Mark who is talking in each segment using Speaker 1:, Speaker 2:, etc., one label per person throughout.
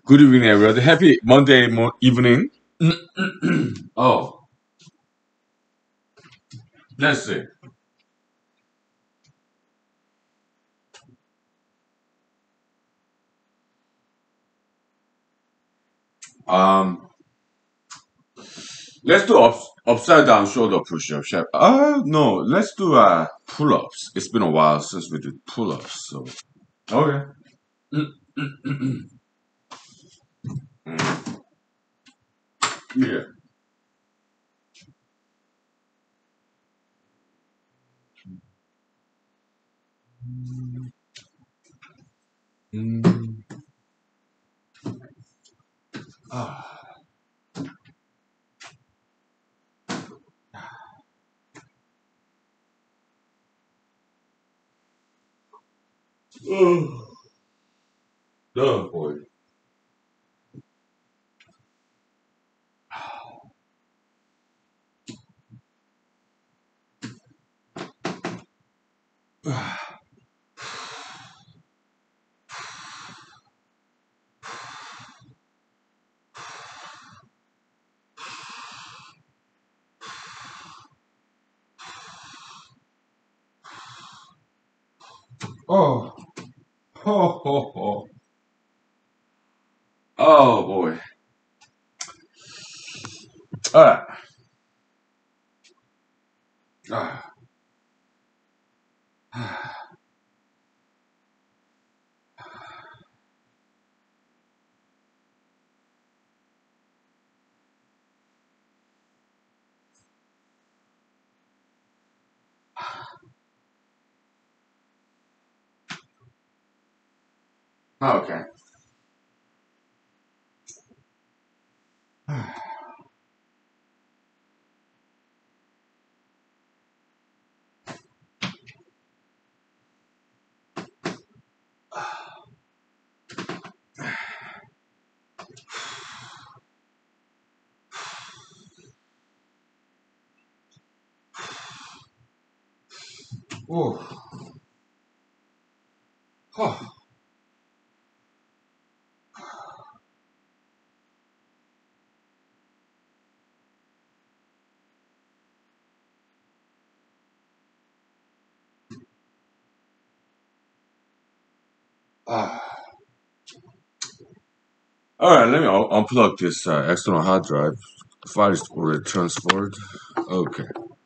Speaker 1: Good evening, everyone. Happy Monday evening. Oh, let's see. Um, let's do upside down shoulder push-up. No, let's do pull-ups. It's been a while since we did pull-ups, so okay. Yeah. Mm. Ah. Oh, oh boy. Oh, oh, oh, oh. Oh boy. All right. Ah. Okay. Oh. Oh. Ah. All right, let me unplug this external hard drive. File is already transferred. Okay.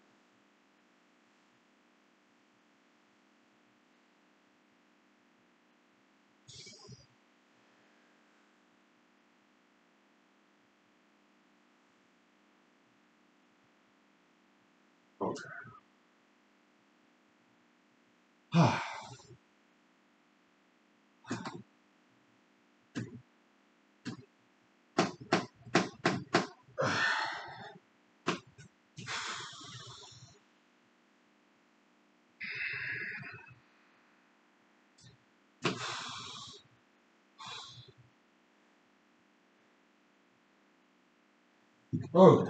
Speaker 1: Okay. Oh,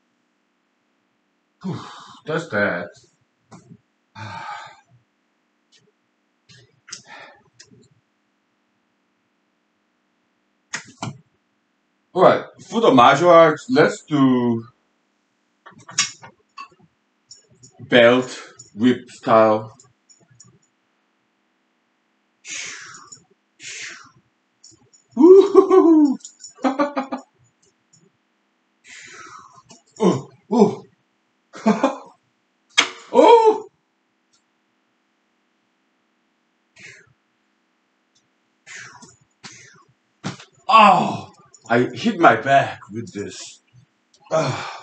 Speaker 1: that's that. All right, for the martial arts, let's do belt whip style. Woo-hoo-hoo. Oh, oh, oh! Oh! I hit my back with this. Ah,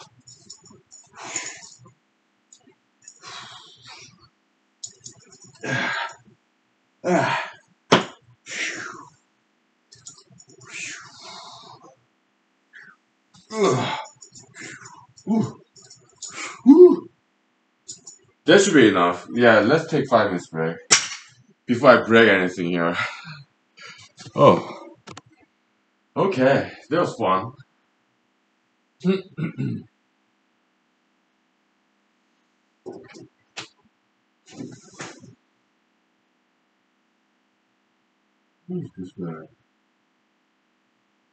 Speaker 1: ah, ah. Ooh, ooh. That should be enough. Yeah, let's take 5 minutes break before I break anything here. Oh, okay, that was fun. Who's this guy?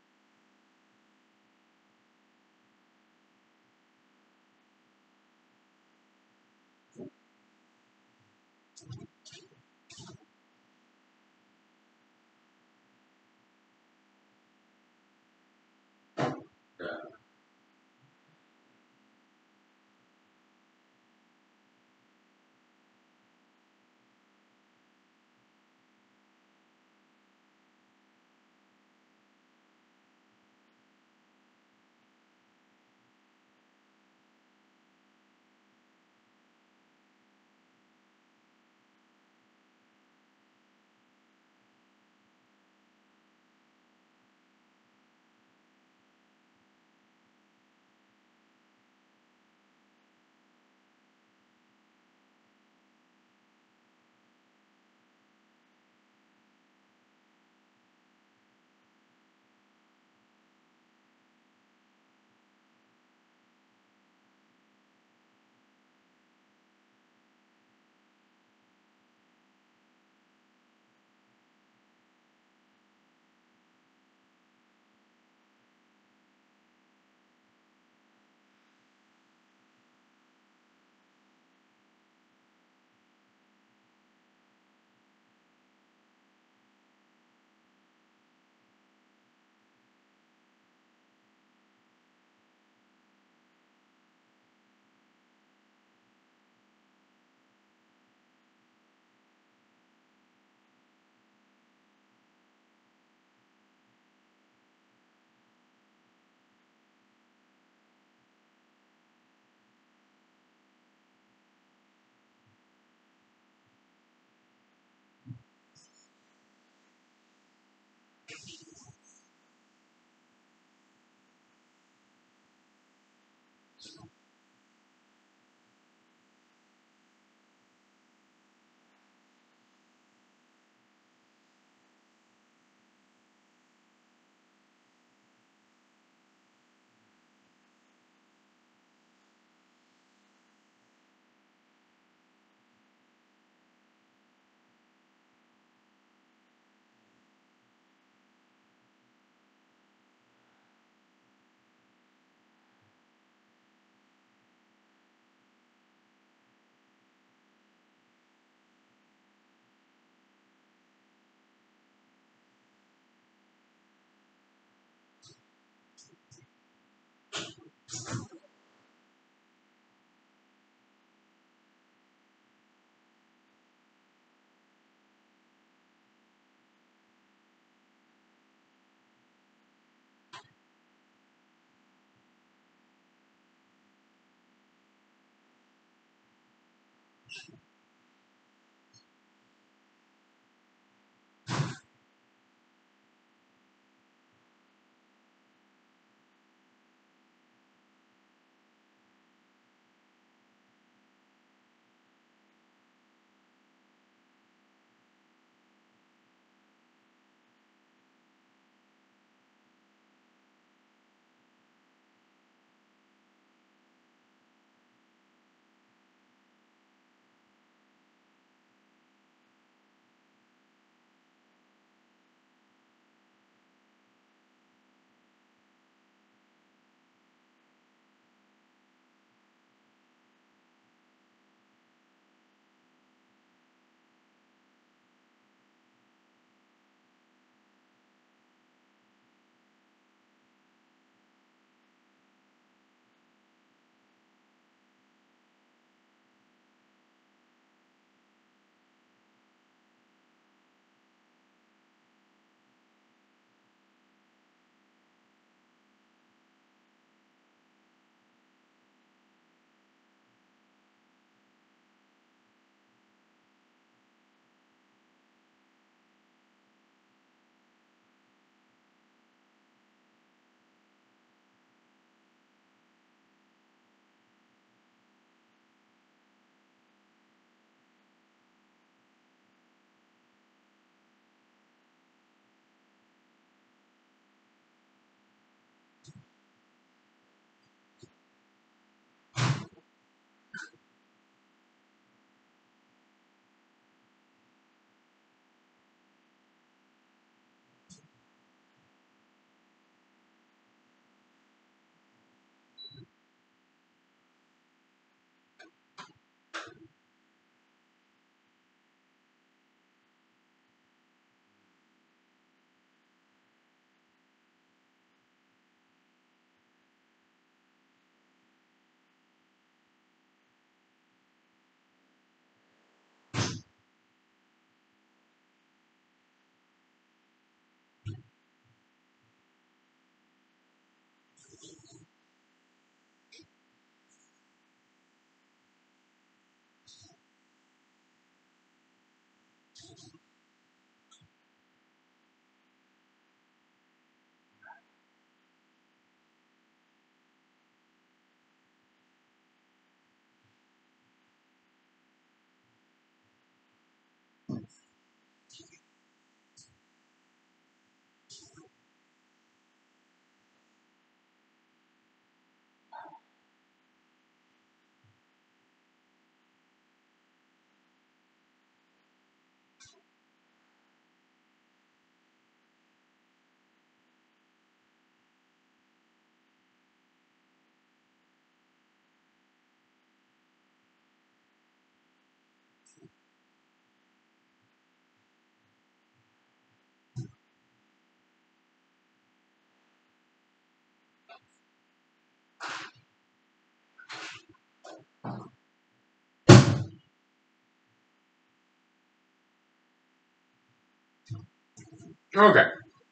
Speaker 1: Okay.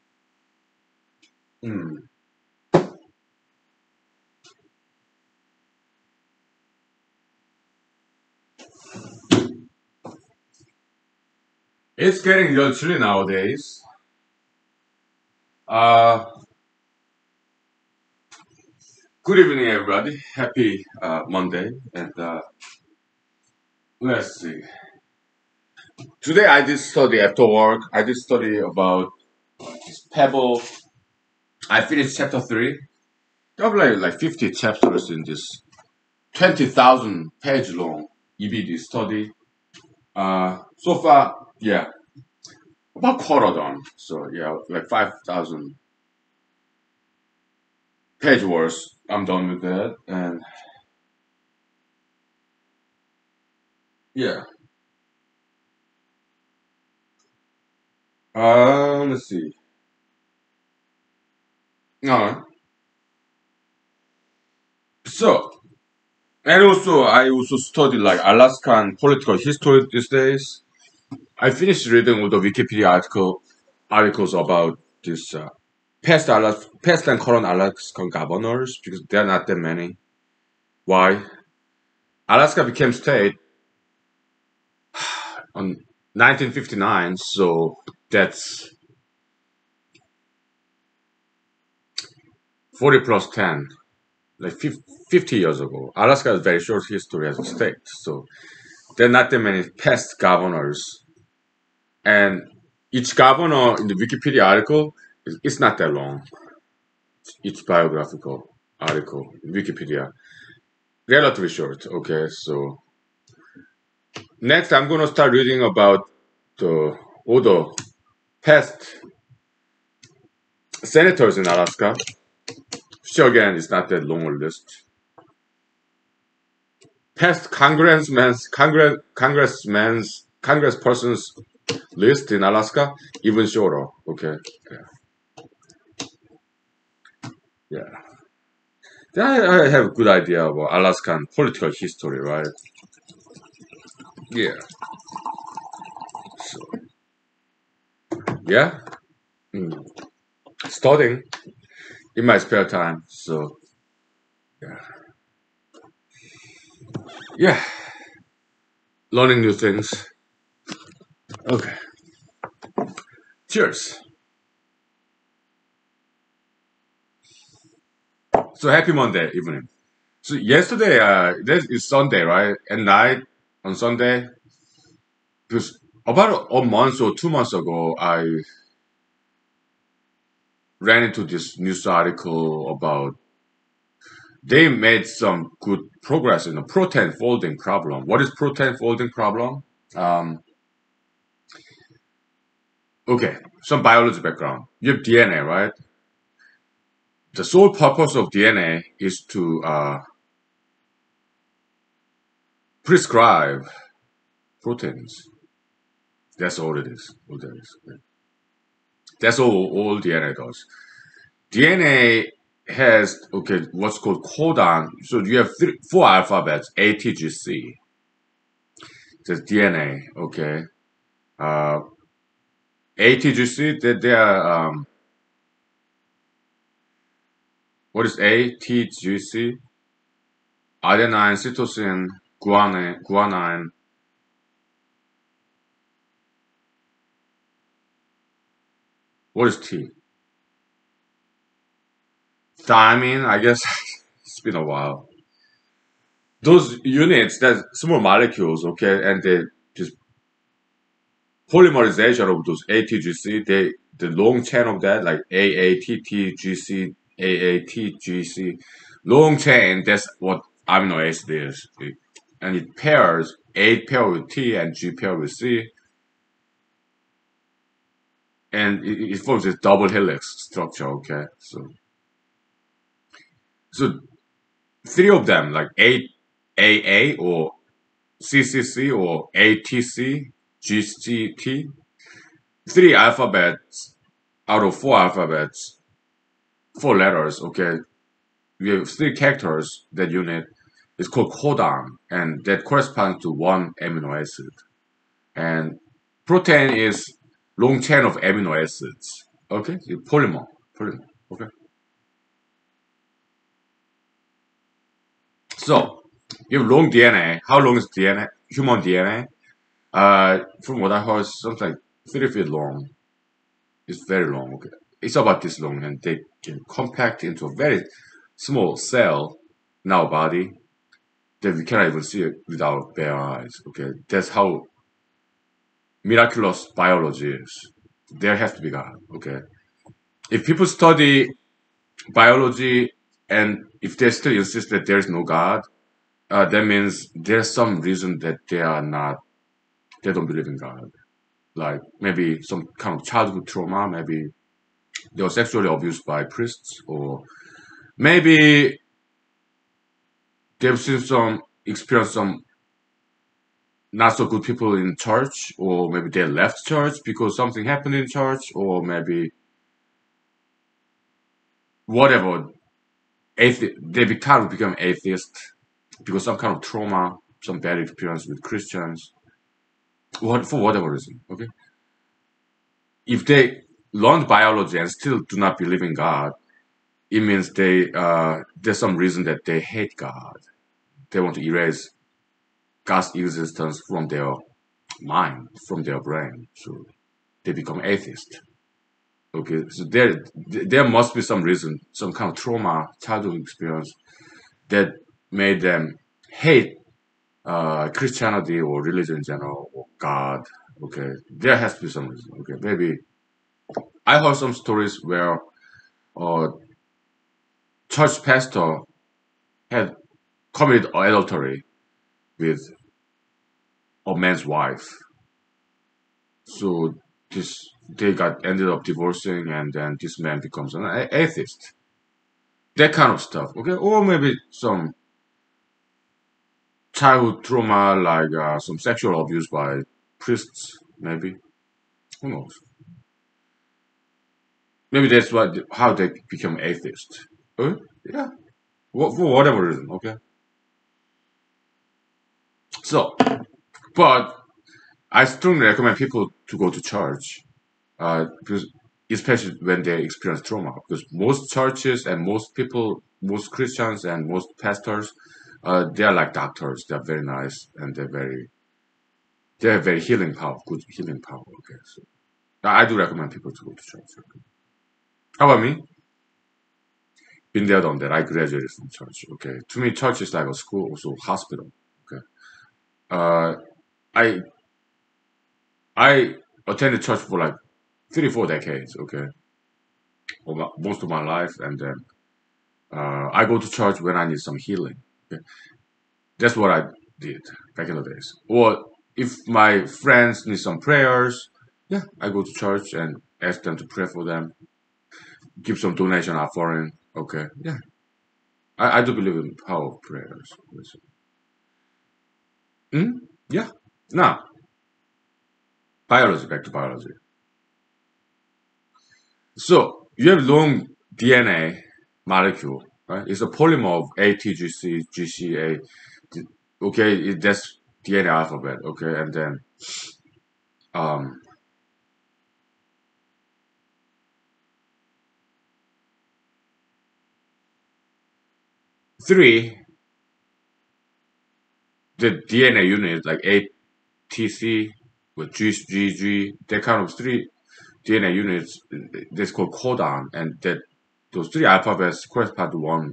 Speaker 1: Hmm. It's getting real chilly nowadays. Uh, Good evening, everybody. Happy Monday. And let's see. Today I did study after work. I did study about this Pebble. I finished chapter 3. There are like 50 chapters in this 20,000 page long EBD study. So far, yeah, about quarter done. So yeah, like 5,000 page worth. I'm done with that. And yeah. Let's see. Uh, so, and also I also study like Alaskan political history these days. I finished reading all the Wikipedia articles about this past and current Alaskan governors because there are not that many. Why? Alaska became state on 1959, so that's 40 plus 10, like 50 years ago. Alaska has very short history as a state, so there are not that many past governors. And each governor in the Wikipedia article is not that long. Each biographical article in Wikipedia, relatively short. Okay, so next I'm gonna start reading about all the past senators in Alaska. Which again is not that long a list. Past congresspersons list in Alaska even shorter. Okay, yeah. Then I have a good idea about Alaskan political history, right? Yeah. So yeah, mm. Studying in my spare time. So yeah, yeah, learning new things. Okay. Cheers. So happy Monday evening. So yesterday, that is Sunday, right? At night on Sunday, because about a month or 2 months ago, I ran into this news article about they made some good progress in the protein folding problem. What is protein folding problem? Um, okay, some biology background. You have DNA, right? The sole purpose of DNA is to prescribe proteins. That's all it is. All that is. That's all DNA does. DNA has okay what's called codon. So you have four alphabets: A, T, G, C. That's DNA. Okay. Uh, A, T, G, C. They are what is A, T, G, C? Adenine, cytosine, guanine. What is T? Thymine. I guess it's been a while. Those units, that's small molecules, okay, and they just polymerization of those ATGC, the long chain of that, like AATTGC, AATGC, long chain, that's what amino acid is. And it pairs A pair with T and G pair with C, and it forms this double helix structure, okay? So three of them, like AA or CCC or ATC, GCT, three alphabets out of four alphabets, four letters, okay, we have three characters that unit is called codon, and that corresponds to one amino acid. And protein is long chain of amino acids. Okay, polymer, okay. So you have long DNA. How long is DNA? Human DNA? From what I heard, something like 3 feet long. It's very long. Okay, it's about this long, and they can compact into a very small cell in our body that we cannot even see it with our bare eyes. Okay, that's how miraculous biology is. There has to be God. Okay, if people study biology and if they still insist that there is no God, that means there's some reason that they don't believe in God. Like maybe some kind of childhood trauma, maybe they were sexually abused by priests, or maybe they've seen some experience some not so good people in church, or maybe they left church because something happened in church, or maybe whatever. They kind of become atheist because some kind of trauma, some bad experience with Christians, for whatever reason. Okay, if they learned biology and still do not believe in God, it means there's some reason that they hate God. They want to erase God's existence from their mind, from their brain. So they become atheist. Okay, so there must be some reason, some kind of trauma, childhood experience that made them hate Christianity or religion in general or God. Okay, there has to be some reason. Okay, maybe I heard some stories where a church pastor had committed adultery with a man's wife. So this they got ended up divorcing, and then this man becomes an atheist. That kind of stuff. Okay, or maybe some childhood trauma, like some sexual abuse by priests. Maybe who knows? Maybe that's what how they become atheist. Yeah, for whatever reason. Okay, so but I strongly recommend people to go to church, because especially when they experience trauma. Because most churches and most people, most Christians and most pastors, they are like doctors. They are very nice and they have very healing power, good healing power. Okay, so I do recommend people to go to church. Okay. How about me? Been there, done that. I graduated from church. Okay, to me, church is like a school, also hospital. Okay, uh, I I attended church for like 3 4 decades. Okay, most of my life, and then I go to church when I need some healing. Okay? That's what I did back in the days. Or if my friends need some prayers, yeah, I go to church and ask them to pray for them, give some donation offering. Okay, yeah, I do believe in the power of prayers. Hmm? Yeah. Now, biology, back to biology. So you have long DNA molecule, right? It's a polymer of ATGC, GCA. Okay, that's DNA alphabet. Okay, and then um, 3, the DNA unit like ATC with GG, that kind of 3 DNA units. That's called codon, and that those 3 alphabets correspond to one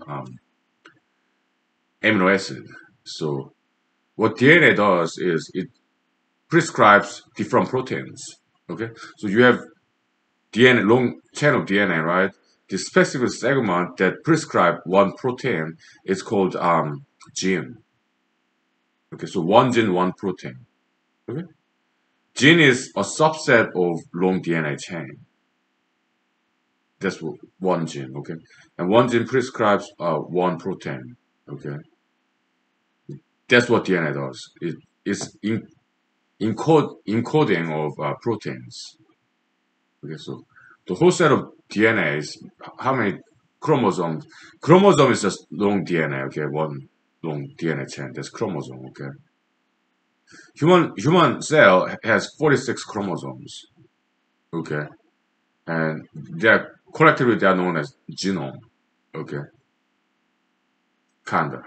Speaker 1: amino acid. So what DNA does is it prescribes different proteins. Okay, so you have DNA, long chain of DNA, right? The specific segment that prescribe one protein is called gene. Okay, so one gene, one protein. Okay, gene is a subset of long DNA chain. That's one gene. Okay, and one gene prescribes one protein. Okay, that's what DNA does. It's encoding of proteins. Okay, so the whole set of DNA is how many chromosomes? Chromosome is just long DNA. Okay, one long DNA chain. That's chromosome. Okay, human cell has 46 chromosomes. Okay, and they're collectively they are known as genome. Okay, kinda.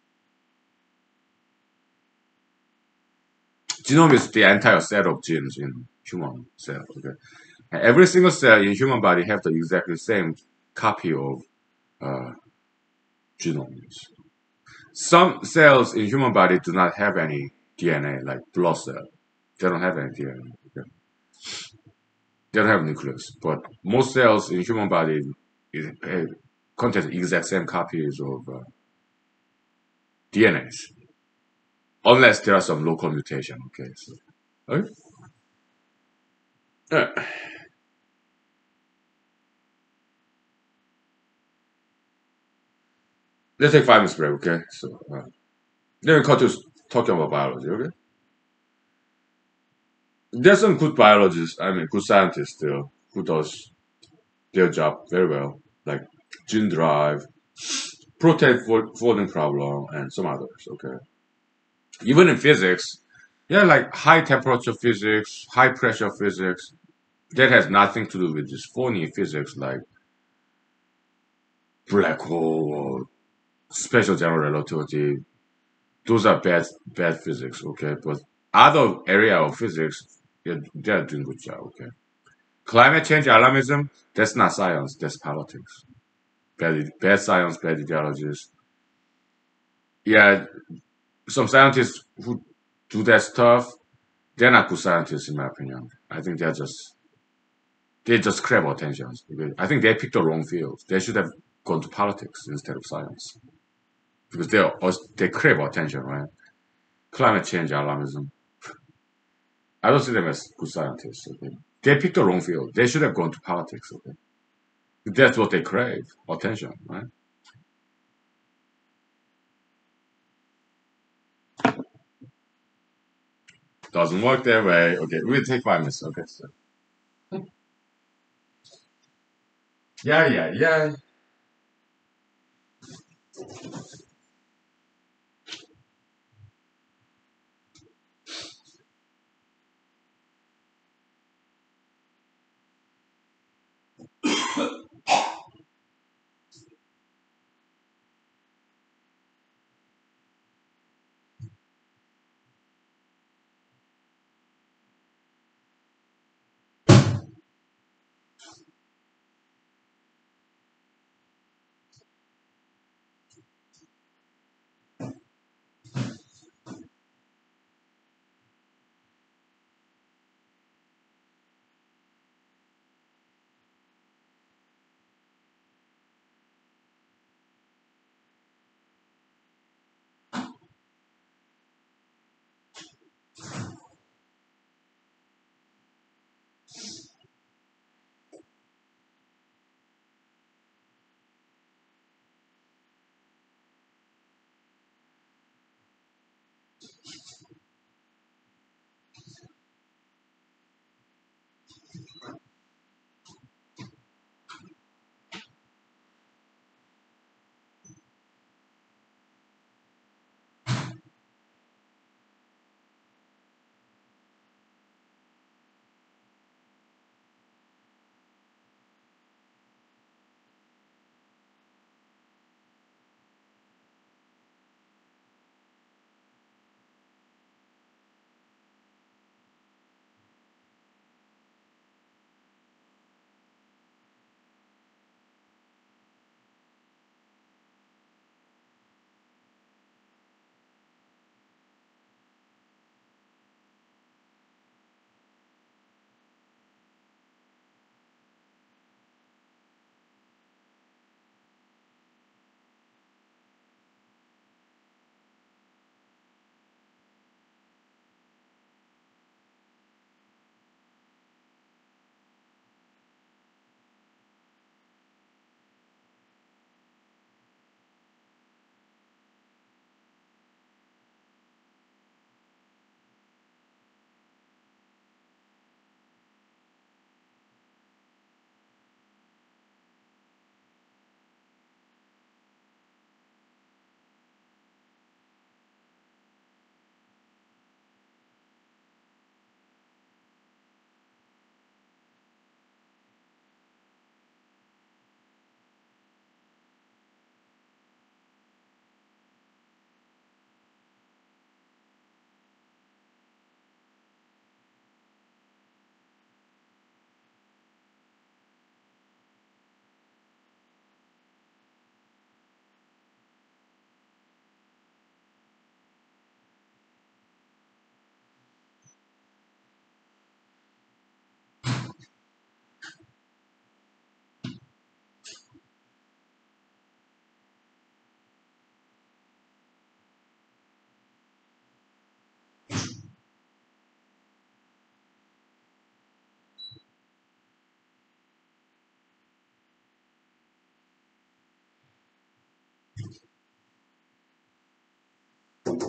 Speaker 1: Genome is the entire set of genes in human cell. Okay, and every single cell in human body have the exactly same copy of uh, genomes. Some cells in human body do not have any DNA, like blood cell. They don't have any DNA. Okay? They don't have nucleus, but most cells in human body contain exact same copies of DNAs, unless there are some local mutation. Okay, so okay. Uh, let's take 5 minutes break. Okay, so then we come to talking about biology. Okay, there's some good biologists. I mean, good scientists still who does their job very well, like gene drive, protein folding problem, and some others. Okay, even in physics, yeah, like high temperature physics, high pressure physics, that has nothing to do with this phony physics like black hole or special general relativity. Those are bad physics, okay? But other area of physics, yeah, they're doing good job, okay? Climate change alarmism, that's not science, that's politics. Bad science, bad ideologies. Yeah, some scientists who do that stuff, they're not good scientists in my opinion. I think they just crave attention. I think they picked the wrong field. They should have gone to politics instead of science because they crave attention, right? Climate change alarmism. I don't see them as good scientists. Okay, they picked the wrong field. They should have gone to politics. Okay, that's what they crave attention, right? Doesn't work that way. Okay, we'll take 5 minutes. Okay, so yeah.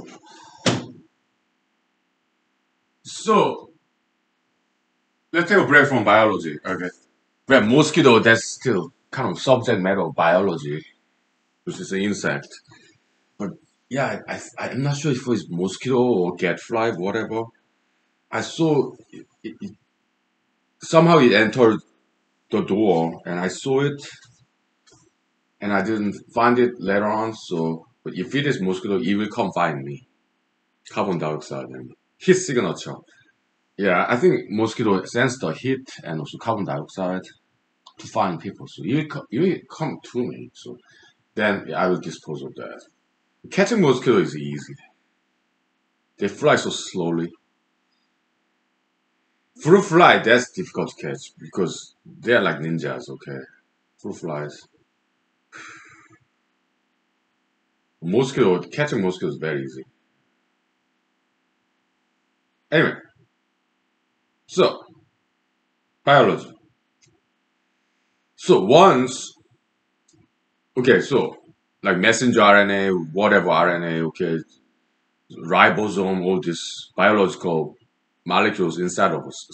Speaker 1: So let's take a break from biology. Okay. Well, mosquito, that's still kind of subject matter of biology, which is an insect. But yeah, I'm not sure if it's mosquito or gadfly, whatever. I saw somehow it entered the door and I saw it and I didn't find it later on. So, but if it is mosquito, it will come find me. Carbon dioxide and heat signature. Yeah, I think mosquito sense the heat and also carbon dioxide to find people. So it will come to me. So then I will dispose of that. Catching mosquito is easy. They fly so slowly. Fruit fly, that's difficult to catch because they're like ninjas, okay? Fruit flies. Mosquito, catching mosquito is very easy. Anyway, so, biology. So once, okay, so like messenger RNA, whatever RNA, okay, ribosome, all these biological molecules inside of us,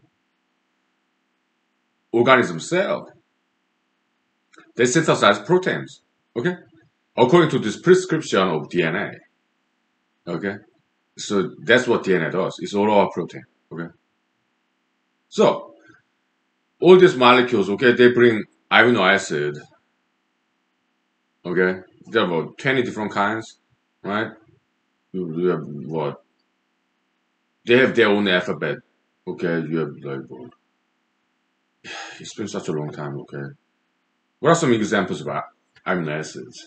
Speaker 1: organism cell, they synthesize proteins, okay? According to this prescription of DNA, okay? So that's what DNA does. It's all about protein, okay? So all these molecules, okay, they bring amino acid, okay? There are about 20 different kinds, right? You have what? They have their own alphabet, okay? You have like, what? It's been such a long time, okay? What are some examples of amino acids?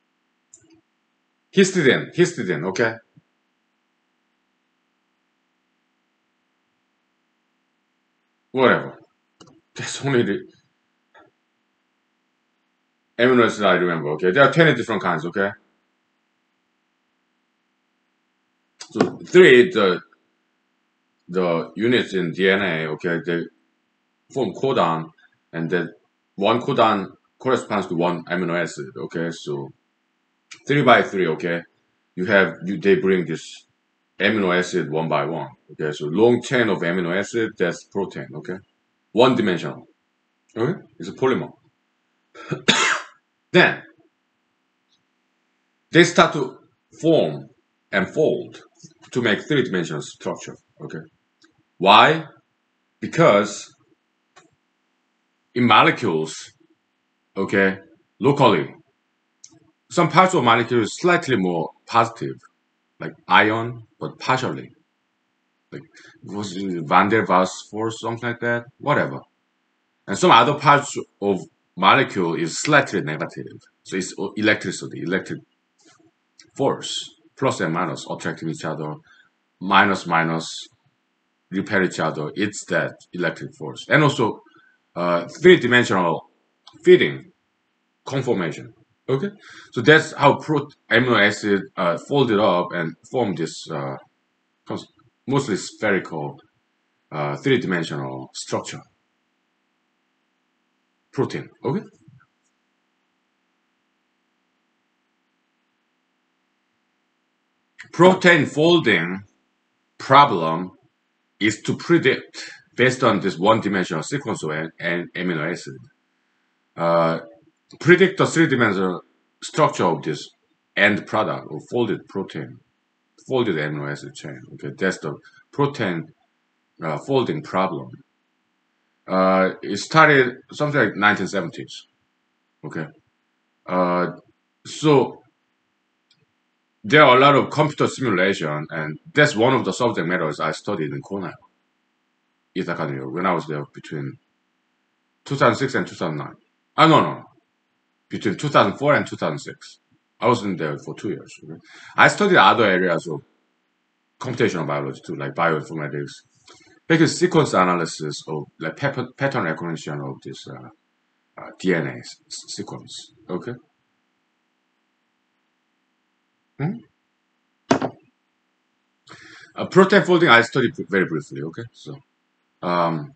Speaker 1: Histidine, okay? Whatever. That's only the amino acids I remember, okay? There are 20 different kinds, okay? So three, the units in DNA, okay, they form codon, and that one codon corresponds to one amino acid, okay? So 3 by 3, okay? They bring this amino acid one by one, okay? So long chain of amino acid, that's protein, okay? One dimensional, okay? It's a polymer. Then they start to form and fold to make three-dimensional structure, okay? Why? Because in molecules, okay, locally, some parts of molecule is slightly more positive, like ion, but partially. Like was Van der Waals force, something like that, whatever. And some other parts of molecule is slightly negative. So it's electricity, electric force, plus and minus attracting each other, minus minus repel each other. It's that electric force. And also three-dimensional feeding conformation. Okay, so that's how amino acid folded up and form this mostly spherical three-dimensional structure protein. Okay, protein folding problem is to predict based on this one-dimensional sequence of an amino acid. Uh, Predict the three-dimensional structure of this end product of folded protein, folded amino acid chain. Okay, that's the protein folding problem. It started something like 1970s. Okay, uh, so there are a lot of computer simulation, and that's one of the subject matters I studied in Cornell, Ithaca, New York, when I was there between 2006 and 2009. No, between 2004 and 2006. I was in there for 2 years. Okay? I studied other areas of computational biology too, like bioinformatics, because sequence analysis of like pattern recognition of this DNA sequence. Okay. Hmm? Protein folding I studied very briefly. Okay, um,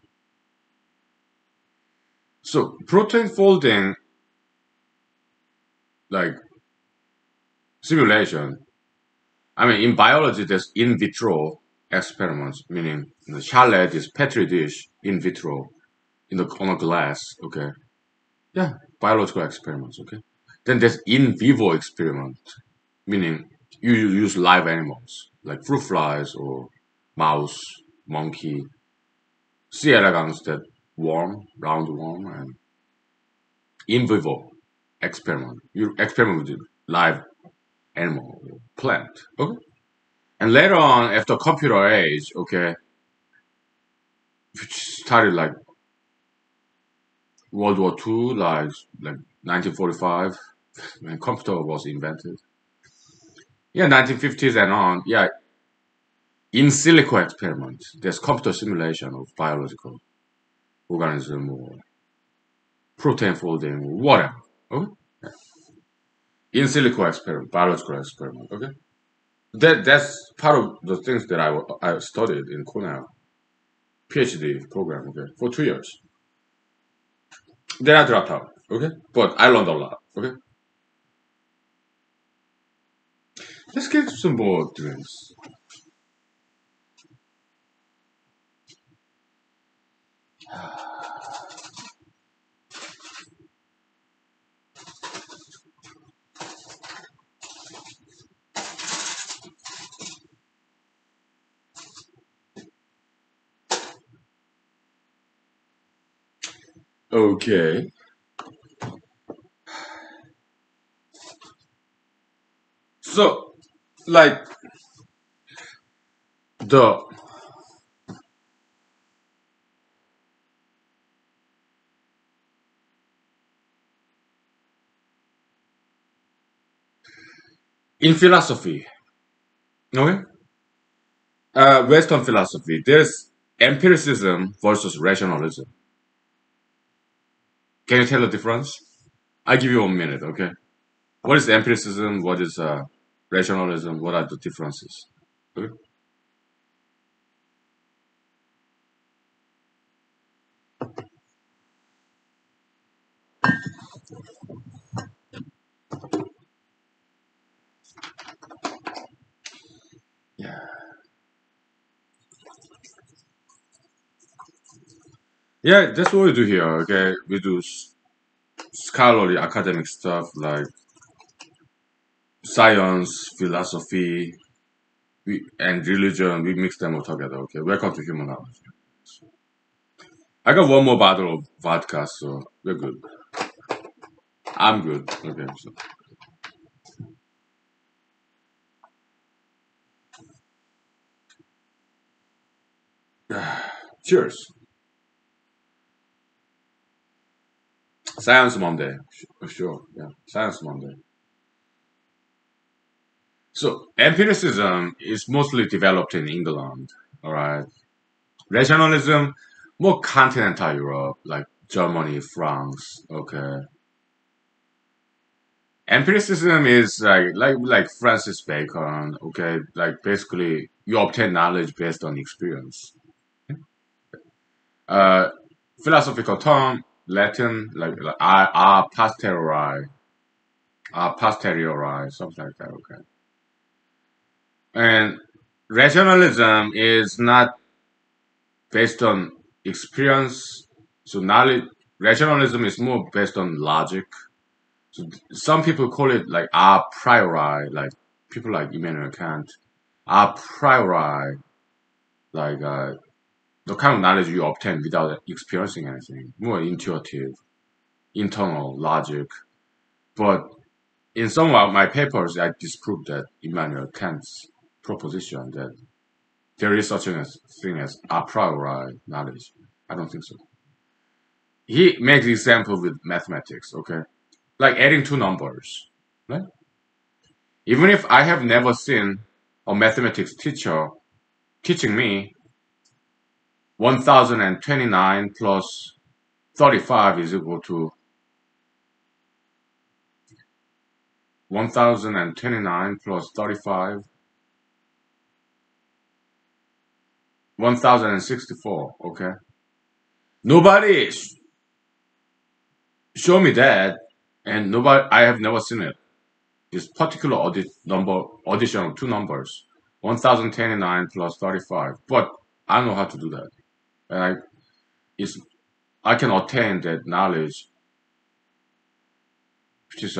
Speaker 1: so protein folding like simulation I mean, in biology, there's in vitro experiments, meaning the Charlotte is petri dish in vitro on a glass. Okay, yeah, biological experiments. Okay, then there's in vivo experiment, meaning you use live animals like fruit flies or mouse, monkey, C. elegans, that worm, round worm, and in vivo experiment. You experiment with live animal, plant. Okay. And later on, after computer age, okay, which started like World War II, like 1945, when computer was invented. Yeah, 1950s and on. Yeah, in silico experiment. There's computer simulation of biological organism or protein folding or whatever. Okay. In silico experiment, biological experiment. Okay. That's part of the things that I studied in Cornell PhD program. Okay, for 2 years. Then I dropped out. Okay, but I learned a lot. Okay, let's get some more drinks. Okay, so like the in philosophy. Okay, Western philosophy. There's empiricism versus rationalism. Can you tell the difference? I give you 1 minute. Okay, what is empiricism? What is rationalism? What are the differences? Okay? Yeah. Yeah, that's what we do here. Okay, we do scholarly academic stuff like science, philosophy, and religion. We mix them all together. Okay, welcome to human knowledge. I got one more bottle of vodka, so we're good. I'm good. Okay, so cheers. Science Monday, sure. Yeah, Science Monday. So empiricism is mostly developed in England. All right, rationalism more continental Europe, like Germany, France. Okay, empiricism is like Francis Bacon. Okay, like basically you obtain knowledge based on experience. Uh, Philosophical term Latin like a posteriori, something like that. Okay, and rationalism is not based on experience. So knowledge rationalism is more based on logic. So some people call it like a priori, like people like Immanuel Kant. A priori, like the kind of knowledge you obtain without experiencing anything, more intuitive, internal logic. But in some of my papers, I disprove that Immanuel Kant's proposition that there is such a thing as a priori knowledge. I don't think so. He makes example with mathematics, okay? Like adding two numbers, right? Even if I have never seen a mathematics teacher teaching me 1029 plus 35 is equal to 1029 plus 35, 1064, okay? Nobody show me that, and nobody, I have never seen it. this particular addition of two numbers, 1029 plus 35. But I know how to do that, and I can attain that knowledge, which is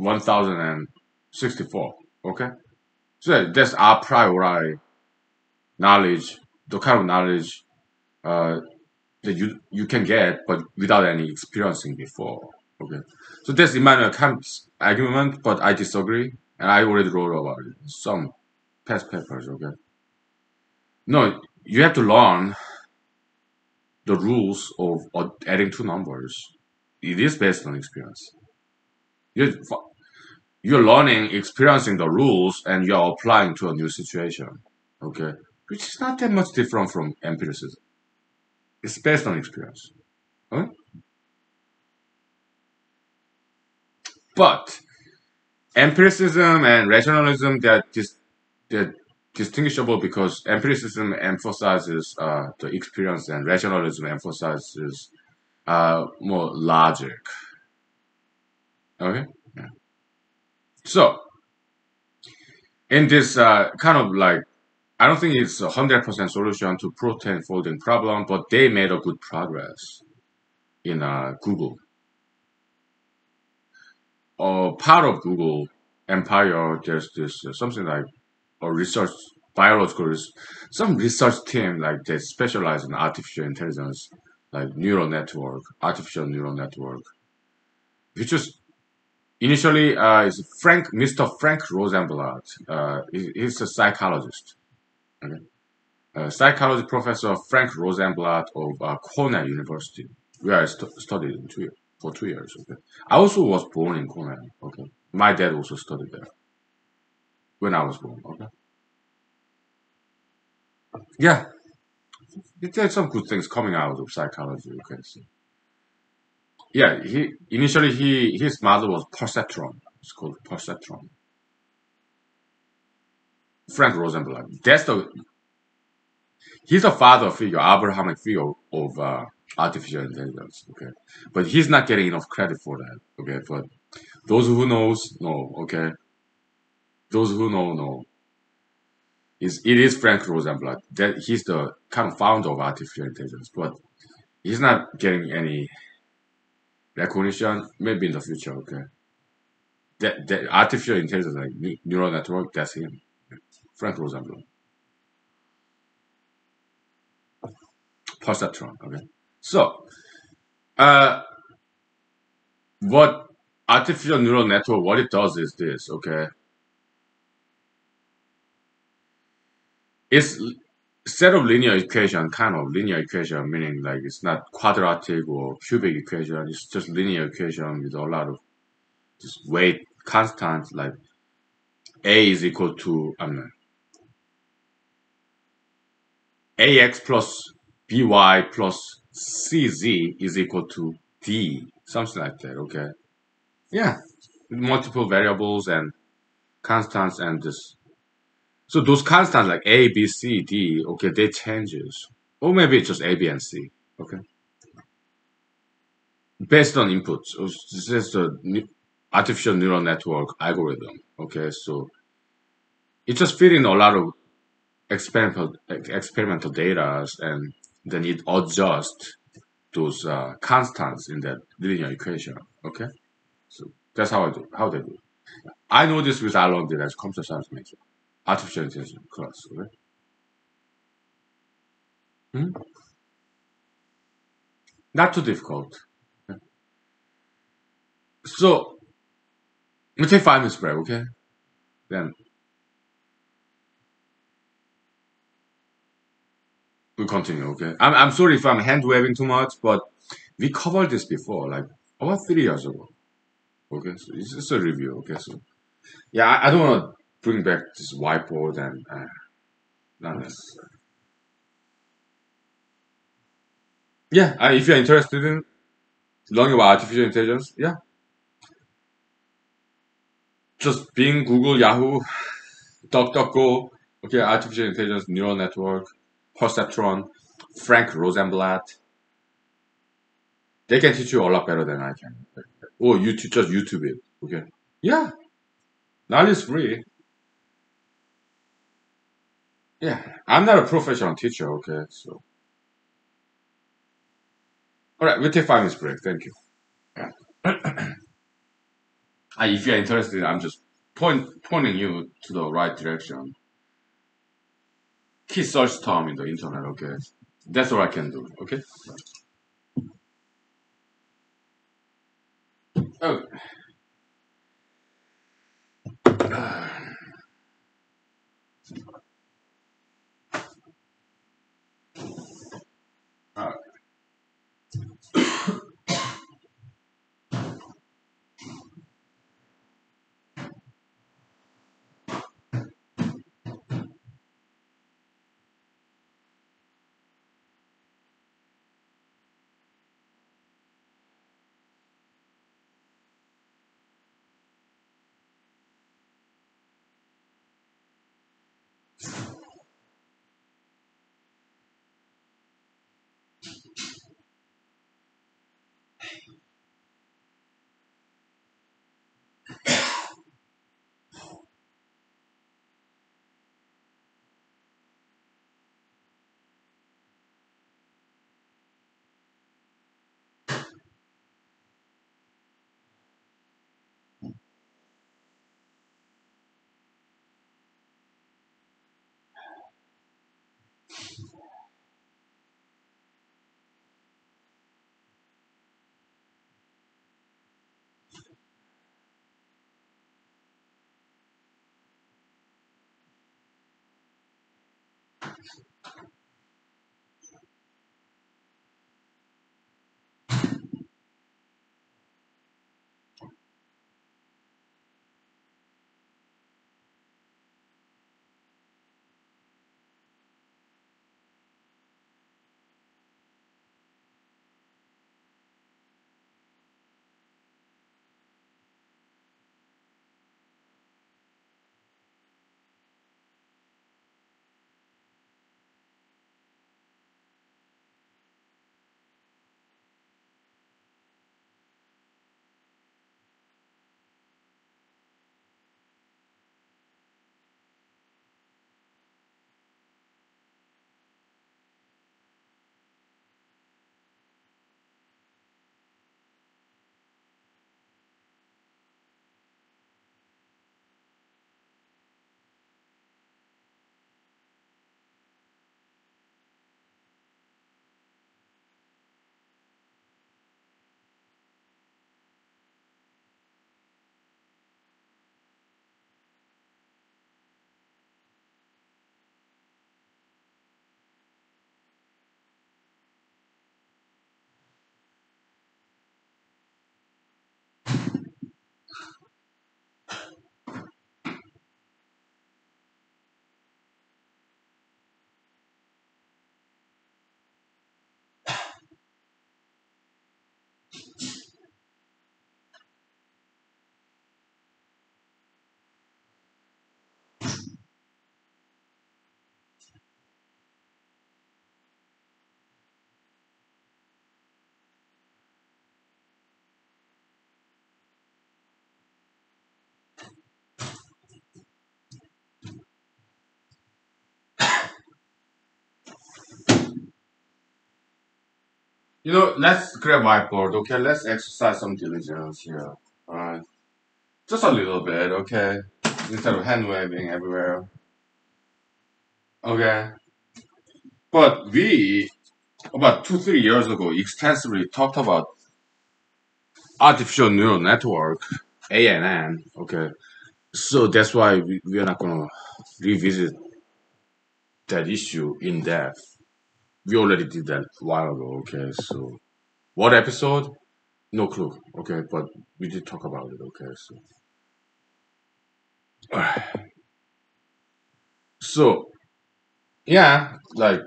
Speaker 1: 1064. Okay, so that's a priori knowledge, the kind of knowledge uh, that you can get, but without any experiencing before. Okay, so that's Immanuel Kant's argument, but I disagree, and I already wrote about it in some past papers. Okay, no, you have to learn the rules of adding two numbers. It is based on experience. You're, you're learning, experiencing the rules, and you're applying to a new situation. Okay, which is not that much different from empiricism. It's based on experience. Okay? But empiricism and rationalism, they're distinguishable because empiricism emphasizes the experience and rationalism emphasizes more logic. Okay? Yeah. So, in this kind of like, I don't think it's 100% solution to protein folding problem, but they made a good progress in Google. Part of Google empire, there's this something like a research biological some research team like they specialize in artificial intelligence, like artificial neural network, which is initially is Mr. Frank Rosenblatt. He's a psychologist. Okay? Psychology professor Frank Rosenblatt of Cornell University, where I studied for 2 years. Okay, I also was born in Cornell. Okay, my dad also studied there when I was born. Okay, yeah, there's some good things coming out of psychology. Okay, so yeah, his mother was perceptron. It's called perceptron. Frank Rosenblatt. He's a father figure, Abrahamic figure of artificial intelligence. Okay, but he's not getting enough credit for that. Okay, but those who knows know. Okay, those who know. It is Frank Rosenblatt. That he's the kind of founder of artificial intelligence, but he's not getting any recognition. Maybe in the future. Okay, that artificial intelligence like neural network. That's him, Frank Rosenblatt. Perceptron. Okay, so uh, what artificial neural network, what it does is this. Okay, it's set of linear equation, kind of linear equation, meaning like it's not quadratic or cubic equation. It's just linear equation with a lot of just weight constants, like a is equal to ax plus by plus cz is equal to d, something like that. Okay, yeah, with multiple variables and constants and this. So those constants like a, b, c, d, okay, they changes, or maybe it's just a, b, and c. Okay, based on inputs. So this is the artificial neural network algorithm. Okay, so it just feed in a lot of experimental data, and then it adjusts those constants in that linear equation. Okay, so that's how they do it. I know this with I learned it as computer science major, artificial intelligence class. Okay. Hmm? Not too difficult. Okay. So we take 5 minutes break. Okay, then we continue. Okay, I'm sorry if I'm hand waving too much, but we covered this before, like about 3 years ago. Okay, so it's just a review. Okay, so yeah, I don't want to bring back this whiteboard and not necessary. Yeah, if you're interested in learning about artificial intelligence, yeah, just Bing, Google, Yahoo, DuckDuckGo. Okay, artificial intelligence neural network, perceptron, Frank Rosenblatt. They can teach you a lot better than I can. Or YouTube, just YouTube it. Okay. Yeah, Knowledge is free. Yeah, I'm not a professional teacher. Okay, so all right, we'll take 5 minutes break. Thank you. Yeah. If you're interested, I'm just pointing you to the right direction. Key search term in the internet. Okay, that's all I can do. Okay. Oh. Uh, let's grab whiteboard. Okay, let's exercise some diligence here. All right, just a little bit. Okay, instead of hand waving everywhere. Okay, but we about 2 3 years ago extensively talked about artificial neural network, ANN. Okay, so that's why we are not gonna revisit that issue in depth. We already did that a while ago. Okay, so what episode? No clue. Okay, but we did talk about it. Okay, so yeah, like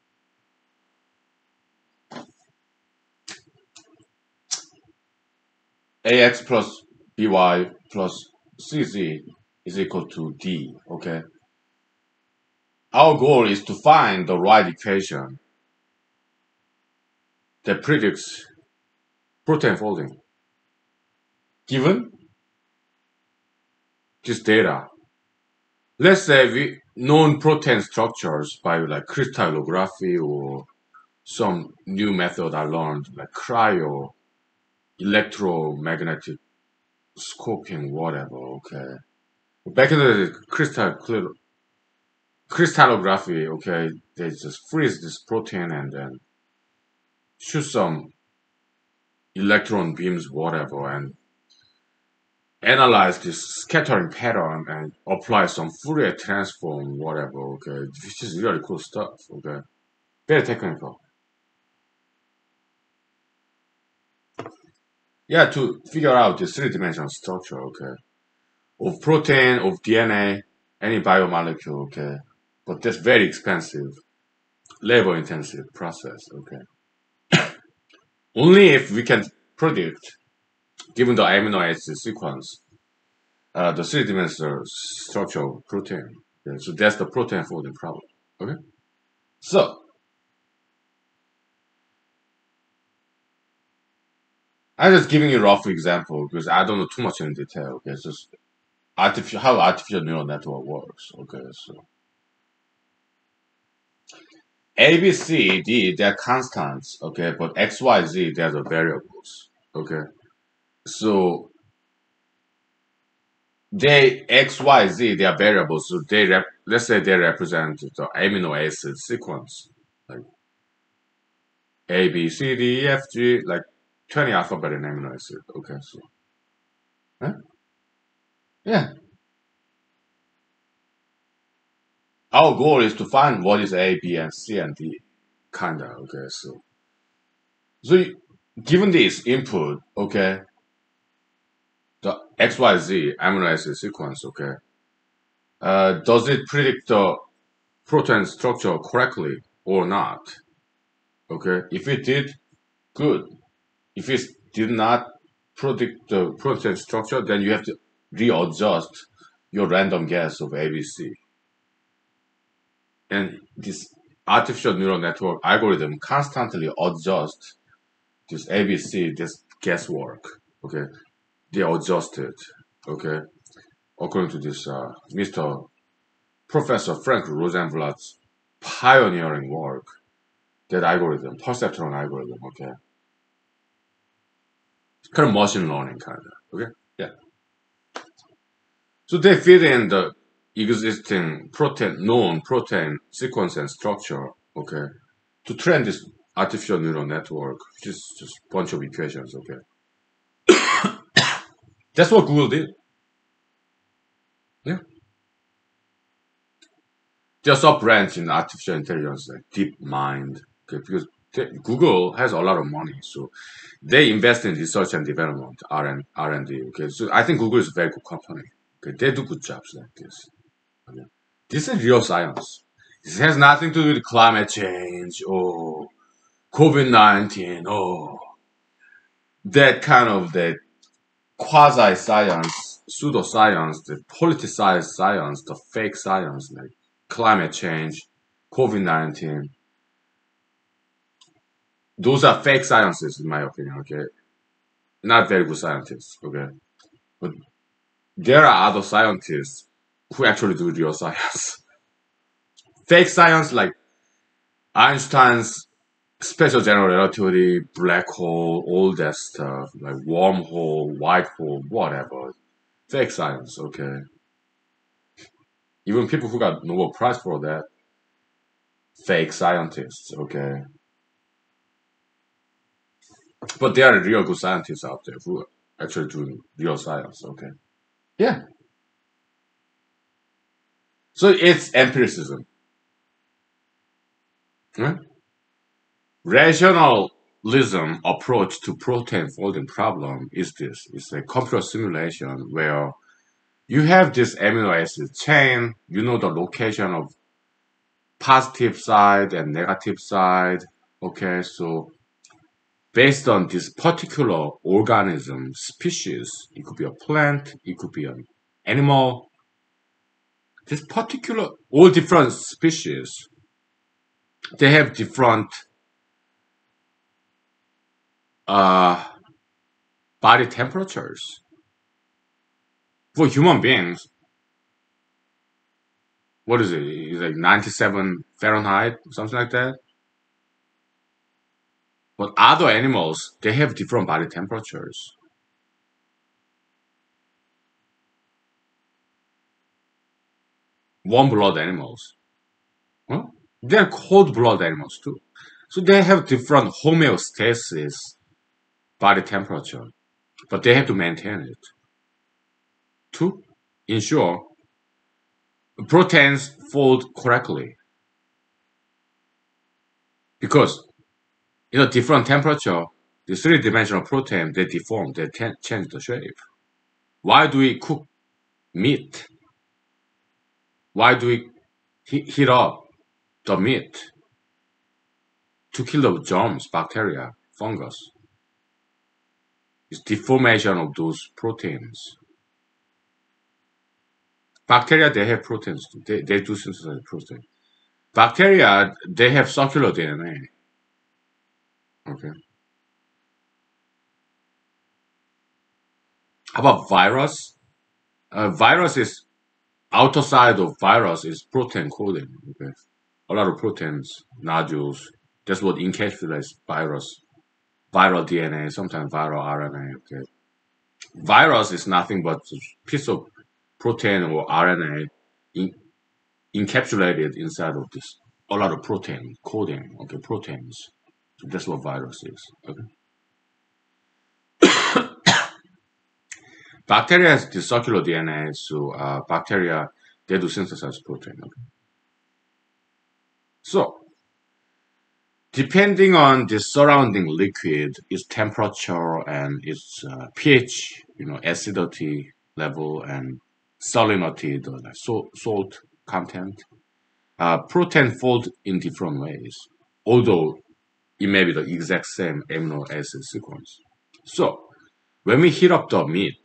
Speaker 1: ax plus by plus cz is equal to d. Okay, our goal is to find the right equation that predicts protein folding. Given this data. Let's say we known protein structures by like crystallography or some new method I learned like cryo, electromagnetic scoping, whatever. Okay, back in the crystallography. Okay, they just freeze this protein and then shoot some electron beams, whatever, and analyze this scattering pattern and apply some Fourier transform, whatever, okay, which is really cool stuff, okay, very technical. Yeah, to figure out the three-dimensional structure, okay, of protein, of DNA, any biomolecule, okay, but that's very expensive, labor-intensive process, okay. Only if we can predict, given the amino acid sequence, the three-dimensional structure of protein. Okay, so that's the protein folding problem. Okay. So I'm just giving you a rough example because I don't know too much in detail. Okay, it's just how artificial neural network works. Okay, so A, B, C, D, they're constants. Okay, but X, Y, Z, they're the variables. Okay, so they X, Y, Z, they are variables. So let's say they represent the amino acid sequence, like A, B, C, D, E, F, G, like 20 alphabet in amino acid. Okay, so huh? Yeah, our goal is to find what is A, B, and C and D, kinda. Okay, so given this input, okay, the X, Y, Z amino acid sequence, okay, does it predict the protein structure correctly or not? Okay, if it did, good. If it did not predict the protein structure, then you have to readjust your random guess of ABC. And this artificial neural network algorithm constantly adjusts this ABC, this guesswork. Okay, they adjust it. Okay, according to this Mr. Professor Frank Rosenblatt's pioneering work, that algorithm, perceptron algorithm. Okay, kind of machine learning kind of. Okay, yeah. So they fit in the existing known protein sequence and structure. Okay, to train this artificial neural network, which is just a bunch of equations. Okay, that's what Google did. Yeah, there's a branch in artificial intelligence like DeepMind. Okay, because Google has a lot of money, so they invest in research and development, R&D. Okay, so I think Google is a very good company. Okay, they do good jobs like this. Okay. This is real science. This has nothing to do with climate change or COVID-19 or that kind of the quasi science, pseudoscience, the politicized science, the fake science like climate change, COVID-19. Those are fake sciences, in my opinion. Okay, not very good scientists. Okay, but there are other scientists who actually do real science. Fake science like Einstein's special general relativity, black hole, all that stuff, like wormhole, white hole, whatever. Fake science, okay. Even people who got Nobel Prize for that, fake scientists, okay. But there are real good scientists out there who are actually doing real science, okay. Yeah. So it's empiricism. Huh? Rationalism approach to protein folding problem is this. It's a computer simulation where you have this amino acid chain, you know the location of positive side and negative side. Okay, so based on this particular organism, species, it could be a plant, it could be an animal, this particular, all different species, they have different uh, body temperatures. For human beings, What is it? It's like 97 Fahrenheit, something like that. But other animals, they have different body temperatures. Warm blood animals. Huh? They're cold blood animals too. So they have different homeostasis body temperature, but they have to maintain it to ensure proteins fold correctly. Because in a different temperature, the three-dimensional protein, they deform, they change the shape. Why do we cook meat? Why do we heat up the meat? To kill the germs, bacteria, fungus. It's deformation of those proteins. Bacteria, they have proteins. They do synthesize protein. Bacteria, they have circular DNA. Okay. How about virus? Virus is outer side of virus is protein coding. Okay. A lot of proteins, nodules. That's what encapsulates virus. Viral DNA, sometimes viral RNA. Okay. Virus is nothing but a piece of protein or RNA in, encapsulated inside of this. A lot of protein coding. Okay, proteins. So that's what virus is. Okay. Bacteria has the circular DNA, so bacteria they do synthesize protein. Okay. So depending on the surrounding liquid, its temperature and its pH, acidity level and salinity, the salt content, protein fold in different ways, although it may be the exact same amino acid sequence. So when we heat up the meat,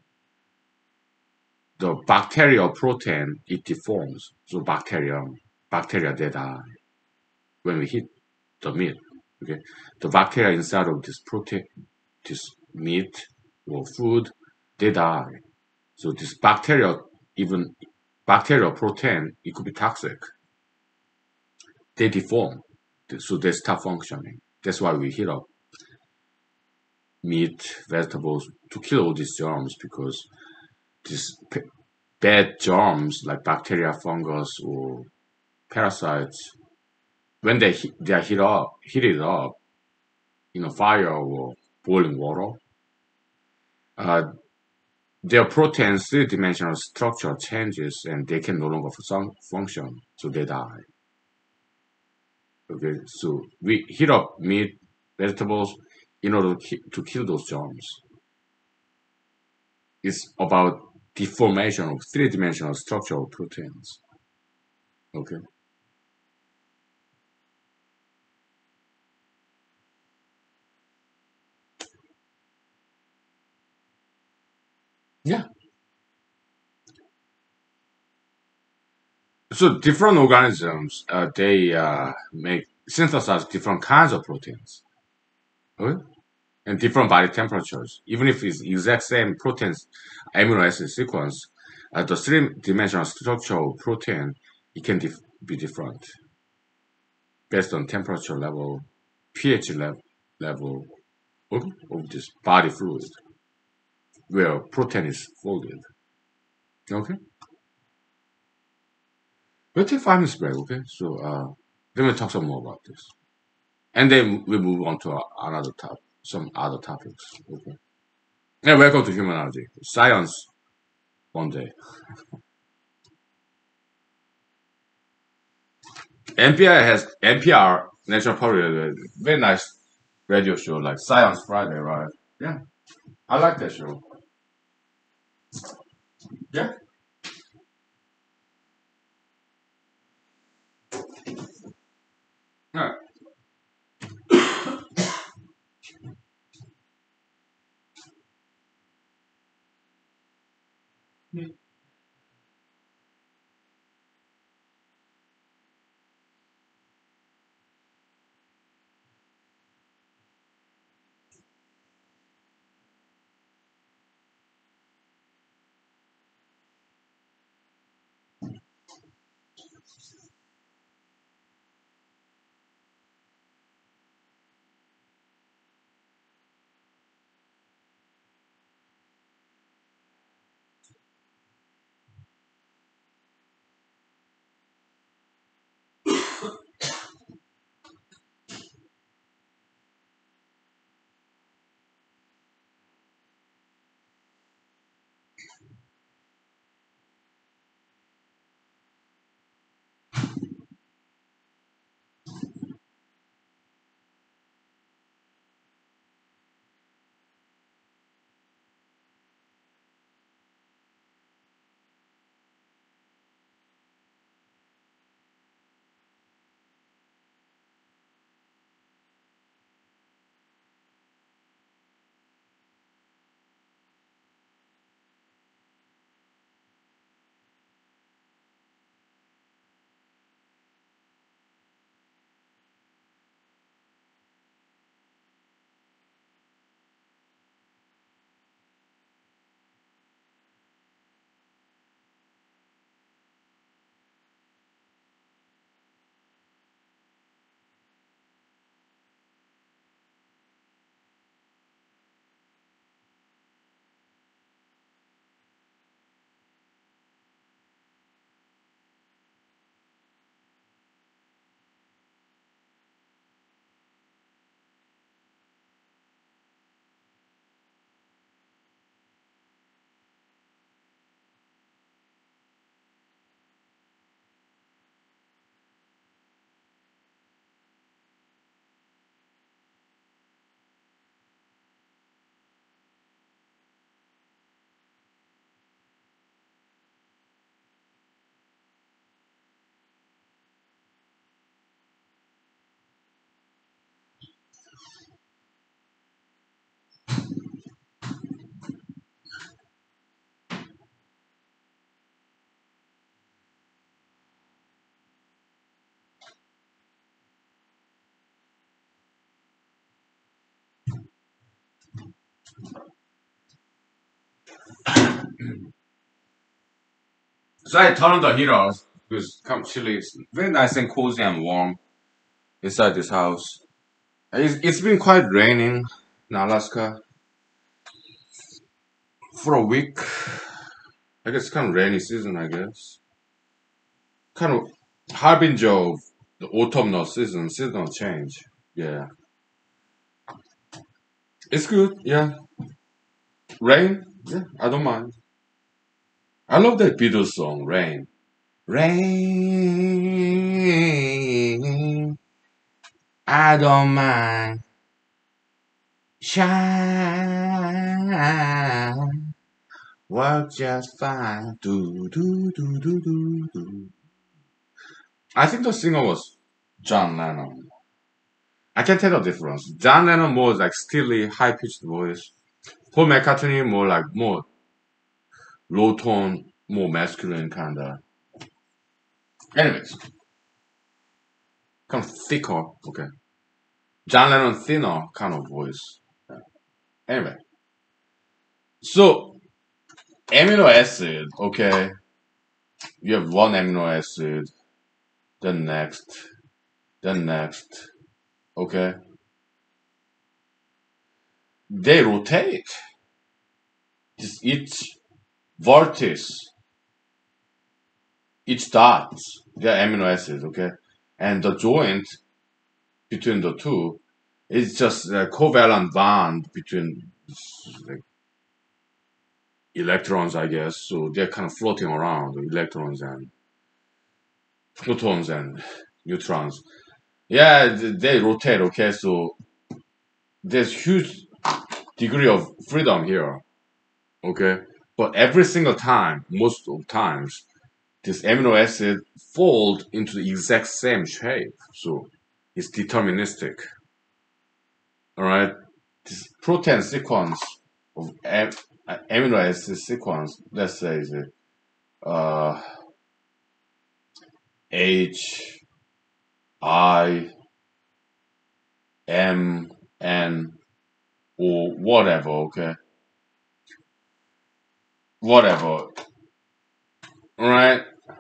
Speaker 1: the bacterial protein it deforms. So bacteria they die when we heat the meat. Okay, the bacteria inside of this protein, this meat or food, they die. So this bacteria, even bacterial protein, it could be toxic. They deform, so they stop functioning. That's why we heat up meat, vegetables to kill all these germs because these bad germs like bacteria, fungus, or parasites, when they are heated up in a fire or boiling water, uh, their protein's three-dimensional structure changes and they can no longer function, so they die. Okay, so we heat up meat, vegetables in order to kill those germs. It's about deformation of three-dimensional structure of proteins. Okay. Yeah. So different organisms, they make synthesize different kinds of proteins, okay? And different body temperatures. Even if it's exact same proteins, amino acid sequence, the three-dimensional structure of protein it can be different based on temperature level, pH level of this body fluid where protein is folded. Okay, we'll take 5 minutes break. Okay, so then we'll talk some more about this. And then we move on to another topic, some other topics. Okay. Yeah, welcome to Humanology. Science one day. NPR National Public Radio, very nice radio show like Science Friday, right? Yeah, I like that show. Yeah. Yeah. So I turn on the heater because it's kind of chilly. It's very nice and cozy and warm inside this house. It's been quite raining in Alaska for a week. I guess it's kind of rainy season, I guess. Kind of harbinger of the autumnal season, seasonal change. Yeah. It's good, yeah. Rain? Yeah, I don't mind. I love that Beatles song, Rain. Rain, I don't mind. Shine, work just fine. Do, do, do, do, do, do. I think the singer was John Lennon. I can tell the difference. John Lennon more like steely, high pitched voice. Paul McCartney more like more low tone, more masculine kind of. Anyways, kind of thicker. Okay. John Lennon thinner kind of voice. Yeah. Anyway, so amino acid. Okay, you have one amino acid, then next, then next. Okay, they rotate. Just each vertex, each dot, they're amino acids. Okay, and the joint between the two is just a covalent bond between like, electrons, I guess. So they're kind of floating around, the electrons and protons and neutrons. Yeah, they rotate. Okay, so there's huge degree of freedom here. Okay, but every single time, most of times, this amino acid fold into the exact same shape. So it's deterministic. All right, this protein sequence of amino acid sequence. Let's say is it H I M N or whatever. Okay, whatever. All right.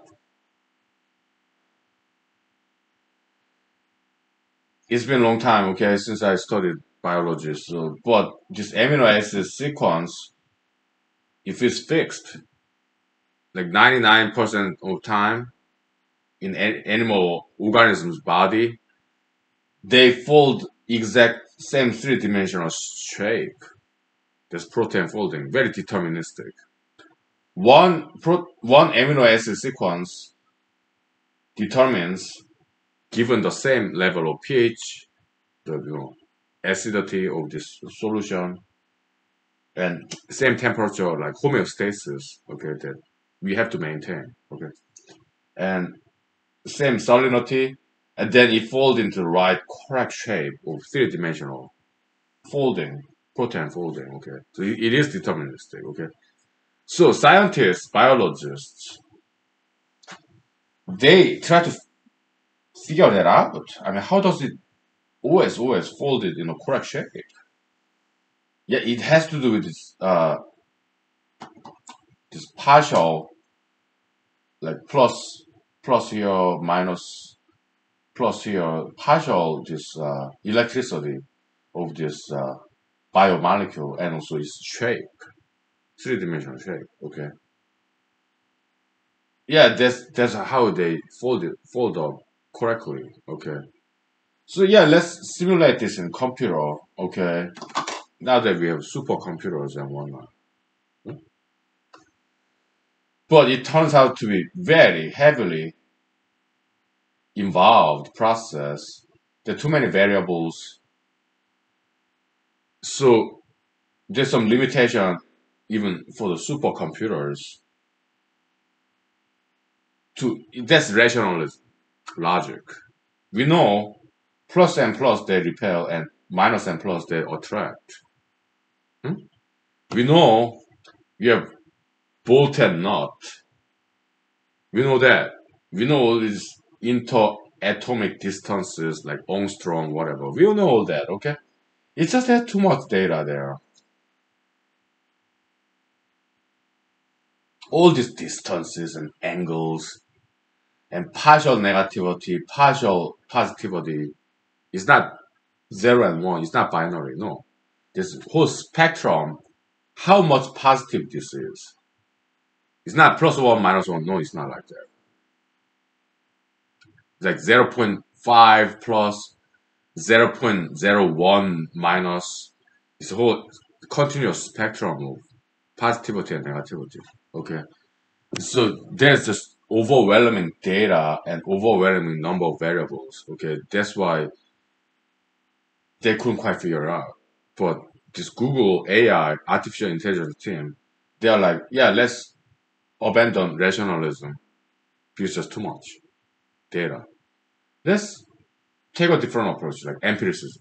Speaker 1: It's been a long time, okay, since I studied biology. So, but this amino acid sequence, if it's fixed, like 99% of time in animal organism's body, they fold exact same three-dimensional shape. That's protein folding, very deterministic. One amino acid sequence determines, given the same level of pH, the acidity of this solution, and same temperature like homeostasis, okay, that we have to maintain, okay, and same salinity, and then it folds into the right correct shape of three-dimensional folding, protein folding, okay, so it is deterministic, okay. So scientists, biologists, they try to figure that out. I mean, how does it always fold it in a correct shape? Yeah, it has to do with this partial, like plus here, minus plus here, partial this electricity of this biomolecule, and also its shape, three-dimensional shape. Okay. Yeah, that's how they fold up correctly. Okay. So yeah, let's simulate this in computer. Okay. Now that we have supercomputers and whatnot. But it turns out to be very heavily involved process. There are too many variables. So there's some limitation even for the supercomputers to that's rationalism logic. We know plus and plus they repel and minus and plus they attract. Hmm? We know we have bolt and nut. We know that. We know all these interatomic distances like Armstrong, whatever. We all know all that, okay? It's just that too much data there. all these distances and angles and partial negativity, partial positivity is not 0 and 1. It's not binary. No. This whole spectrum, how much positive this is. It's not plus 1, minus 1. No, it's not like that. It's like 0.5 plus 0.01 minus. It's a whole continuous spectrum of positivity and negativity. Okay. So there's just overwhelming data and overwhelming number of variables. Okay. That's why they couldn't quite figure it out. But this Google AI, artificial intelligence team, they're like, yeah, let's abandon rationalism because there's too much data. Let's take a different approach, like empiricism.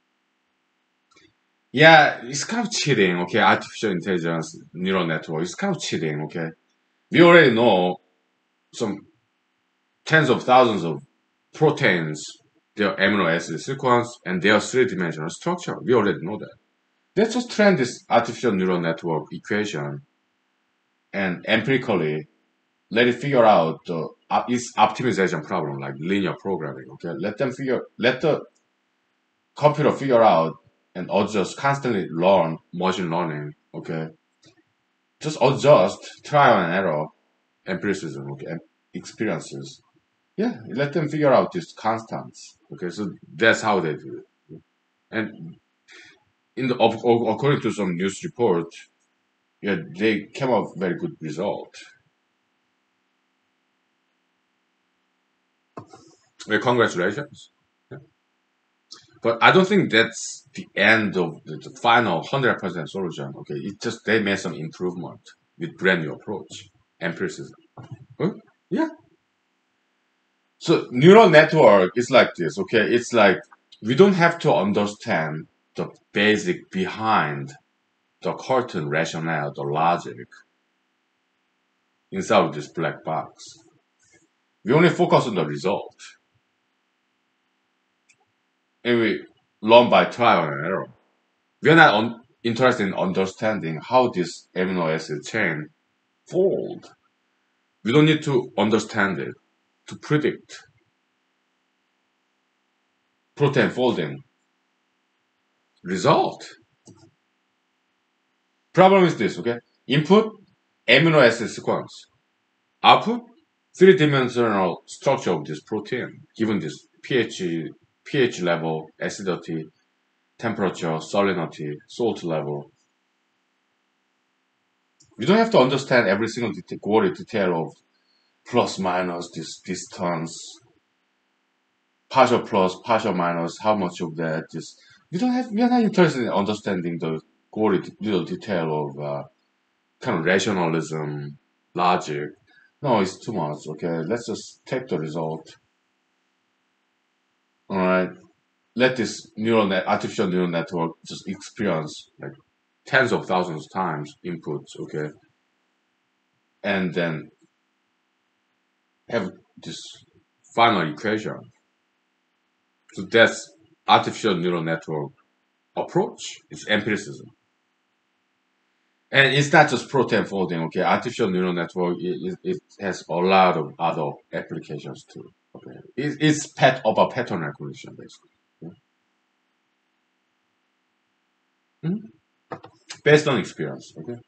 Speaker 1: Yeah, it's kind of cheating, okay? Artificial intelligence, neural network, it's kind of cheating, okay? We already know some tens of thousands of proteins, their amino acid sequence, and their three-dimensional structure. We already know that. Let's just train this artificial neural network equation and empirically let it figure out its optimization problem, like linear programming, okay? Let the computer figure out and adjust, constantly learn machine learning, okay? Just adjust, trial and error, empiricism, okay, and experiences. Yeah, let them figure out these constants. Okay, so that's how they do it. And according to some news report, yeah, they came up with very good result. Well, congratulations. Yeah. But I don't think that's the end of the final 100% solution. Okay, it just they made some improvement with brand new approach, empiricism. Huh? Yeah. So neural network is like this, okay? It's like we don't have to understand the basic behind the curtain rationale, the logic inside of this black box. We only focus on the result. And we learn by trial and error. We are not interested in understanding how this amino acid chain fold. We don't need to understand it to predict protein folding result. Problem is this, okay? Input, amino acid sequence. Output, three-dimensional structure of this protein, given this pH level, acidity, temperature, salinity, salt level. You don't have to understand every single gory detail of plus minus, this distance, partial plus, partial minus, how much of that is. We are not interested in understanding the gory little detail of kind of rationalism, logic. No, it's too much. Okay, let's just take the result. All right, let this artificial neural network just experience like tens of thousands of times inputs. Okay, and then have this final equation. So that's artificial neural network approach. It's empiricism. And it's not just protein folding, okay? Artificial neural network, it has a lot of other applications too. Okay, it's about pattern recognition basically. Yeah. Mhm. Based on experience. Okay.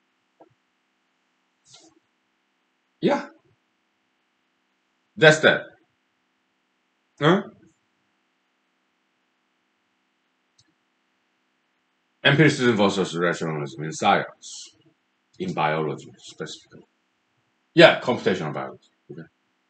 Speaker 1: Yeah, that's that. Huh? Empiricism versus rationalism in science, in biology specifically. Yeah, computational biology. Okay.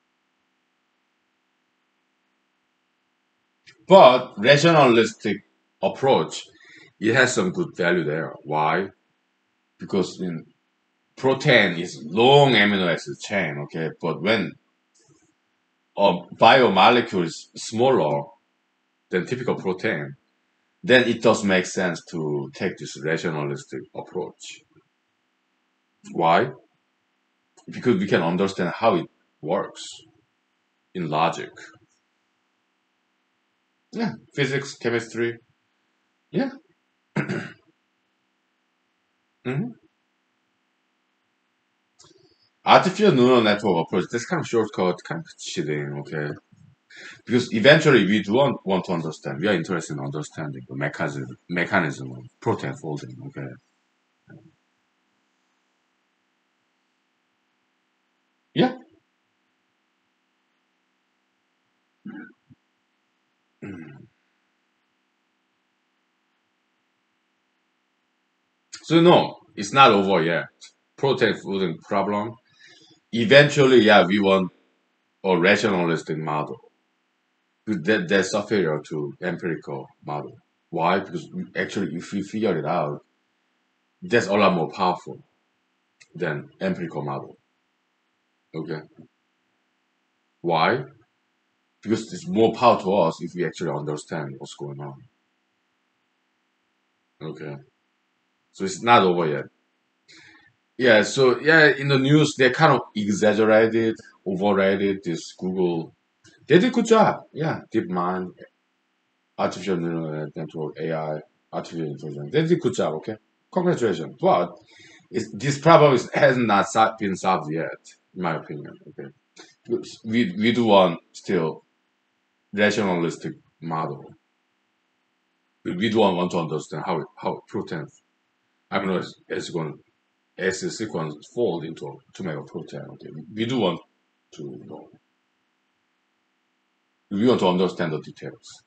Speaker 1: But rationalistic approach, it has some good value there. Why? Because in protein is long amino acid chain, okay? But when a biomolecule is smaller than typical protein, then it does make sense to take this rationalistic approach. Why? Because we can understand how it works in logic. Yeah, physics, chemistry. Yeah. hmm artificial neural network approach, this kind of shortcut, kind of cheating, okay? Because eventually we do want to understand. We are interested in understanding the mechanism of protein folding, okay? Yeah. So no, it's not over yet. Protein folding problem. Eventually, yeah, we want a rationalistic model. But that's superior to empirical model. Why? Because actually, if we figure it out, that's a lot more powerful than empirical model. Okay. Why? Because it's more power to us if we actually understand what's going on. Okay. So it's not over yet. Yeah, so yeah, in the news they kind of exaggerated, overrated this Google. They did a good job. Yeah, DeepMind, artificial neural network, AI, artificial intelligence. They did a good job. Okay, congratulations. But this problem has not been solved yet, in my opinion. Okay, we do want still rationalistic model. We do want to understand how protein amino is going as the sequence fold into to make a protein. Okay, we do want to know. We want to understand the details.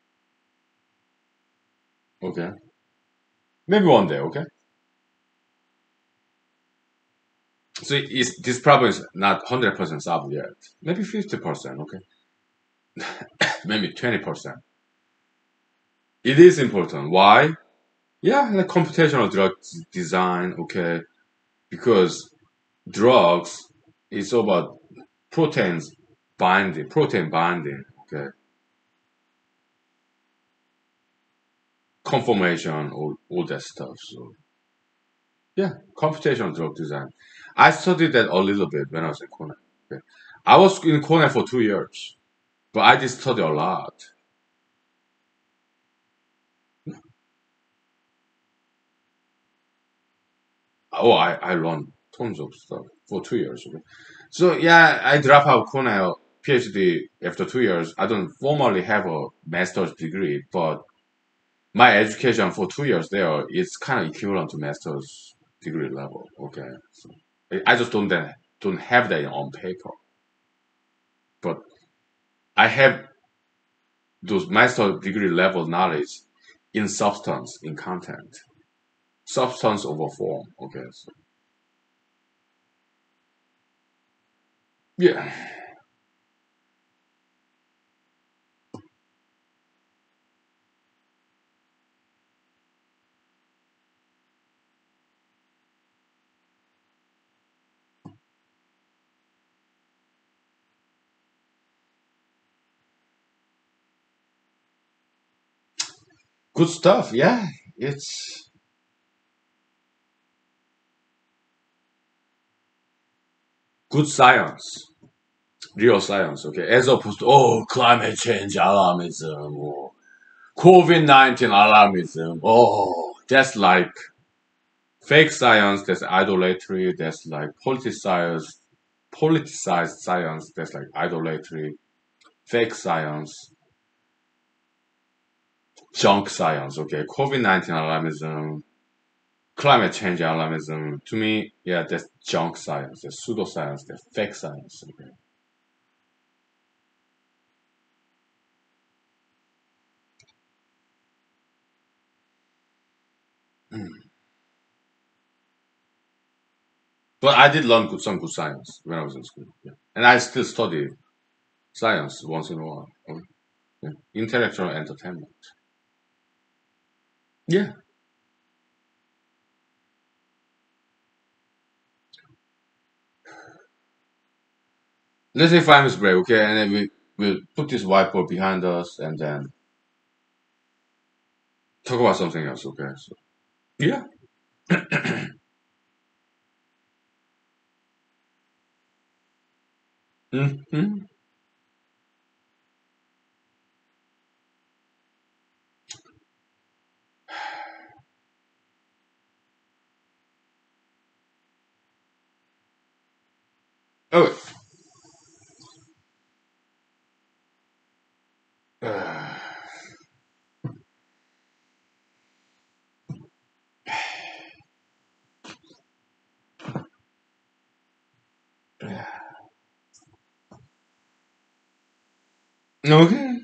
Speaker 1: Okay, maybe one day. Okay, so this problem is not 100% solved yet. Maybe 50%. Okay, maybe 20%. It is important. Why? Yeah, like computational drug design. Okay, because drugs is about protein binding. Okay, conformation, all that stuff. So yeah, computational drug design. I studied that a little bit when I was in Cornell. Okay. I was in Cornell for 2 years, but I did study a lot. Oh, I learned tons of stuff for 2 years. Okay. So yeah, I dropped out Cornell PhD after 2 years. I don't formally have a master's degree, but my education for 2 years there is kind of equivalent to master's degree level. Okay, so I just don't have that on paper, but I have those master degree level knowledge in substance, in content, substance over form. Okay, so yeah, good stuff. Yeah, it's good science, real science. Okay, as opposed to climate change alarmism or COVID-19 alarmism. Oh, that's like fake science. That's idolatry. That's like politicized science. That's like idolatry. Fake science, junk science. Okay, COVID-19 alarmism, climate change alarmism. To me, yeah, that's junk science. That's pseudoscience. That's fake science. Okay. But I did learn some good science when I was in school. Yeah. And I still study science once in a while. Okay. Yeah. Intellectual entertainment. Yeah. Let's say 5 minutes break, okay? And then we'll put this whiteboard behind us and then talk about something else, okay? So, yeah. Hmm. Oh. Okay.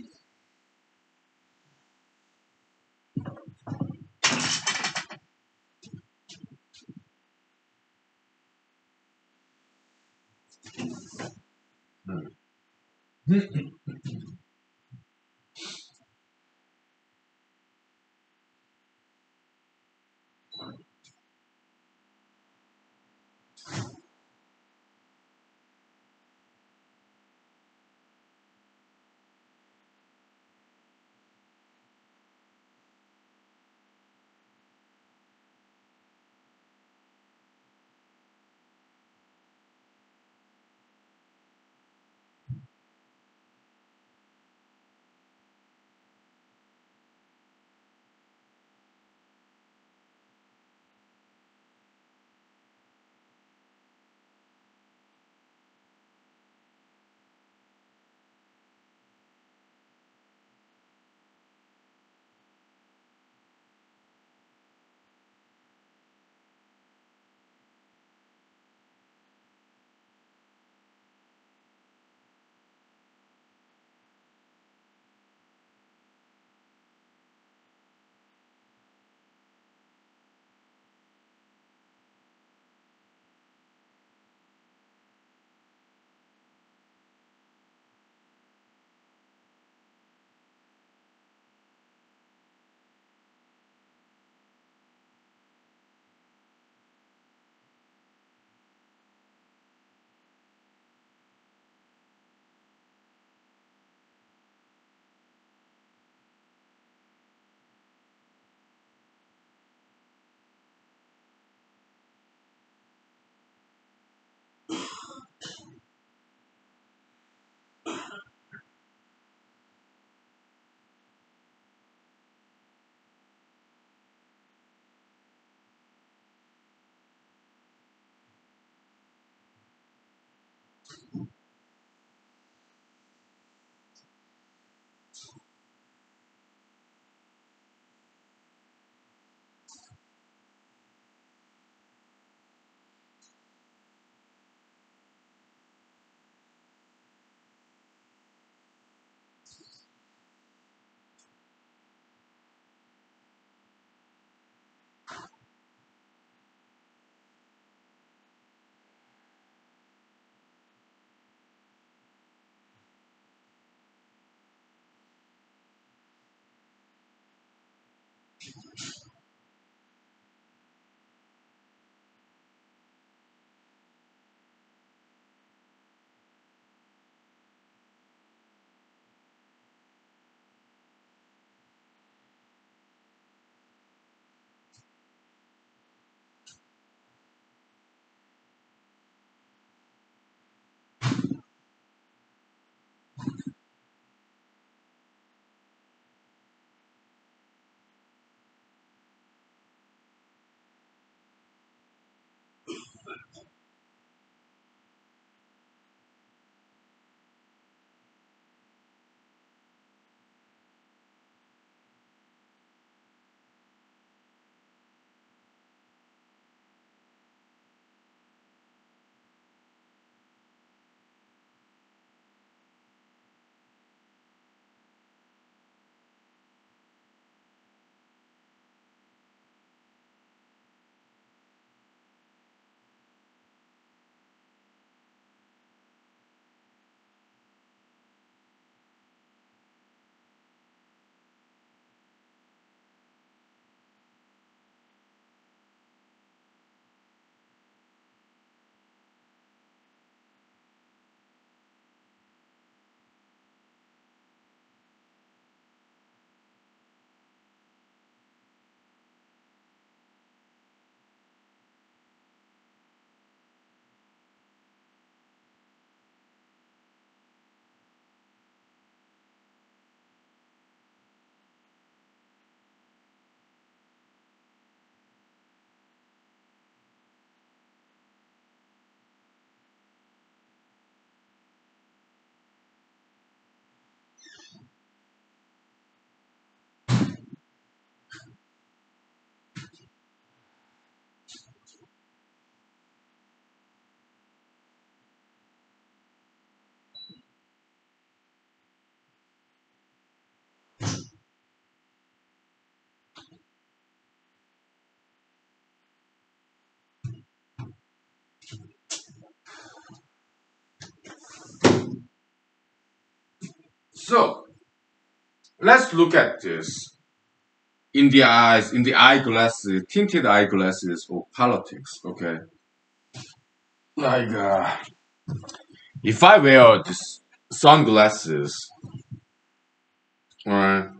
Speaker 1: So let's look at this in the eyes, in the eyeglasses, tinted eyeglasses of politics. Okay, like if I wear this sunglasses, alright,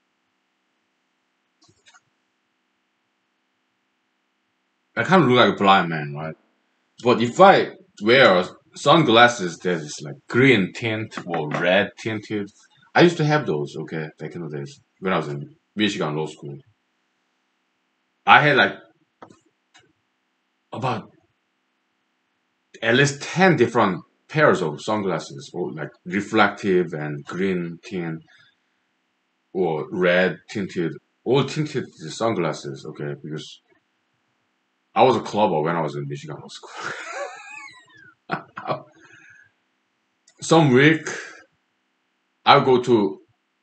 Speaker 1: I kind of look like a blind man, right? But if I wear sunglasses that is like green tint or red tinted, I used to have those, okay, back in the days when I was in Michigan Law School. I had like about at least 10 different pairs of sunglasses, or like reflective and green tint or red tinted, all tinted sunglasses, okay, because I was a clubber when I was in Michigan Law School. Some week I would go to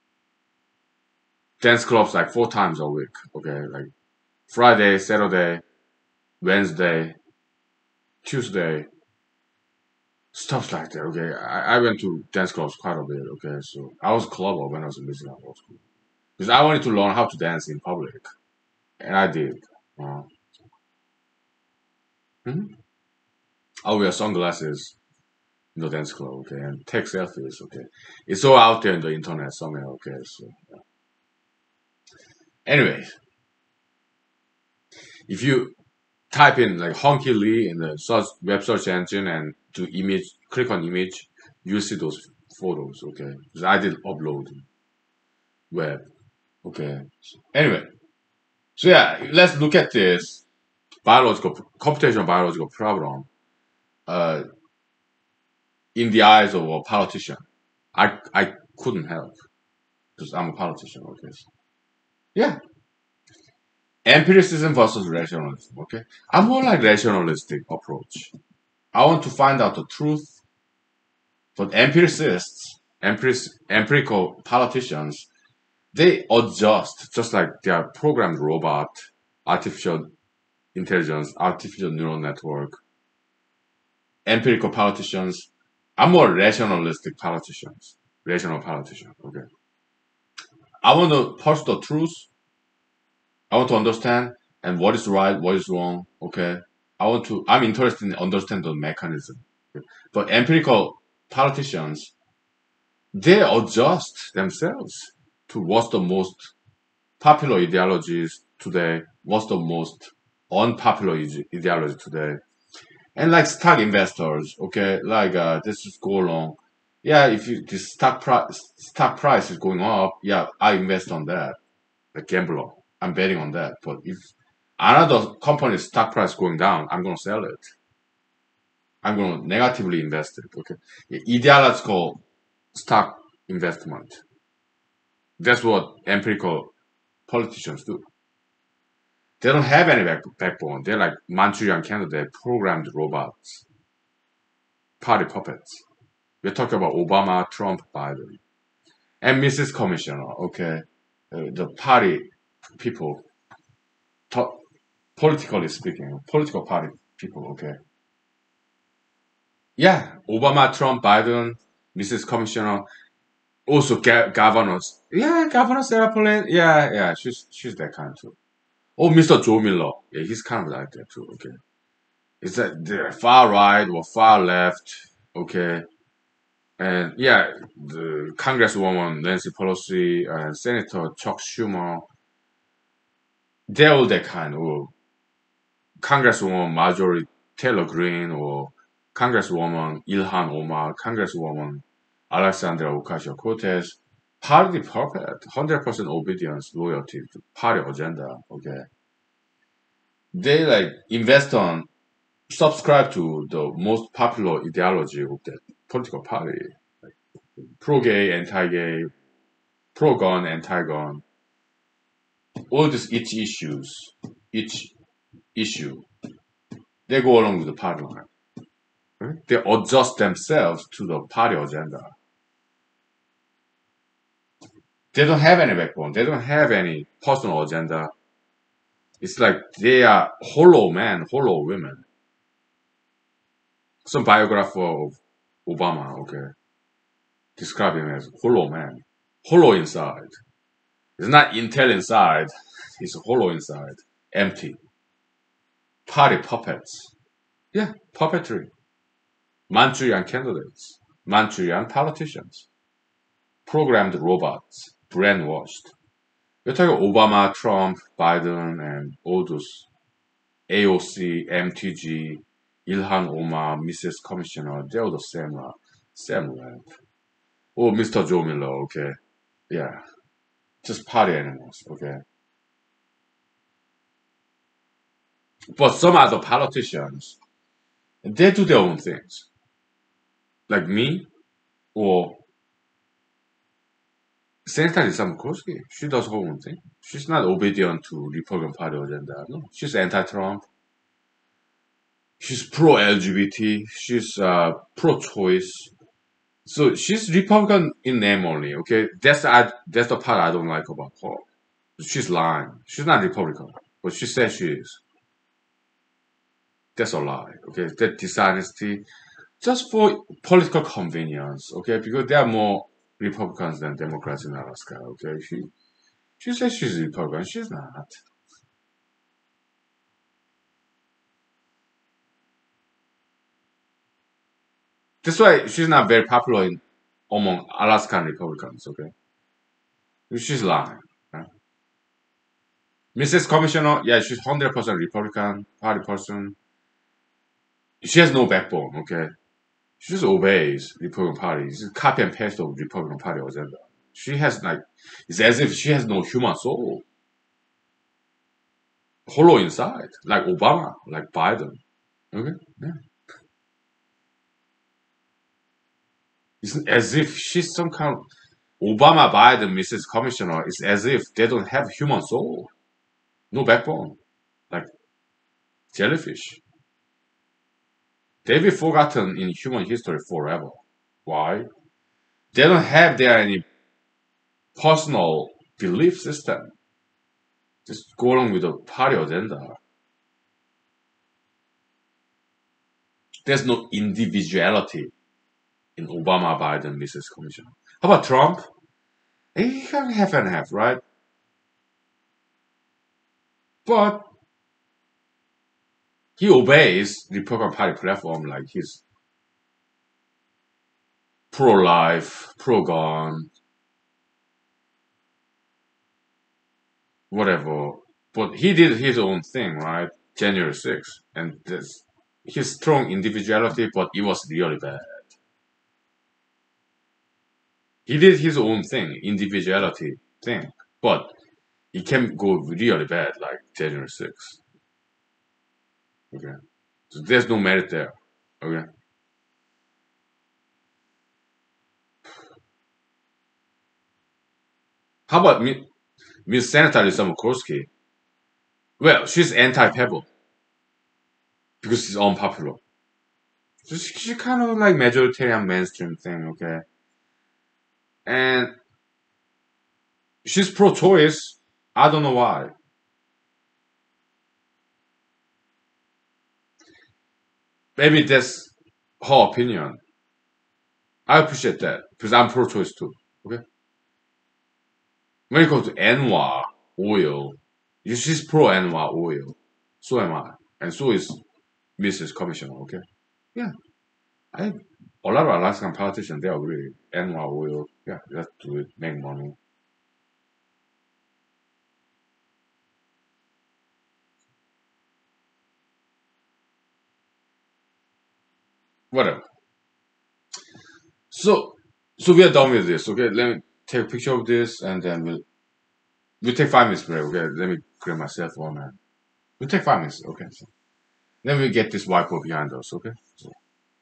Speaker 1: dance clubs like 4 times a week, okay, like Friday, Saturday, Wednesday, Tuesday, stuff like that. Okay, I went to dance clubs quite a bit. Okay, so I was a clubber when I was in Michigan Law School because I wanted to learn how to dance in public, and I did. Uh, mhm. I wear sunglasses in the dance club. Okay, and take selfies. Okay, it's all out there in the internet somewhere. Okay, so anyway, if you type in like Honky Lee in the web search engine and do image, click on image, you'll see those photos. Okay, because I did upload web. Okay. Anyway, so yeah, let's look at this computational biological problem uh, in the eyes of a politician. I couldn't help because I'm a politician. Okay. So, yeah, empiricism versus rationalism. Okay, I'm more like rationalistic approach. I want to find out the truth, but empirical politicians, they adjust just like they are programmed robot, artificial intelligence, artificial neural network, empirical politicians. I'm more rationalistic politicians, rational politician. Okay, I want to parse the truth. I want to understand and what is right, what is wrong. Okay, I'm interested in understanding the mechanism. Okay? But empirical politicians, they adjust themselves to what's the most popular ideologies today, what's the most unpopular ideology today. And like stock investors, okay, like this is go along. Yeah, if you this stock price is going up, yeah, I invest on that. A gambler, I'm betting on that. But if another company's stock price going down, I'm gonna sell it. I'm gonna negatively invest it. Okay, ideological stock investment. That's what empirical politicians do. They don't have any backbone. They're like Manchurian candidate programmed robots, party puppets. We're talking about Obama, Trump, Biden, and Mrs. Commissioner. Okay, the party people, to- politically speaking, political party people. Okay, yeah, Obama, Trump, Biden, Mrs. Commissioner, also governors. Yeah, Governor Sarah Palin. Yeah, yeah, she's that kind too. Oh, Mr. Joe Miller. Yeah, he's kind of like that too. Okay, it's that they're far right or far left. Okay, and yeah, the Congresswoman Nancy Pelosi and Senator Chuck Schumer, they're all that kind. Or Congresswoman Marjorie Taylor Greene, or Congresswoman Ilhan Omar, Congresswoman Alexandria Ocasio-Cortez. Party puppet, 100% obedience, loyalty to party agenda. Okay, they like invest on, subscribe to the most popular ideology of that political party, pro-gay, anti-gay, pro-gun, anti-gun, all these each issue, they go along with the party line. Right? They adjust themselves to the party agenda. They don't have any backbone. They don't have any personal agenda. It's like they are hollow men, hollow women. Some biographer of Obama, okay. describe him as hollow man. Hollow inside. It's not Intel inside. It's hollow inside. Empty. Party puppets. Yeah, puppetry. Manchurian candidates. Manchurian politicians. Programmed robots. Brainwashed. We're talking Obama, Trump, Biden, and all those AOC, MTG, Ilhan Omar, Mrs. Commissioner. They're all the same rap. Oh, Mr. Joe Miller, okay. Yeah. Just party animals, okay. But some other politicians, they do their own things. Like me or Senator Lisa Murkowski. She does her own thing. She's not obedient to Republican Party agenda. No, she's anti-Trump. She's pro-LGBT. She's pro-choice. So she's Republican in name only. Okay, that's the part I don't like about her. She's lying. She's not Republican, but she says she is. That's a lie. Okay, that dishonesty, just for political convenience. Okay, because there are more Republicans than Democrats in Alaska. Okay, she says she's Republican. She's not. That's why she's not very popular among Alaskan Republicans. Okay, she's lying. Right? Mrs. Commissioner, yeah, she's 100% Republican Party person. She has no backbone. Okay, she just obeys Republican Party. She's copy and paste of Republican Party agenda. She has like, it's as if she has no human soul. Hollow inside, like Obama, like Biden. Okay, yeah. It's as if she's some kind of Obama, Biden, Mrs. Commissioner. It's as if they don't have human soul, no backbone, like jellyfish. They'll be forgotten in human history forever. Why? They don't have their any personal belief system. Just go along with the party agenda. There's no individuality in Obama, Biden, Mrs. Commissioner. How about Trump? He can half and half, right? But he obeys Republican Party platform like he's pro-life, pro-gun, whatever. But he did his own thing, right? January 6th. And this, his strong individuality, but it was really bad. He did his own thing, individuality thing. But it can go really bad, like January 6th. Okay. So there's no merit there. Okay. How about Miss Senator Lisa Murkowski? Well, she's anti-Pebble because she's unpopular. So she kind of like majoritarian mainstream thing, okay? And she's pro-choice. I don't know why. Maybe that's her opinion. I appreciate that because I'm pro-choice too. Okay. When it comes to ANWA oil, she's pro-ANWA oil. So am I, and so is Mrs. Commissioner. Okay. Yeah. I a lot of Alaskan politicians they agree. ANWA oil. Yeah, let's do it. Make money. Whatever. So, so we are done with this. Okay. Let me take a picture of this, and then we'll take 5 minutes break. Okay. Let me grab my cell phone, man. We'll take 5 minutes. Okay. So then we get this whiteboard behind us. Okay. So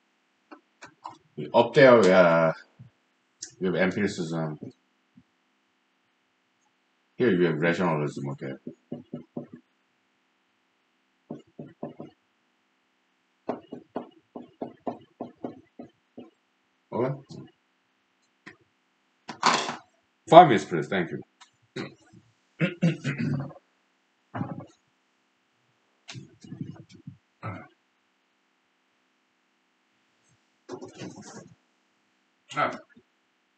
Speaker 1: up there, we have empiricism. Here you have rationalism. Okay. Okay. 5 minutes, please. Thank you. Ah,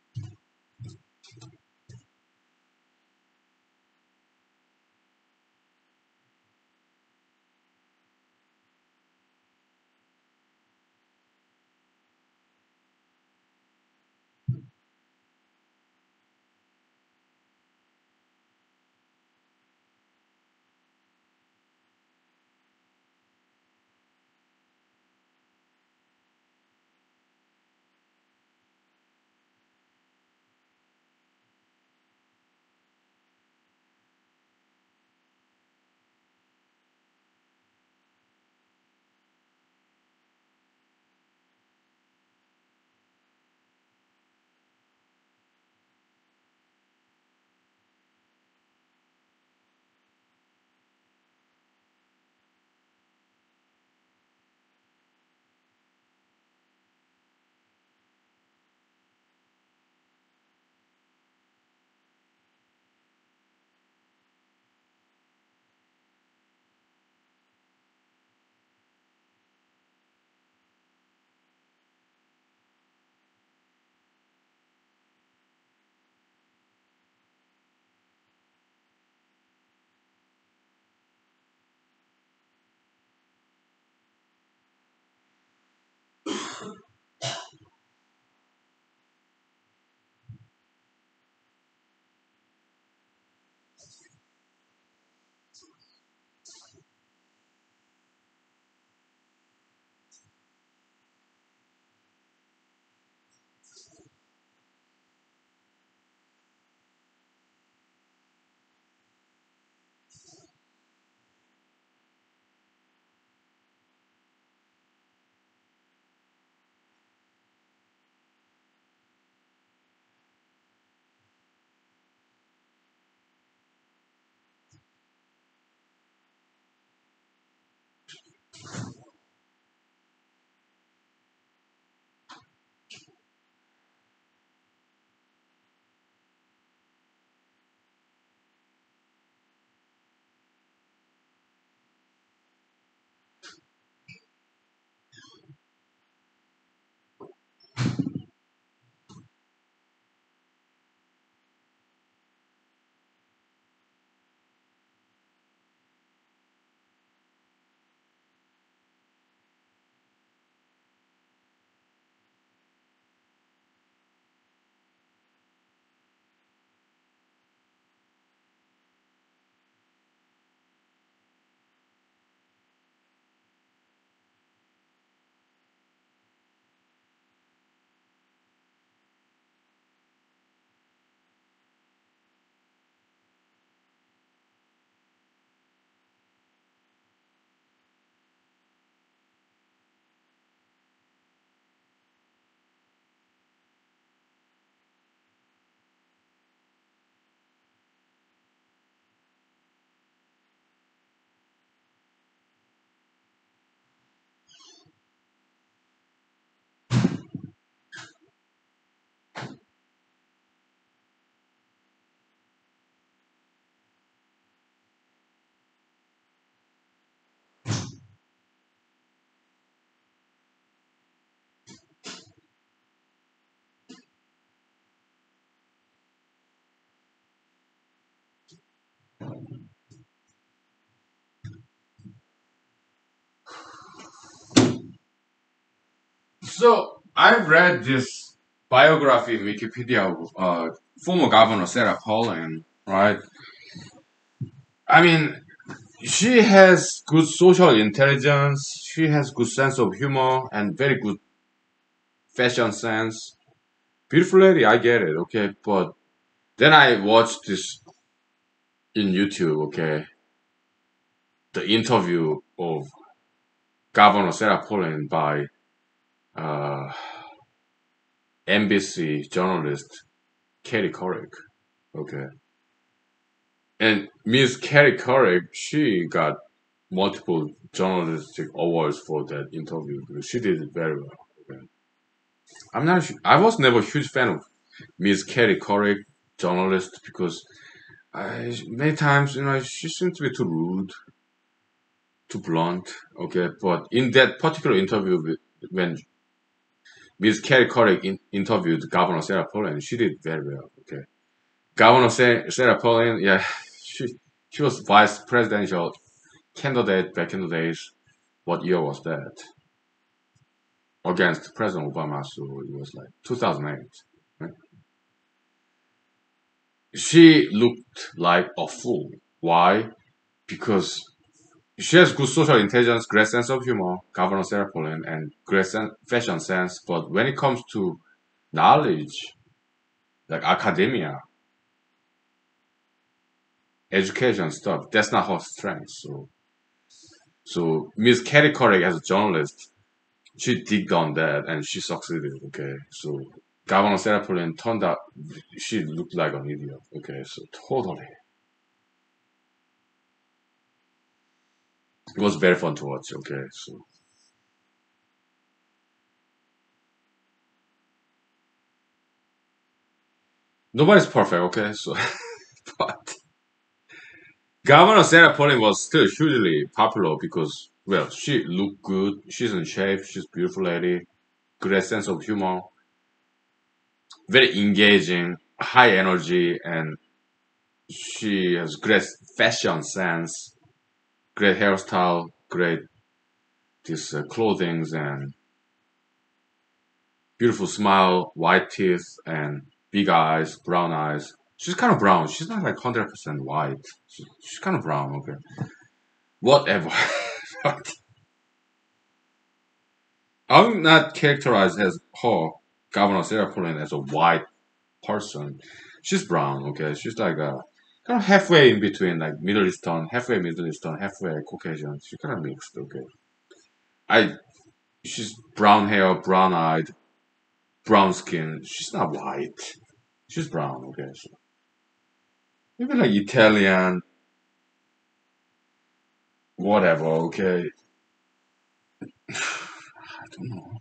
Speaker 1: So I've read this biography in Wikipedia of former governor Sarah Palin, right? I mean, she has good social intelligence. She has good sense of humor and very good fashion sense. Beautiful lady, I get it, okay. But then I watched this in YouTube, okay, the interview of Governor Sarah Palin by uh, NBC journalist Katie Couric, okay. And Miss Katie Couric, she got multiple journalistic awards for that interview because she did it very well. Okay. I was never a huge fan of Miss Katie Couric, journalist, because many times, she seemed to be too rude, too blunt. Okay, but in that particular interview, when Miss Katie Couric interviewed Governor Sarah Palin, she did very well. Okay, Governor Sarah Palin, yeah, she she was vice presidential candidate back in the days. What year was that? Against President Obama, so it was like 2008. Right? She looked like a fool. Why? Because she has good social intelligence, great sense of humor, Governor Sarah Palin, and great fashion sense. But when it comes to knowledge, like academia, education stuff, that's not her strength. So Miss Katie Couric as a journalist, she digged on that and she succeeded. Okay, so Governor Sarah Palin turned out she looked like an idiot. Okay, so totally, it was very fun to watch. Okay, so nobody's perfect. Okay, so but Governor Sarah Palin was still hugely popular because, well, she looked good, she's in shape, she's a beautiful lady, great sense of humor, very engaging, high energy, and she has great fashion sense, great hairstyle, great this clothings, and beautiful smile, white teeth, and big eyes, brown eyes. She's kind of brown. She's not like 100% white. She's kind of brown. Okay, whatever. I would not characterize as her Governor Sarah Palin as a white person. She's brown. Okay, she's like a kind of halfway in between, like Middle Eastern, halfway Caucasian. She's kind of mixed. Okay, I she's brown hair, brown eyed, brown skin. She's not white. She's brown. Okay, so maybe like Italian, whatever. Okay, I don't know.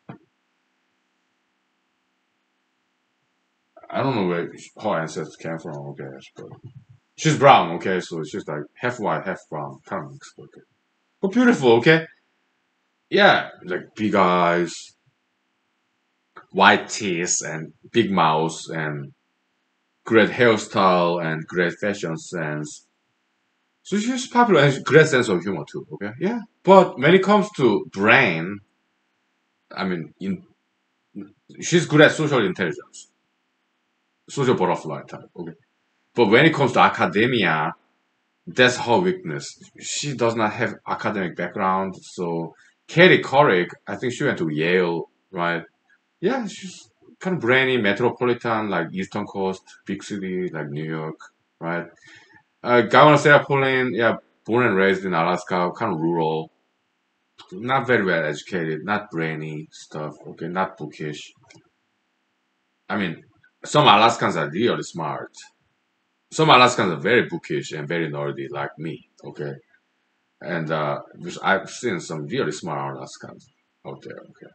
Speaker 1: I don't know where her ancestors came from. Okay, but she's brown. Okay, so she's like half white, half brown, kind of mixed. Okay, but beautiful. Okay, yeah, like big eyes, white teeth, and big mouth, and great hairstyle, and great fashion sense. So she's popular and great sense of humor too. Okay, yeah. But when it comes to brain, I mean, she's good at social intelligence, social butterfly type. Okay, but when it comes to academia, that's her weakness. She does not have academic background. So Katie Couric, I think she went to Yale, right? Yeah, she's kind of brainy, metropolitan, like Eastern Coast, big city like New York, right? Governor Sarah Palin, yeah, born and raised in Alaska, kind of rural, not very well educated, not brainy stuff, okay, not bookish. I mean, some Alaskans are really smart. Some Alaskans are very bookish and very nerdy, like me, okay? And because I've seen some really smart Alaskans out there, okay?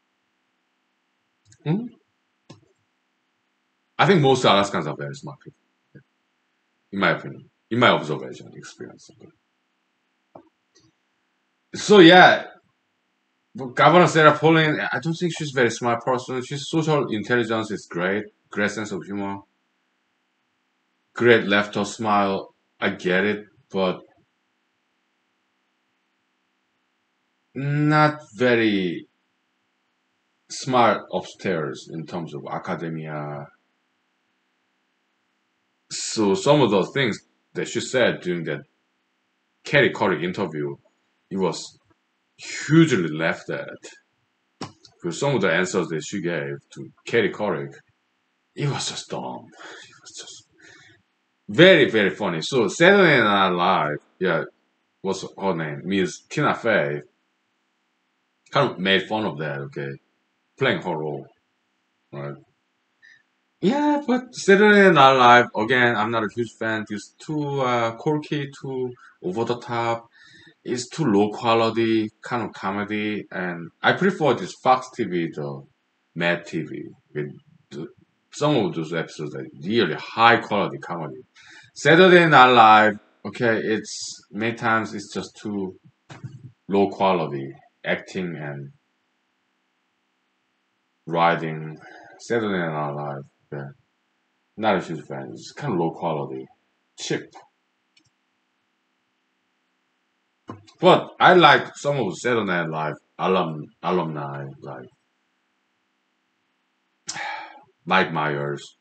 Speaker 1: Mhm. I think most Alaskans are very smart people, in my opinion, in my observation experience. Okay? So yeah, but Governor Sarah Palin, I don't think she's a very smart person. She's social intelligence is great, great sense of humor, great laughter, smile. I get it, but not very smart upstairs in terms of academia. So some of those things that she said during that Katie Couric interview, it was hugely laughed at. Because some of the answers that she gave to Katie Couric, it was just dumb. It was just very, very funny. So Saturday Night Live, yeah, what's her name? Miss Tina Fey kind of made fun of that, okay? Playing her role, right? Yeah, but Saturday Night Live, again, I'm not a huge fan. It's too quirky, too over the top. It's too low quality kind of comedy, and I prefer this Fox TV, the Mad TV, with some of those episodes are really high quality comedy. Saturday Night Live, okay, it's many times it's just too low quality acting and writing. Saturday Night Live, yeah, not a huge fan. It's kind of low quality, cheap. But I like some of Saturday Night Live alumni, like Mike Myers,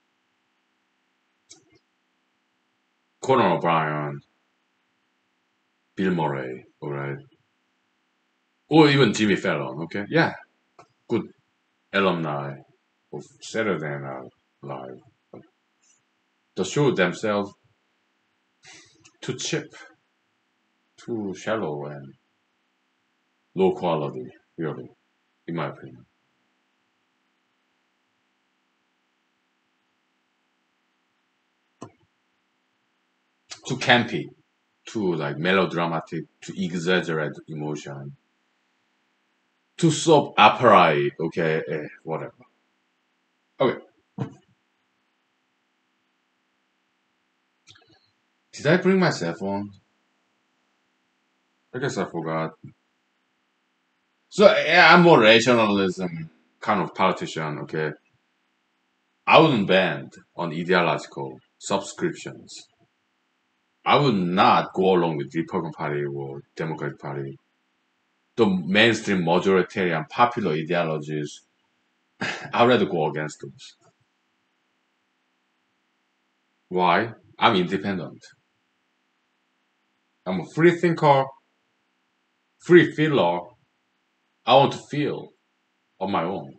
Speaker 1: Conan O'Brien, Bill Murray, alright, or even Jimmy Fallon. Okay, yeah, good alumni of Saturday Night Live. The show themselves too cheap, too shallow, and low quality, really, in my opinion. Too campy, too like melodramatic, too exaggerate emotion, too soap opera. Okay, whatever. Okay, did I bring my cell phone? I guess I forgot. So yeah, I'm more rationalism kind of politician. Okay, I wouldn't bend on ideological subscriptions. I would not go along with Republican Party or Democratic Party. The mainstream majoritarian popular ideologies, I'd rather go against those. Why? I'm independent. I'm a free thinker, free feeler. I want to feel on my own.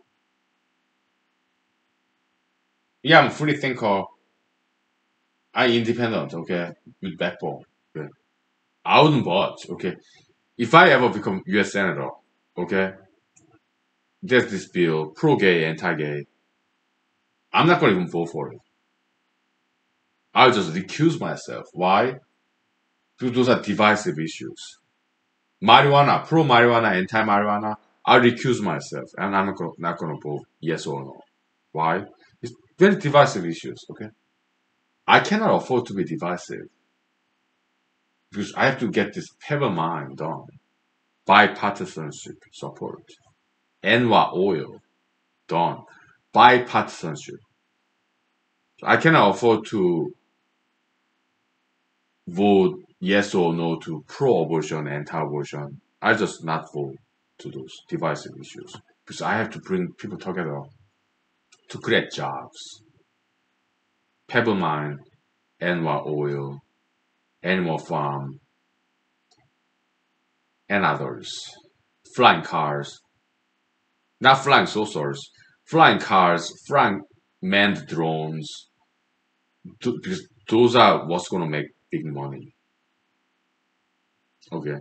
Speaker 1: Yeah, I'm a free thinker. I'm independent, okay, with backbone. Okay. I wouldn't budge, okay. If I ever become U.S. senator, okay, there's this bill, pro-gay, anti-gay. I'm not gonna even vote for it. I'll just recuse myself. Why? Because those are divisive issues. Marijuana, pro-marijuana, anti-marijuana. I'll recuse myself, and I'm not gonna vote yes or no. Why? It's very divisive issues. Okay, I cannot afford to be divisive because I have to get this pebble mine done. Bipartisanship support. ENWA oil done. Bipartisanship. I cannot afford to vote yes or no to pro-abortion, anti-abortion. I just not vote to those divisive issues because I have to bring people together to create jobs. Pebble mine, ENWA oil, Animal Farm, and others. Flying cars, not flying saucers, flying cars, flying manned drones, because those are what's going to make big money. Okay.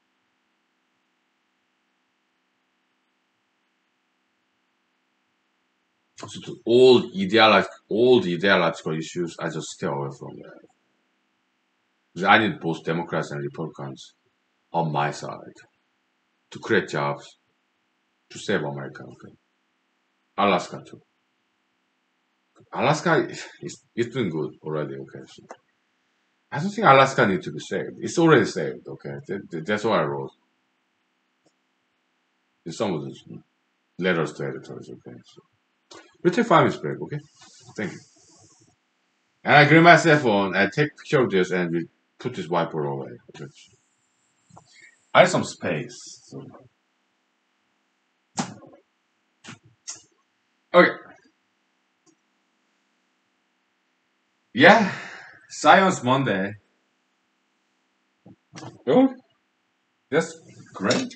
Speaker 1: So to all the ideological issues, I just stay away from that. Because I need both Democrats and Republicans on my side to create jobs, to save America. Okay. Alaska too. Alaska is doing good already. Okay. So I don't think Alaska needs to be saved. It's already saved. Okay. That's what I wrote in some of those letters to editors. Okay. So we'll take 5 minutes break. Okay. Thank you. And I grab my cell phone and take picture of this and we put this whiteboard away. Okay. I have some space. So Yeah, Science Monday. Oh, that's great.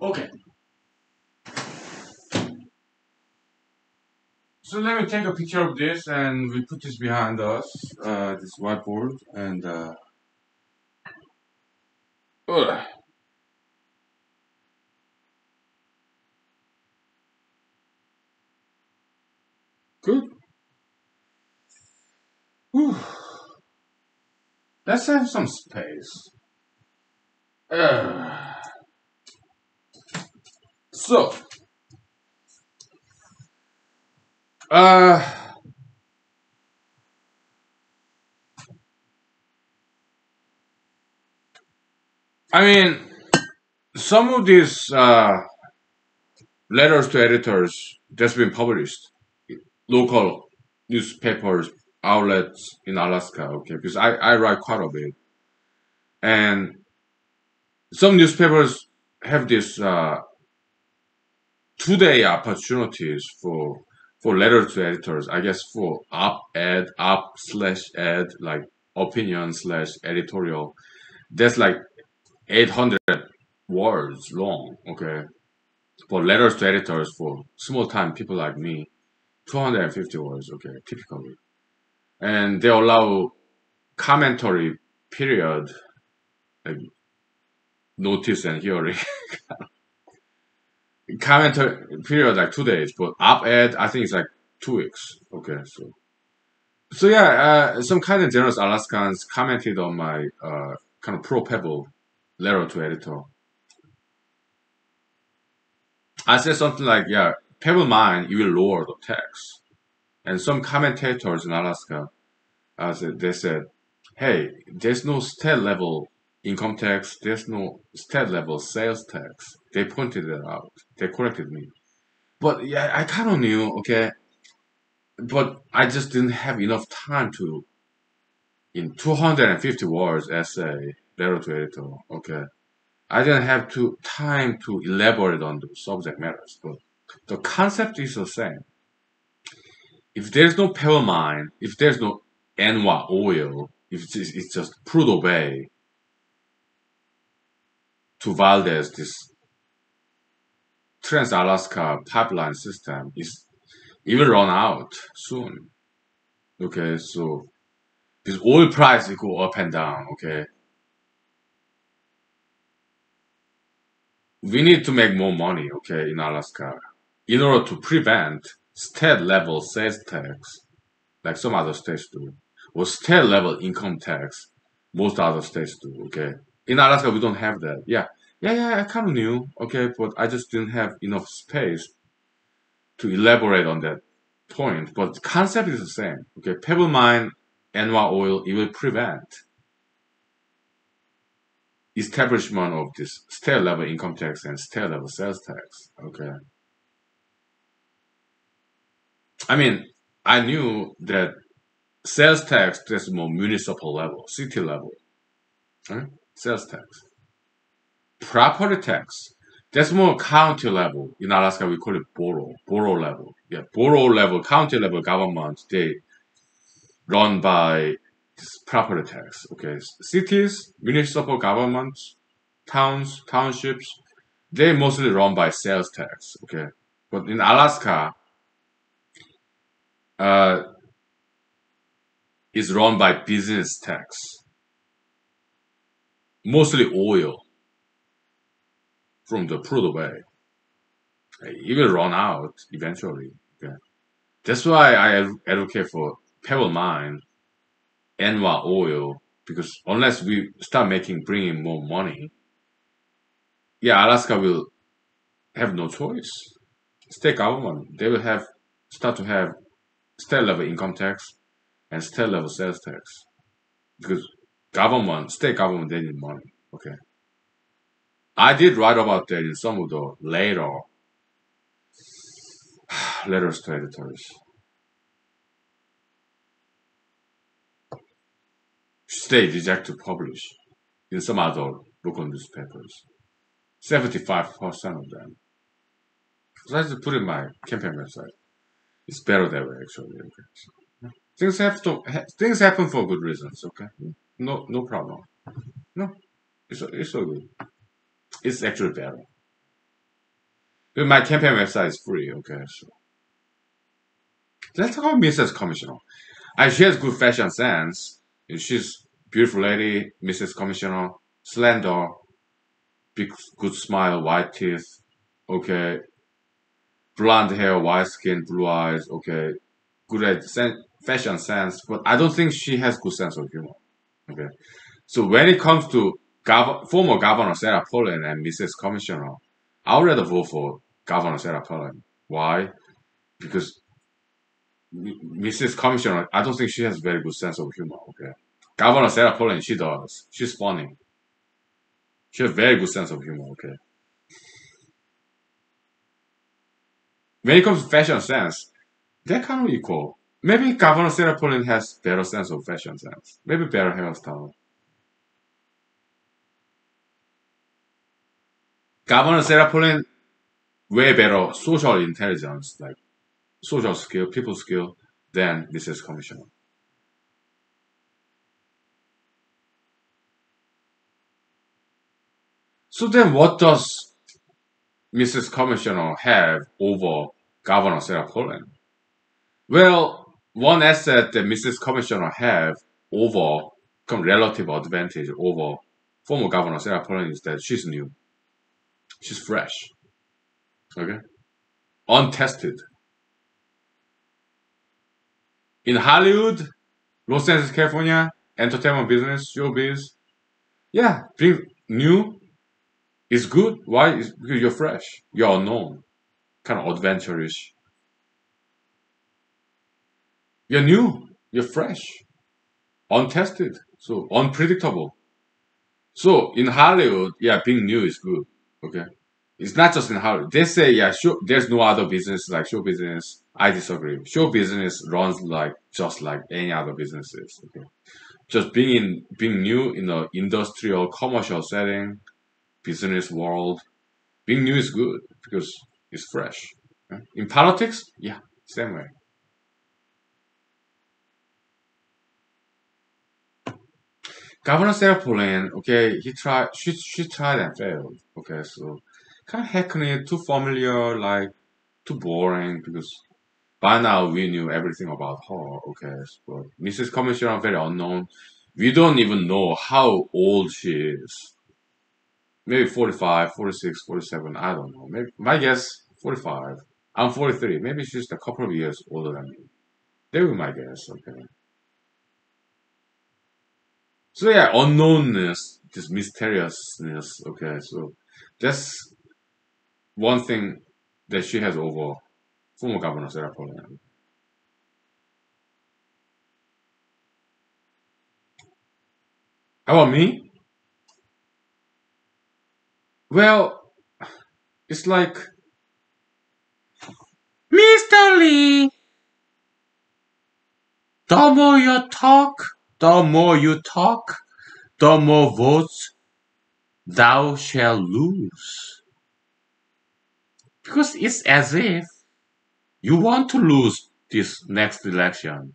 Speaker 1: Okay. So let me take a picture of this and we put this behind us, this whiteboard, and ugh. Good. Whew. Let's have some space. Uh, so, uh, I mean, some of these letters to editors that's been published, local newspapers, outlets in Alaska, okay, because I write quite a bit. And some newspapers have this two-day opportunities for letters to editors, I guess for op-ed, op/ed, like opinion slash editorial. That's like 800 words long, okay? For letters to editors for small time people like me, 250 words, okay, typically. And they allow commentary period, like notice and hearing. Commentary period like 2 days, but op-ed I think it's like 2 weeks. Okay, so yeah, some kind of generous Alaskans commented on my kind of pro Pebble letter to editor. I said something like, yeah, Pebble mine, you will lower the tax. And some commentators in Alaska, they said, hey, there's no state level income tax, there's no state level sales tax. They pointed it out. They corrected me. But yeah, I kind of knew, okay, but I just didn't have enough time to, in 250 words essay, letter to editor, okay. I didn't have time to elaborate on the subject matters, but the concept is the same. If there's no Pebble mine, if there's no ANWA oil, if it's just Prudhoe Bay to Valdez, this Trans-Alaska pipeline system it will run out soon. Okay, so this oil price will go up and down. Okay, we need to make more money. Okay, in Alaska, in order to prevent state level sales tax, like some other states do, or state level income tax, most other states do. Okay, in Alaska we don't have that. Yeah. I kind of knew. Okay, but I just didn't have enough space to elaborate on that point. But the concept is the same. Okay, Pebble mine, ANWA oil, it will prevent establishment of this state level income tax and state level sales tax. Okay. I mean, I knew that sales tax that's more municipal level, city level, right? Sales tax. Property tax, that's more county level. In Alaska, we call it borough level. Yeah, borough level, county level government, they run by this property tax. Okay, cities, municipal governments, towns, townships, they mostly run by sales tax. Okay, but in Alaska, uh, is run by business tax, mostly oil from the Prudhoe Bay. It will run out eventually. Okay, that's why I advocate for Pebble Mine, ANWA oil, because unless we start bringing more money, yeah, Alaska will have no choice. State government, they will start to have state level income tax and state level sales tax because state government, they need money. Okay, I did write about that in some of the later letters to editors. State rejected to publish in some other local newspapers. 75% of them. So I just put in my campaign website. It's better that way, actually. Okay. Things happen for good reasons. Okay, no problem. No, it's so good. It's actually better. My campaign website is free, okay, so. Let's talk about Mrs. Commissioner. She has good fashion sense. She's beautiful lady, Mrs. Commissioner, slender, big, good smile, white teeth, okay, blonde hair, white skin, blue eyes, okay, good at fashion sense, but I don't think she has good sense of humor, okay. So when it comes to former Governor Sarah Palin and Mrs. Commissioner, I would rather vote for Governor Sarah Palin. Why? Because Mrs. Commissioner, I don't think she has very good sense of humor. Okay, Governor Sarah Palin, she does. She's funny. She has very good sense of humor. Okay, when it comes to fashion sense, they're kind of equal. Maybe Governor Sarah Palin has better sense of fashion sense. Maybe better hairstyle. Governor Sarah Palin way better social intelligence, like social skill, people skill, than Mrs. Commissioner. So then what does Mrs. Commissioner have over Governor Sarah Palin? Well, one asset that Mrs. Commissioner have over some relative advantage over former Governor Sarah Palin is that she's new. She's fresh. Okay? Untested. In Hollywood, Los Angeles, California, entertainment business, showbiz, yeah, being new is good. Why? It's because you're fresh. You're unknown. Kind of adventurous. You're new. You're fresh. Untested. So unpredictable. So in Hollywood, yeah, being new is good. Okay. It's not just in Hollywood. They say, yeah, there's no other business like show business. I disagree. Show business runs like just like any other businesses. Okay. Just being new in the industrial commercial setting, business world, being new is good because it's fresh. Okay? In politics, yeah, same way. Governor Sarah Palin, okay, she tried and failed. Okay, so kind of hackneyed, too familiar, like too boring because by now we knew everything about her. Okay, but Mrs. Commissioner very unknown. We don't even know how old she is. Maybe 45, 46, 47. I don't know. Maybe my guess 45. I'm 43. Maybe she's a couple of years older than me. That would be my guess. Okay. So yeah, unknownness, this mysteriousness. Okay, so that's one thing that she has over former Governor Sarah Palin. How about me? Well, it's like Mr. Lee. The more you talk, the more votes thou shalt lose. Because it's as if you want to lose this next election.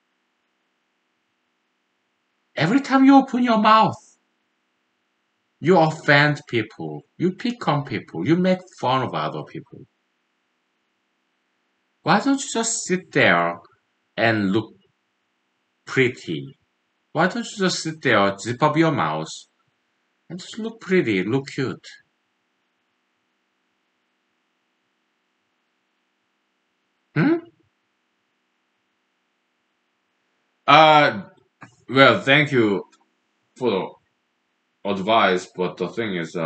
Speaker 1: Every time you open your mouth, you offend people, you pick on people, you make fun of other people. Why don't you just sit there and look pretty? Why don't you just sit there, zip up your mouth, and just look pretty, look cute? Hmm? Uh, well, thank you for the advice, but the thing is,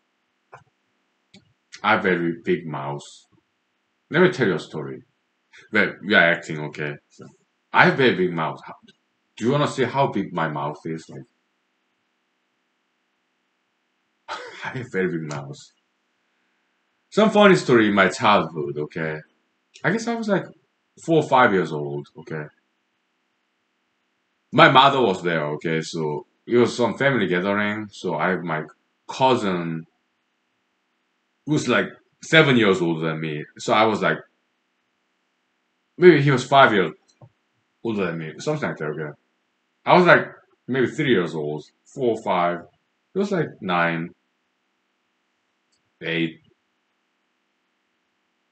Speaker 1: I have very big mouth. Let me tell you a story. Well, we are acting, okay? So, I have very big mouth. Do you want to see how big my mouth is? Like, I have very big mouth. Some funny story in my childhood, okay? I guess I was like 4 or 5 years old, okay? My mother was there, okay? So it was some family gathering. So I have my cousin who's like 7 years older than me. So I was like, maybe he was 5 years older than me, something like that, okay? I was like maybe 3 years old, 4 or 5. It was like 9, 8.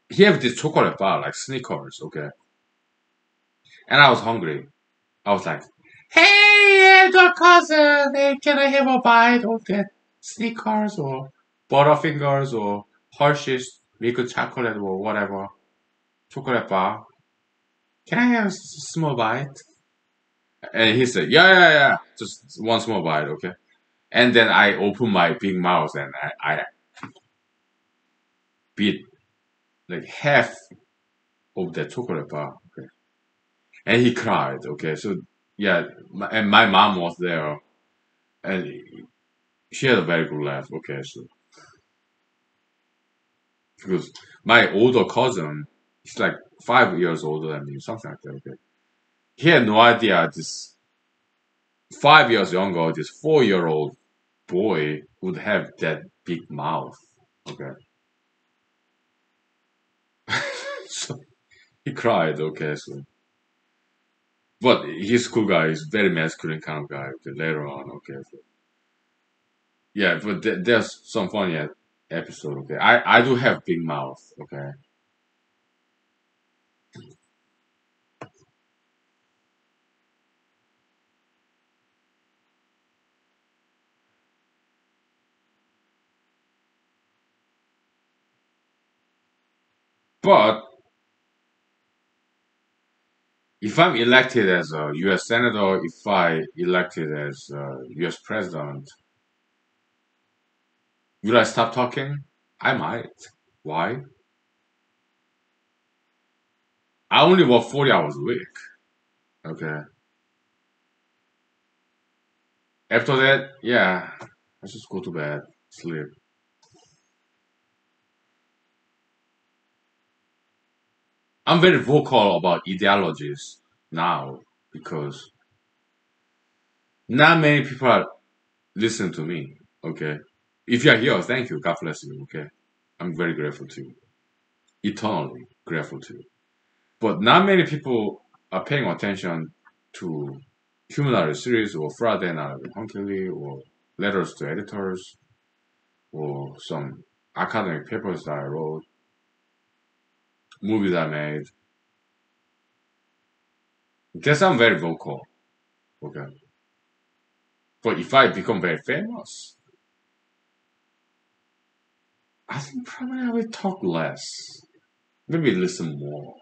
Speaker 1: he have this chocolate bar, like Snickers, okay? And I was hungry. I was like, hey, elder cousin, hey, can I have a bite of that Snickers or Butterfingers or Hershey's milk chocolate or whatever chocolate bar? Can I have a small bite? And he said, yeah, just one small bite, okay? And then I opened my big mouth and I bit like half of the chocolate bar, okay? And he cried, okay? So yeah, and my mom was there, and she had a very good laugh, okay? So because my older cousin, he's like 5 years older than me, something like that, okay? He had no idea this 5 years younger, this 4-year-old boy would have that big mouth, okay? So he cried, okay? So but he's a cool guy. He's very masculine kind of guy. Okay, later on, okay. So, yeah, but there's some funny episode. Okay, I do have big mouth. Okay, but if I'm elected as a U.S. senator, if I elected as a U.S. president, will I stop talking? I might. Why? I only work 40 hours a week. Okay. After that, yeah, I just go to bed, sleep. I'm very vocal about ideologies now because not many people are listening to me. Okay. If you're here, thank you. God bless you. Okay. I'm very grateful to you. Eternally grateful to you. But not many people are paying attention to Human series or Friday Night with Hunkley or letters to editors or some academic papers that I wrote, movies I made. Guess I'm very vocal. Okay. But if I become very famous, I think probably I will talk less. Maybe listen more.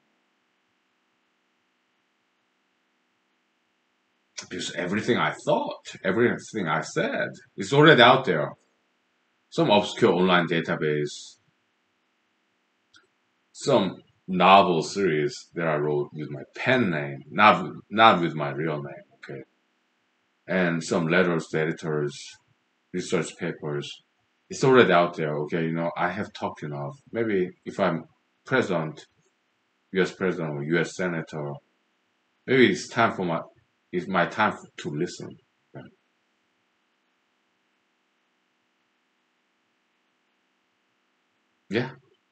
Speaker 1: Because everything I thought, everything I said is already out there. Some obscure online database, some novel series that I wrote with my pen name, not with my real name, okay? And some letters to editors, research papers. It's already out there, okay? I have talked enough. Maybe if I'm president, U.S. president or U.S. senator, maybe it's my time to listen. Right? Yeah,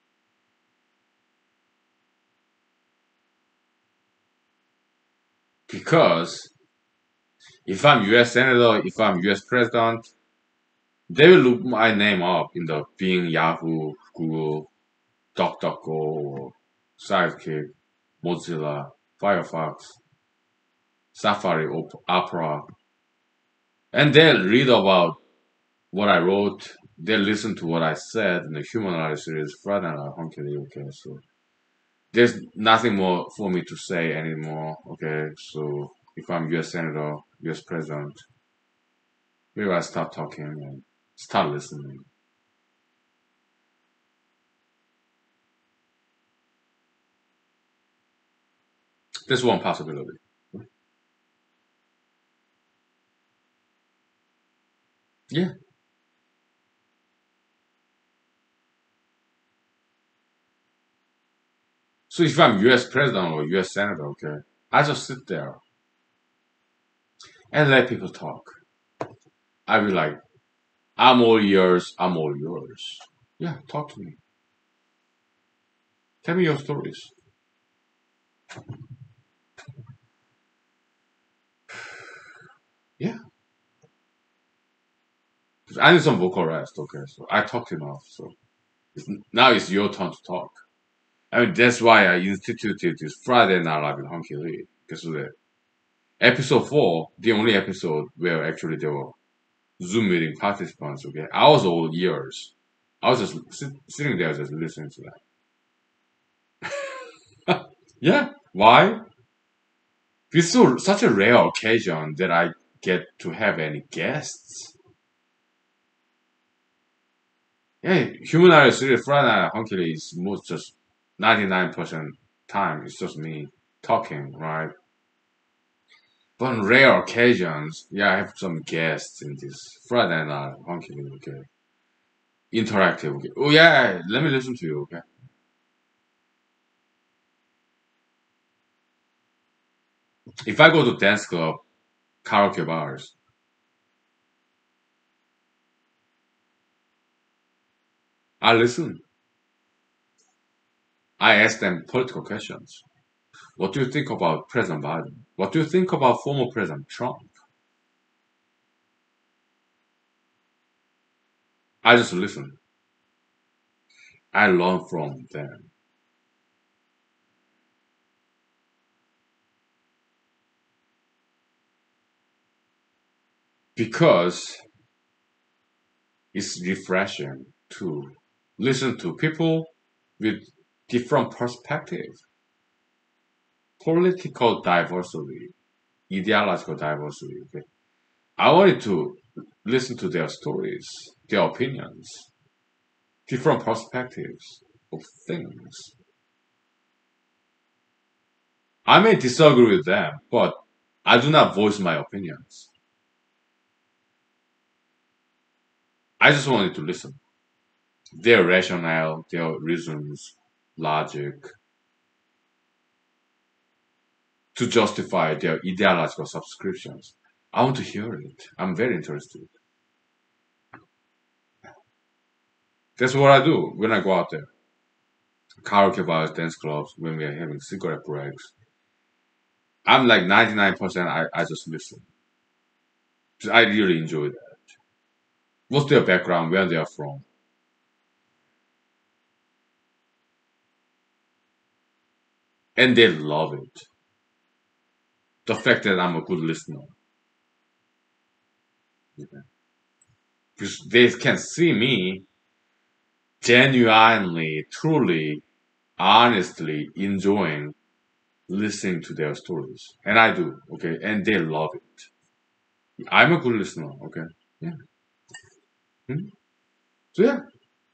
Speaker 1: because if I'm U.S. senator, if I'm U.S. president, they will look my name up in the Bing, Yahoo, Google, DuckDuckGo, or Sidekick, Mozilla, Firefox, Safari, Opera, and they'll read about what I wrote. They'll listen to what I said in the Human Rights series, Friday Night Hunky. Okay, so there's nothing more for me to say anymore. Okay, so if I'm U.S. senator, U.S. president, maybe I start talking and start listening. That's one possibility. Yeah. So if I'm U.S. president or U.S. senator, okay, I just sit there and let people talk. I be like, I'm all yours. I'm all yours. Yeah, talk to me. Tell me your stories. Yeah. 'Cause I need some vocal rest. Okay, so I talked enough. So now it's your turn to talk. I mean, that's why I instituted this Friday Night Live in Honky Lee. Because the episode 4, the only episode where actually there were Zoom meeting participants, okay? I was all ears. I was just sitting there just listening to that. Yeah, why? It's such a rare occasion that I get to have any guests. Yeah, Human Area Series Friday Night Honky Lee is most just 99% time. It's just me talking, right? But on rare occasions, yeah, I have some guests in this Friday Night Honky Lee, okay? Interactive, okay? Oh yeah, let me listen to you, okay? If I go to dance club, karaoke bars, I listen. I ask them political questions. What do you think about President Biden? What do you think about former President Trump? I just listen. I learn from them because it's refreshing to listen to people with different perspective, political diversity, ideological diversity. Okay? I wanted to listen to their stories, their opinions, different perspectives of things. I may disagree with them, but I do not voice my opinions. I just wanted to listen. Their rationale, their reasons, logic, to justify their ideological subscriptions. I want to hear it. I'm very interested. That's what I do when I go out there. Karaoke bars, dance clubs, when we are having cigarette breaks. I'm like 99%, I just listen. I really enjoy that. What's their background, where they are from? And they love it. The fact that I'm a good listener. Because they can see me genuinely, truly, honestly enjoying listening to their stories. And I do, okay? And they love it. I'm a good listener, okay? Yeah. Hmm? So yeah.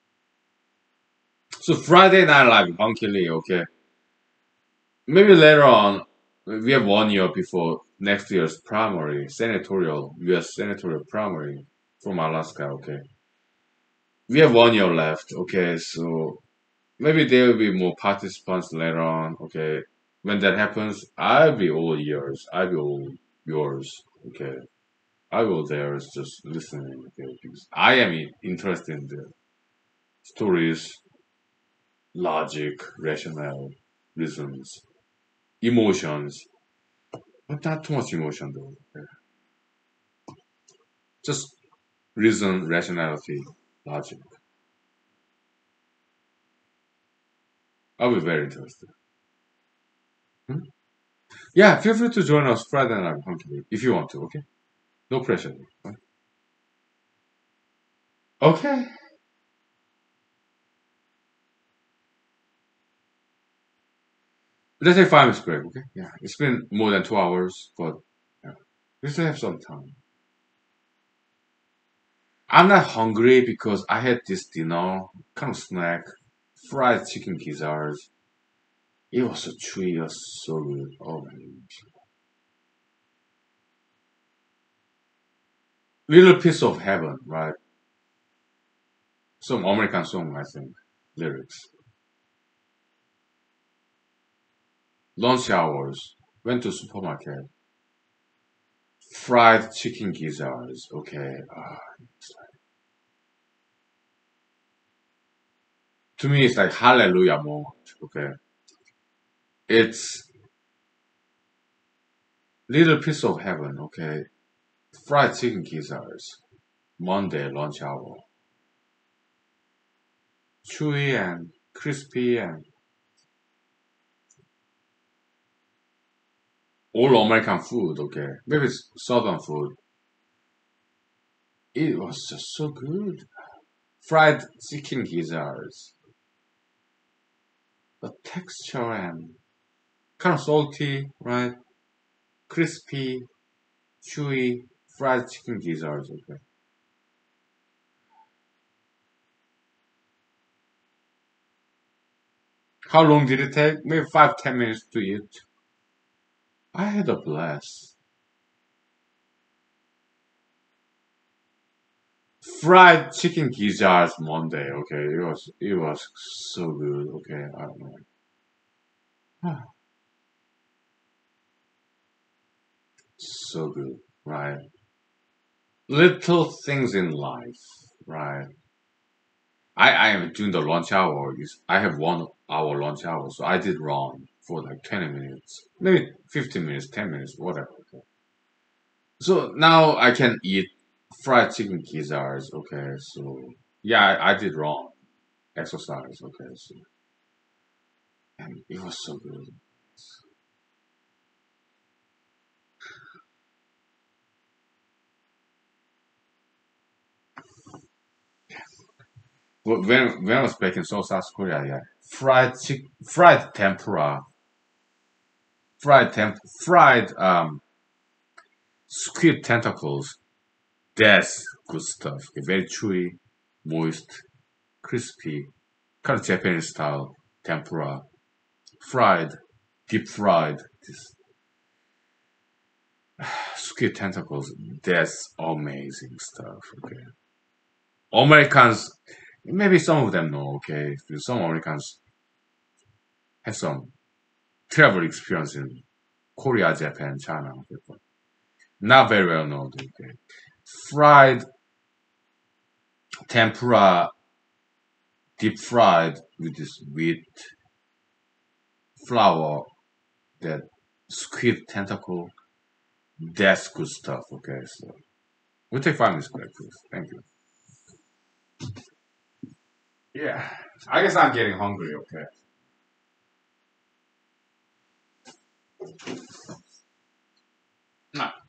Speaker 1: So Friday Night Live, Honky Lee, okay? Maybe later on, we have 1 year before next year's primary, senatorial, US senatorial primary from Alaska, okay? We have 1 year left, okay? So maybe there will be more participants later on, okay? When that happens, I'll be all yours. I'll be all yours, okay? I will there is just listening, okay? Because I am interested in the stories, logic, rationale, reasons, emotions, but not too much emotion though. Okay? Just reason, rationality, logic. I'll be very interested. Hmm? Yeah, feel free to join us Friday night Hunky if you want to. Okay, no pressure. Okay, let's take 5 minutes break. Okay, yeah, it's been more than 2 hours, but yeah, we still have some time. I'm not hungry because I had this dinner, kind of snack, fried chicken gizzards. It was so chewy, it was so good. Oh my goodness. Little piece of heaven, right? Some American song, I think, lyrics. Lunch hours, went to supermarket, fried chicken gizzards. Okay, to me it's like hallelujah moment. Okay, it's little piece of heaven. Okay, fried chicken gizzards. Monday lunch hour, chewy and crispy and all American food, okay? Maybe it's Southern food. It was just so good. Fried chicken gizzards. The texture and kind of salty, right? Crispy, chewy, fried chicken gizzards, okay? How long did it take? Maybe 5-10 minutes to eat. I had a blast. Fried chicken gizzards Monday, okay? It was so good, okay? I don't know. So good, right? Little things in life, right? I am doing the lunch hour. I have 1 hour lunch hour, so I did run for like 20 minutes, maybe 15 minutes, 10 minutes, whatever. Okay. So now I can eat fried chicken gizzards. Okay, so yeah, I did run, exercise. Okay, so and it was so good. But when I was back in South Korea, yeah, fried tempura, fried squid tentacles. That's good stuff. Okay, very chewy, moist, crispy, kind of Japanese style tempura, fried, deep fried. This squid tentacles. That's amazing stuff. Okay, Americans, maybe some of them know. Okay, some Americans have some travel experience in Korea, Japan, China. Okay, but not very well known. Okay, fried tempura, deep fried with this wheat flour, that squid tentacle. That's good stuff. Okay, so we'll take 5 minutes break, please. Thank you. Yeah, I guess I'm getting hungry. Okay. Nah.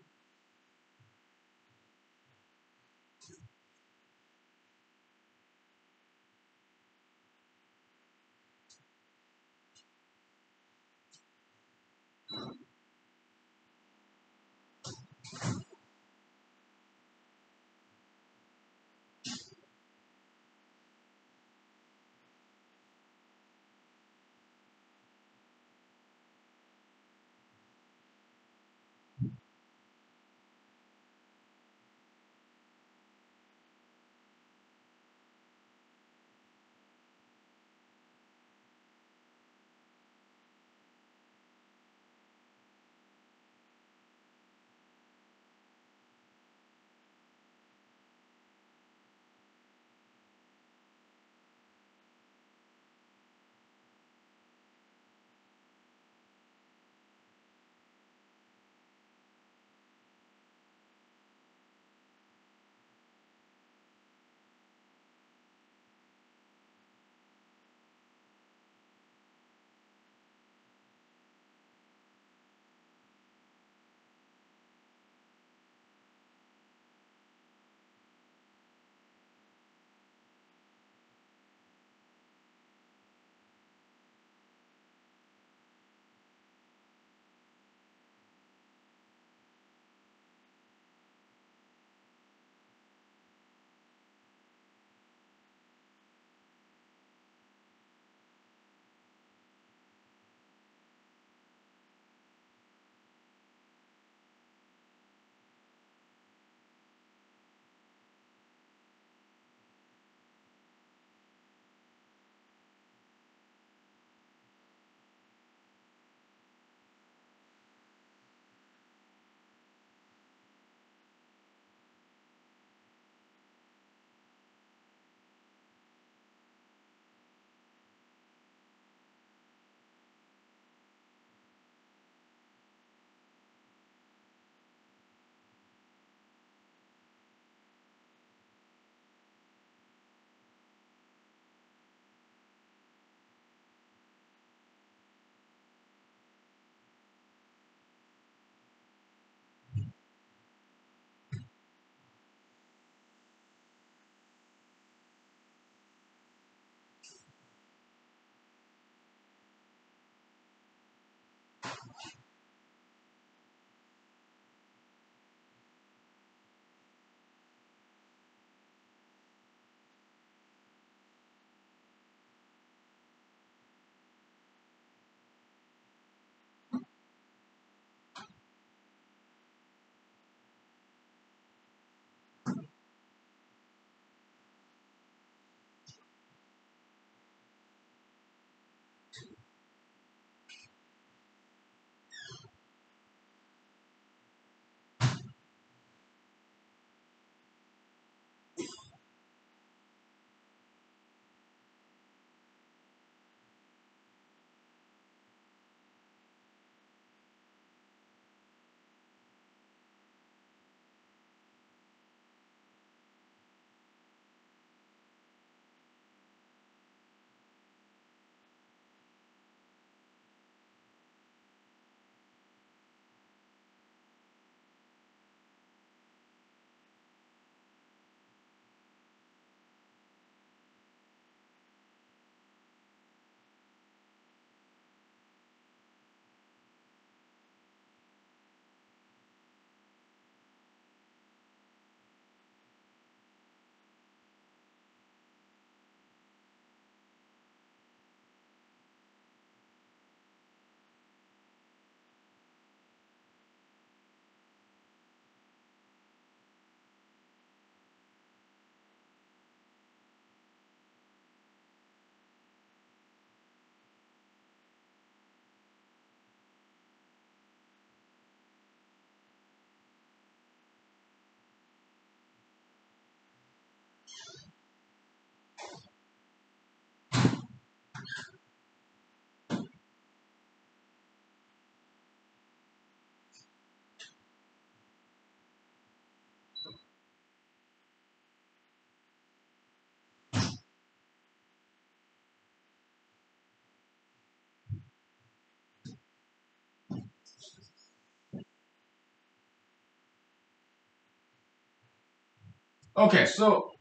Speaker 1: Okay, so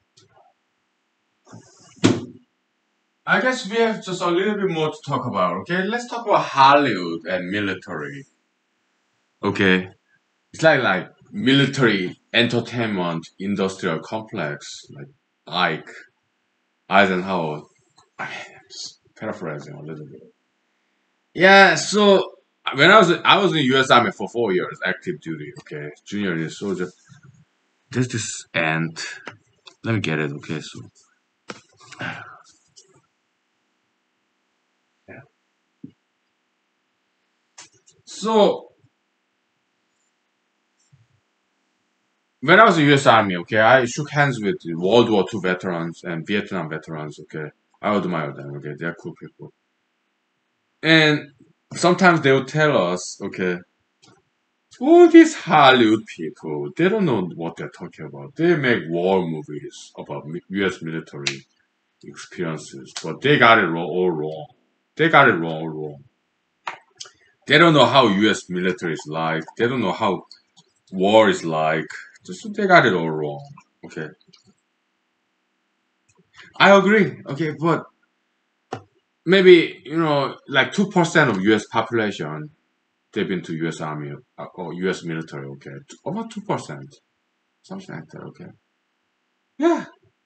Speaker 1: I guess we have just a little bit more to talk about. Okay, let's talk about Hollywood and military. Okay, it's like military entertainment industrial complex, like Ike Eisenhower. I mean, I'm just paraphrasing a little bit. Yeah, so when I was in U.S. Army for 4 years, active duty. Okay, junior year soldier. There's this ant. Let me get it. Okay, so yeah. So when I was in U.S. Army, okay, I shook hands with World War II veterans and Vietnam veterans. Okay, I admire them. Okay, they're cool people. And sometimes they would tell us, okay, all these Hollywood people, they don't know what they're talking about. They make war movies about U.S. military experiences, but they got it all wrong. They got it all wrong. They don't know how U.S. military is like. They don't know how war is like. Just they got it all wrong. Okay, I agree. Okay, but maybe like 2% of U.S. population they've been to U.S. Army or U.S. military. Okay, over 2%, something like that. Okay, yeah.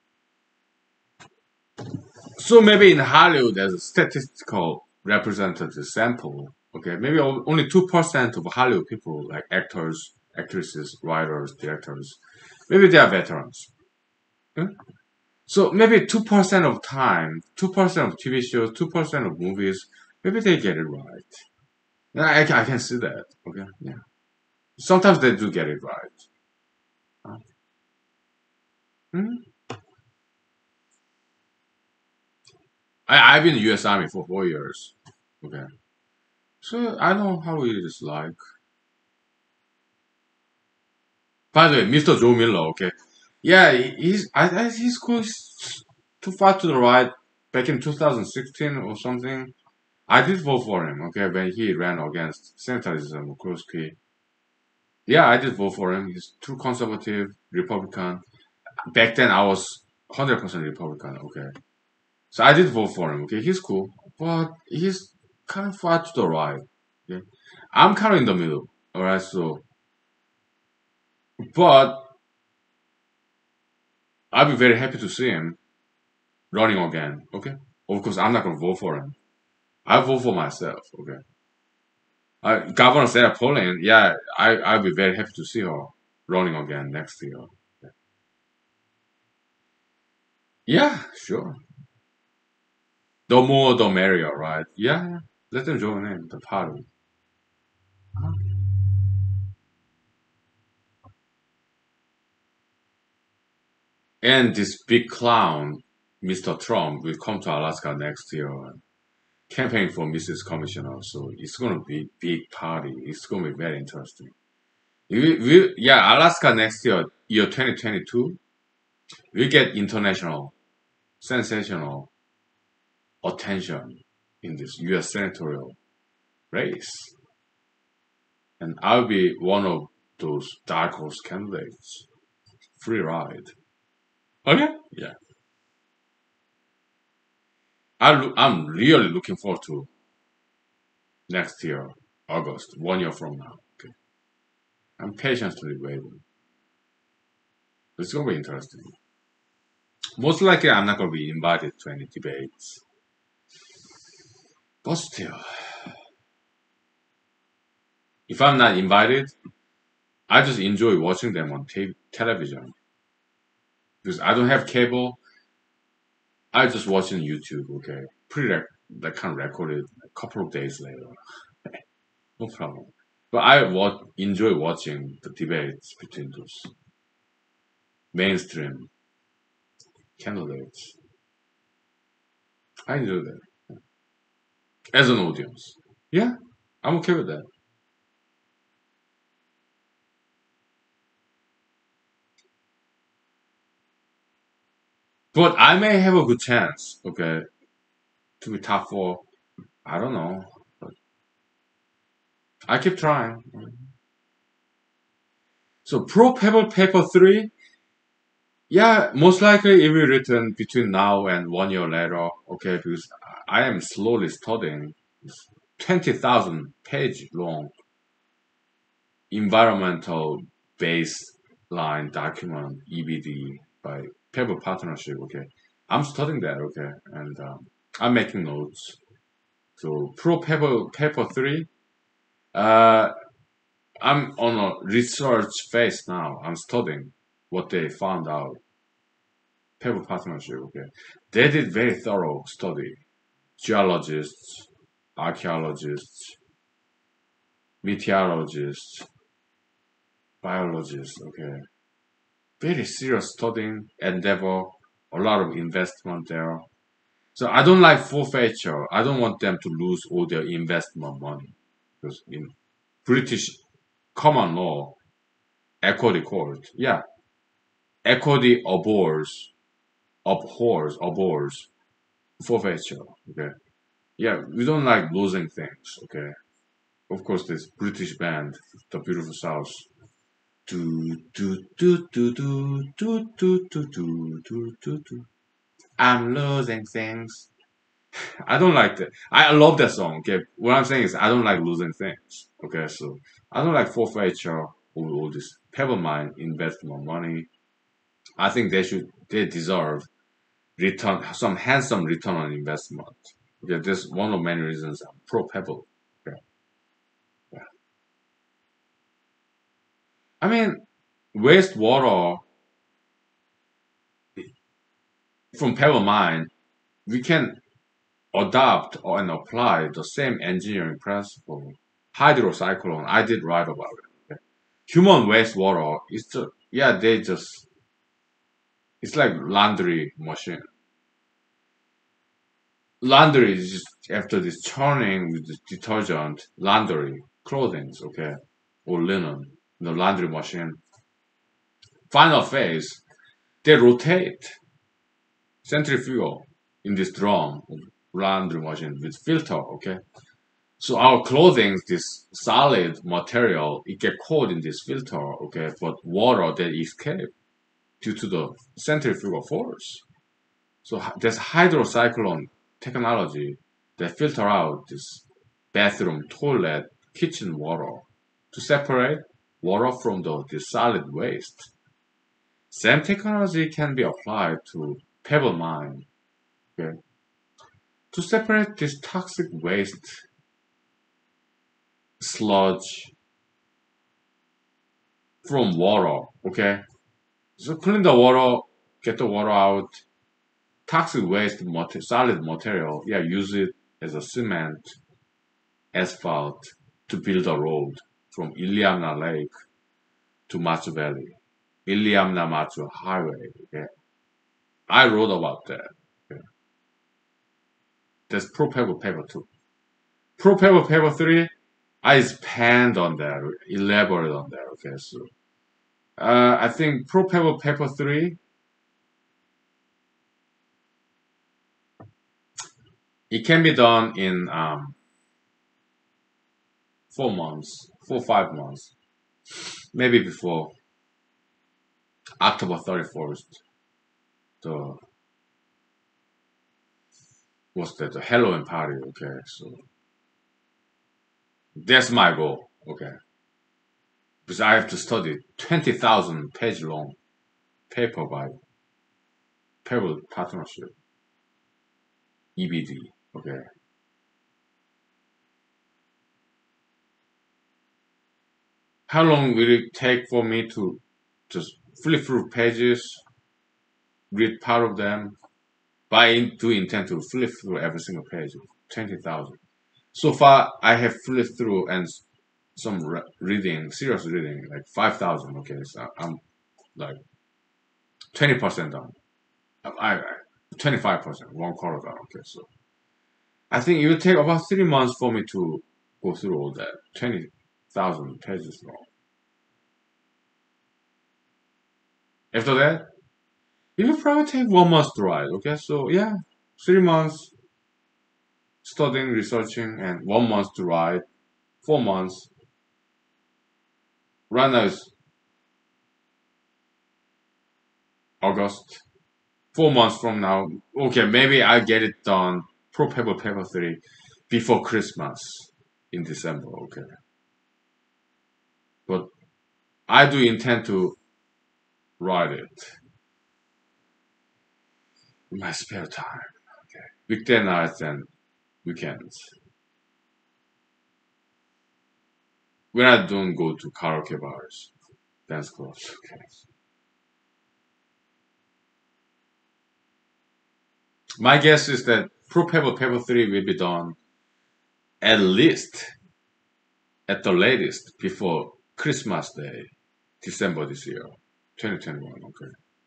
Speaker 1: So maybe in Hollywood, there's a statistical representative sample. Okay, maybe only 2% of Hollywood people, like actors, actresses, writers, directors, maybe they are veterans. Yeah? So maybe 2% of time, 2% of TV shows, 2% of movies, maybe they get it right. Yeah, I can see that. Okay, yeah. Sometimes they do get it right. Huh? Mhm. I've been in the U.S. Army for 4 years. Okay, so I know how it is like. By the way, Mr. Joe Miller, okay. Yeah, he's cool. He's too far to the right back in 2016 or something. I did vote for him, okay, when he ran against Senator Murkowski. Yeah, I did vote for him. He's too conservative, Republican. Back then, I was 100% Republican, okay. So I did vote for him, okay. He's cool, but he's kind of far to the right, okay. I'm kind of in the middle, alright, so, but I'll be very happy to see him running again. Okay. Of course, I'm not gonna vote for him. I vote for myself. Okay. Governor Sarah Palin. Yeah, I'll be very happy to see her running again next year. Yeah, sure. The more the merrier, right? Yeah. Let them join in the party. And this big clown, Mr. Trump, will come to Alaska next year and campaign for Mrs. Commissioner. So it's gonna be big party. It's gonna be very interesting. Yeah, Alaska next year 2022, we get international, sensational attention in this U.S. senatorial race. And I'll be one of those dark horse candidates. Free ride. Okay? Yeah. I'm really looking forward to next year, August, 1 year from now. Okay. I'm patiently waiting. It's going to be interesting. Most likely, I'm not going to be invited to any debates. But still, if I'm not invited, I just enjoy watching them on television. Because I don't have cable, I just watch on YouTube, okay? That kind of recorded a couple of days later. No problem. But enjoy watching the debates between those mainstream candidates. I enjoy that as an audience. Yeah, I'm okay with that. But I may have a good chance, okay, to be top four. I don't know. But I keep trying. So Pro Pebble Paper 3, Yeah, most likely it will written between now and 1 year later. Okay, because I am slowly studying 20,000 page long environmental baseline document EBD by Pebble Partnership. Okay, I'm studying that. Okay, and I'm making notes. So Pro Pebble Paper 3. Uh, I'm on a research phase now. I'm studying what they found out. Pebble Partnership. Okay, they did very thorough study. Geologists, archaeologists, meteorologists, biologists. Okay, very serious studying endeavor, a lot of investment there. So I don't like forfeiture. I don't want them to lose all their investment money because in British common law, equity court, yeah, equity abhors forfeiture. Okay, yeah, we don't like losing things. Okay, of course, this British band, the Beautiful South. Do do do do do do do do do do do do. I'm losing things. I don't like that. I love that song. Okay, what I'm saying is I don't like losing things. Okay, so I don't like forfeiture or all this pebble mine investment money. I think they deserve return, some handsome return on investment. Okay, this is one of many reasons I'm pro pebble. Okay, yeah. I mean, wastewater from pebble mine, we can adopt and apply the same engineering principle. Hydrocyclone, I did write about it. Human wastewater is just, yeah, it's like laundry machine. Laundry is just after this churning with the detergent, laundry, clothing, okay, or linen, the laundry machine. Final phase, they rotate centrifugal in this drum, laundry machine with filter, okay. So our clothing, this solid material, it get caught in this filter, okay, but water that escape due to the centrifugal force. So there's hydrocyclone technology that filter out this bathroom, toilet, kitchen water to separate water from the solid waste. Same technology can be applied to pebble mine, okay, to separate this toxic waste, sludge from water, okay? So clean the water, get the water out, toxic waste, solid material, yeah, use it as a cement, asphalt to build a road from Iliamna Lake to Machu Valley, Iliamna Machu Highway. Okay, I wrote about that. Okay. That's Pro Paper Paper 2. Pro Paper Paper 3, I expand on that, elaborate on that. Okay, so I think Pro Paper Paper 3, it can be done in 4 months, 5 months, maybe before October 31st. The what's that? The Halloween party. Okay, so that's my goal. Okay, because I have to study 20,000 page long paper by Pebble Partnership EBD. Okay, how long will it take for me to just flip through pages, read part of them? But I do intend to flip through every single page. 20,000. So far, I have flipped through and some reading, serious reading, like 5,000. Okay, so I'm like 20% done. I 25%, 1/4 done. Okay, so I think it will take about 3 months for me to go through all that 20,000 pages long. After that, it will probably take 1 month to write. Okay, so yeah, 3 months studying, researching, and 1 month to write. 4 months. Right now is August. 4 months from now. Okay, maybe I get it done. Pro Paper Paper 3 before Christmas in December. Okay. But I do intend to write it in my spare time. Okay. Weekday nights and weekends. When I don't go to karaoke bars, dance clubs. Okay. My guess is that Pro Paper Paper 3 will be done at least, at the latest, before Christmas Day, December this year, 2021. Okay.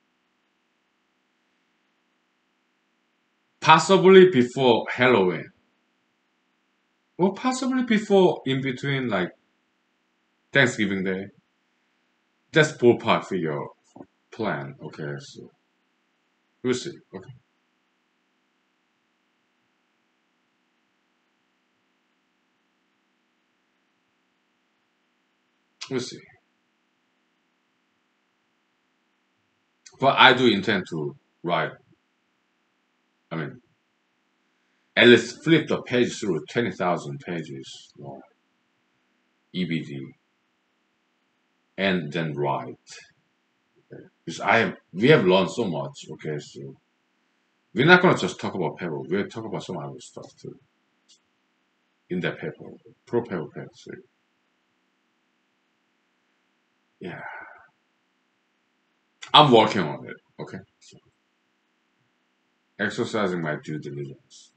Speaker 1: Possibly before Halloween. Or possibly before, in between, like Thanksgiving Day. That's ballpark figure plan. Okay, so we'll see. Okay. We'll see. But I do intend to write, I mean, at least flip the page through 20,000 pages long, EBD, and then write. Okay. Because we have learned so much. Okay, so we're not gonna just talk about paper. We'll talk about some other stuff too in that paper, pro paper paper 3. Yeah, I'm working on it. Okay, so exercising my due diligence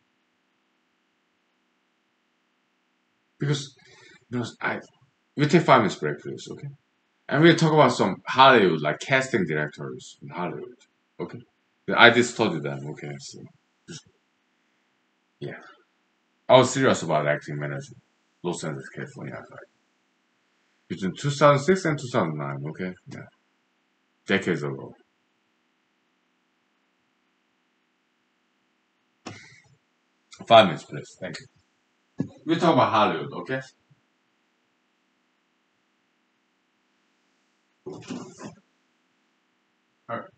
Speaker 1: because I we take 5 minutes break, please. Okay, and we'll talk about some Hollywood, like casting directors in Hollywood. Okay, I did study them. Okay, so yeah, I was serious about acting manager, Los Angeles, California, like between 2006 and 2009. Okay, yeah, decades ago. 5 minutes, please. Thank you. We talk about Hollywood. Okay. All right.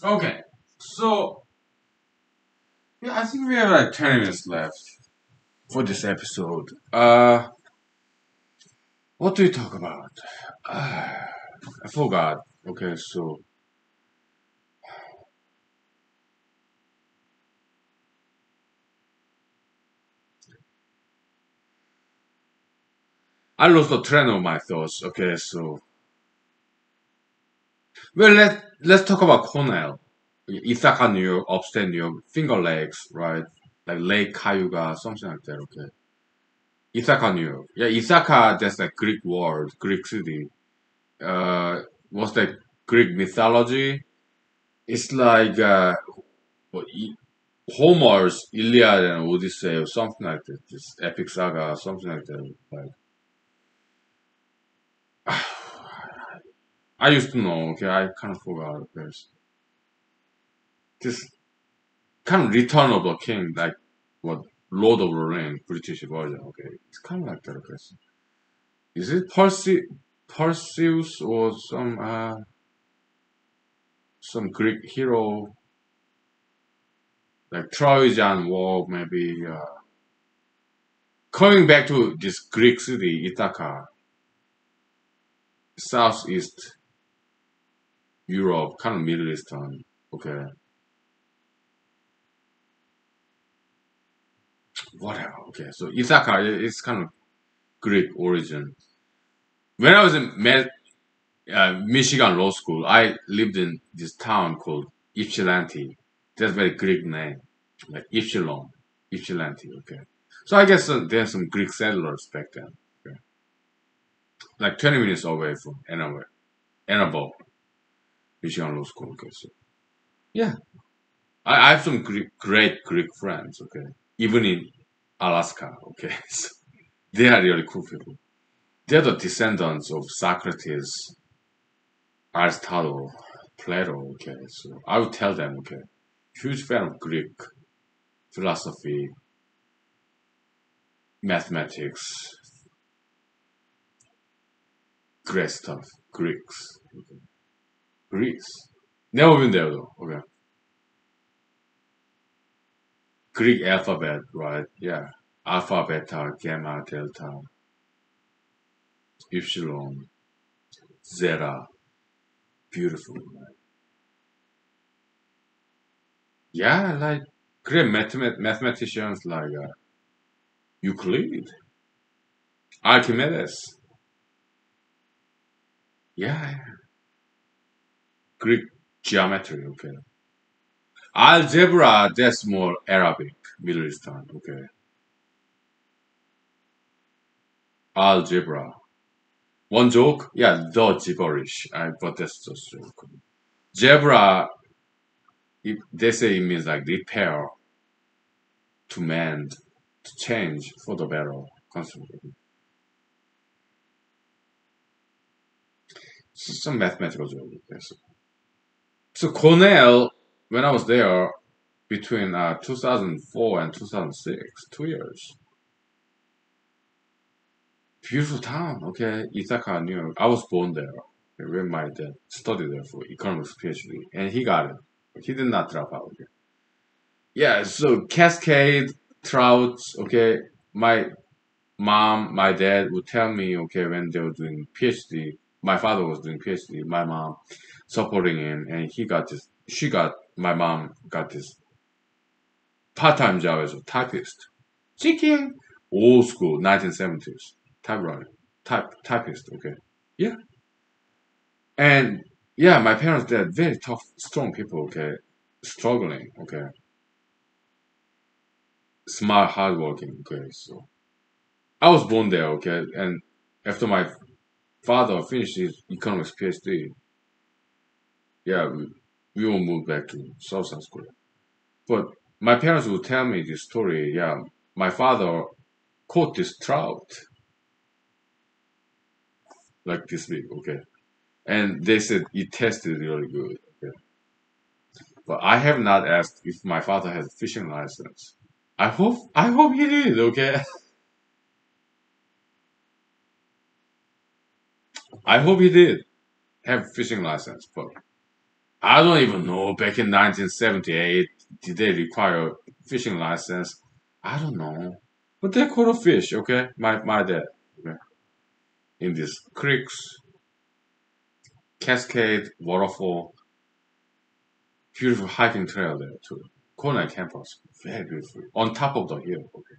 Speaker 1: Okay, so yeah, I think we have like 20 minutes left for this episode. What do we talk about? I forgot. Okay, so I lost the train of my thoughts. Okay, so well, let's talk about Cornell, Ithaca, New York, upstate New York, Finger Lakes, right? Like Lake Cayuga, something like that. Okay, Ithaca, New York. Yeah, Ithaca. That's like Greek word, Greek city. Was like Greek mythology. It's like what, Homer's Iliad and Odyssey or something like that. This epic saga, something like that. Like I used to know. Okay, I kind of forgot. There's this kind of Return of the King, like what Lord of the Rings, British version. Okay, it's kind of like that. Okay, so is it Perseus or some Greek hero like Trojan War maybe? Coming back to this Greek city, Ithaca, Southeast Europe, kind of Middle Eastern. Okay, whatever. Okay, so Ithaca is kind of Greek origin. When I was in Michigan Law School, I lived in this town called Ypsilanti. That's a very Greek name, like Ypsilanti. Okay, so I guess there's some Greek settlers back then. Okay, like 20 minutes away from Ann Arbor, Michigan Law School. Okay, so yeah, I have some great Greek friends. Okay, even in Alaska. Okay, so they are really cool people. They're the descendants of Socrates, Aristotle, Plato. Okay, so I would tell them. Okay, huge fan of Greek philosophy, mathematics, great stuff. Greeks, okay. Greece. Never been there though. Okay, Greek alphabet, right? Yeah, alpha, beta, gamma, delta, epsilon, zeta. Beautiful. Right? Yeah, like great mathematicians like Euclid, Archimedes. Yeah, Greek geometry. Okay, algebra. That's more Arabic, Middle Eastern. Okay, algebra. One joke, yeah, the gibberish. But that's just joke. Zebra, they say it means like repair, to mend, to change for the better. Constantly. Some mathematical joke. Yes. So Cornell, when I was there between 2004 and 2006, 2 years. Beautiful town. Okay, Ithaca, New York. I was born there. When my dad studied there for economics PhD, and he got it. He did not drop out. Yeah, so Cascade, Trouts, okay. My mom, my dad would tell me, okay, when they were doing PhD, my father was doing PhD, my mom supporting him, and my mom got this part-time job as a typist. Chicken, old school, 1970s, typewriter, typist, okay. Yeah, and yeah, my parents, they're very tough, strong people, okay, struggling, okay, smart, hardworking, okay, so. I was born there, okay, and after my father finished his economics PhD, yeah, we all moved back to South Korea. But my parents would tell me this story. Yeah, my father caught this trout like this big, okay, and they said it tasted really good. Okay, but I have not asked if my father has a fishing license. I hope he did. Okay, I hope he did have fishing license, but I don't even know. Back in 1978, did they require fishing license? I don't know. But they caught a fish, okay? My dad. Okay? In these creeks, cascade, waterfall, beautiful hiking trail there too. Cornell campus, very beautiful. On top of the hill, okay?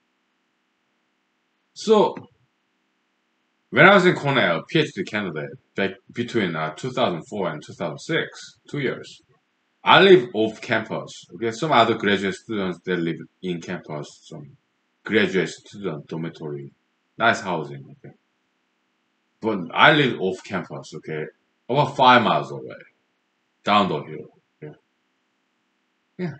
Speaker 1: So, when I was in Cornell, PhD candidate, back between 2004 and 2006, 2 years, I live off campus. Okay, some other graduate students they live in campus. Some graduate student dormitory, nice housing. Okay, but I live off campus. Okay, about 5 miles away, down the hill. Okay, yeah.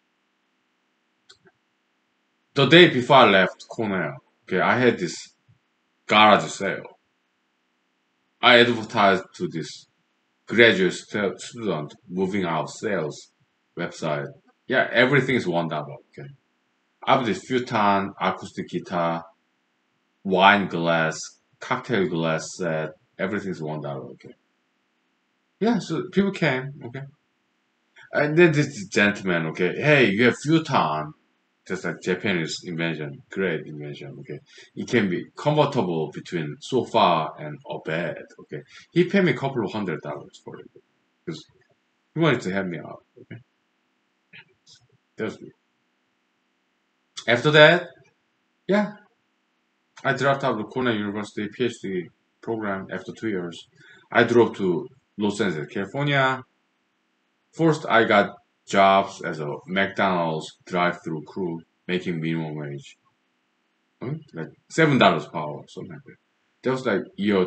Speaker 1: The day before I left Cornell, okay, I had this garage sale. I advertised to this graduate student moving out sales website. Yeah, everything is $1. Okay, I have this futon, acoustic guitar, wine glass, cocktail glass set, everything's $1. Okay. Yeah, so people came. Okay. And then this gentleman. Okay. Hey, you have futon. Just like Japanese invention, great invention. Okay. It can be comfortable between sofa and a bed. Okay. He paid me a couple of $100 for it because he wanted to help me out. Okay. That's good. After that, yeah, I dropped out of Cornell University PhD program after 2 years. I drove to Los Angeles, California. First, I got jobs as a McDonald's drive-through crew, making minimum wage, like $7 per hour, something like that. That was like year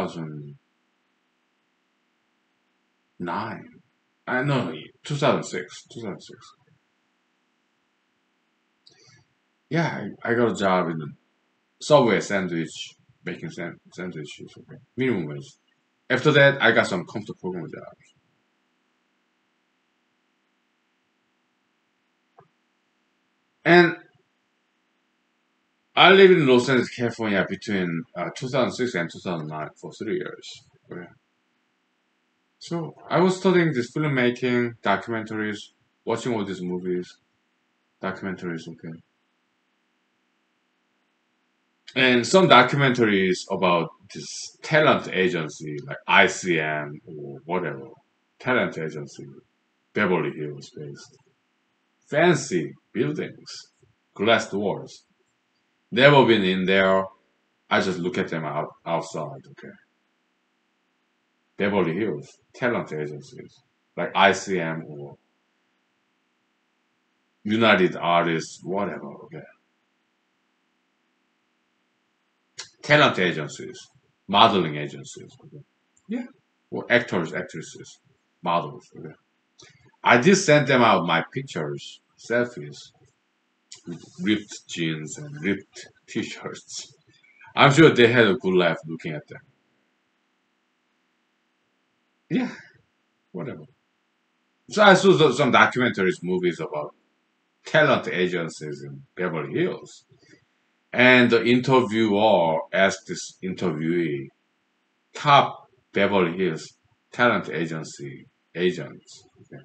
Speaker 1: 2009. I know 2006. 2006. Yeah, I got a job in the Subway sandwich, making sandwiches. Okay, minimum wage. After that, I got some computer program jobs. And I lived in Los Angeles, California between 2006 and 2009 for 3 years. Okay. So I was studying this filmmaking, documentaries, watching all these movies, documentaries, okay. And some documentaries about this talent agency like ICM or whatever. Talent agency, Beverly Hills based. Fancy buildings, glass doors. Never been in there. I just look at them outside, okay. Beverly Hills, talent agencies like ICM or United Artists, whatever, okay. Talent agencies, modeling agencies, okay. Yeah. Or actors, actresses, models, okay. I did send them out my pictures, selfies, with ripped jeans and ripped t-shirts. I'm sure they had a good laugh looking at them. Yeah, whatever. So I saw some documentaries, movies about talent agencies in Beverly Hills. And the interviewer asked this interviewee, top Beverly Hills talent agency agents. Okay.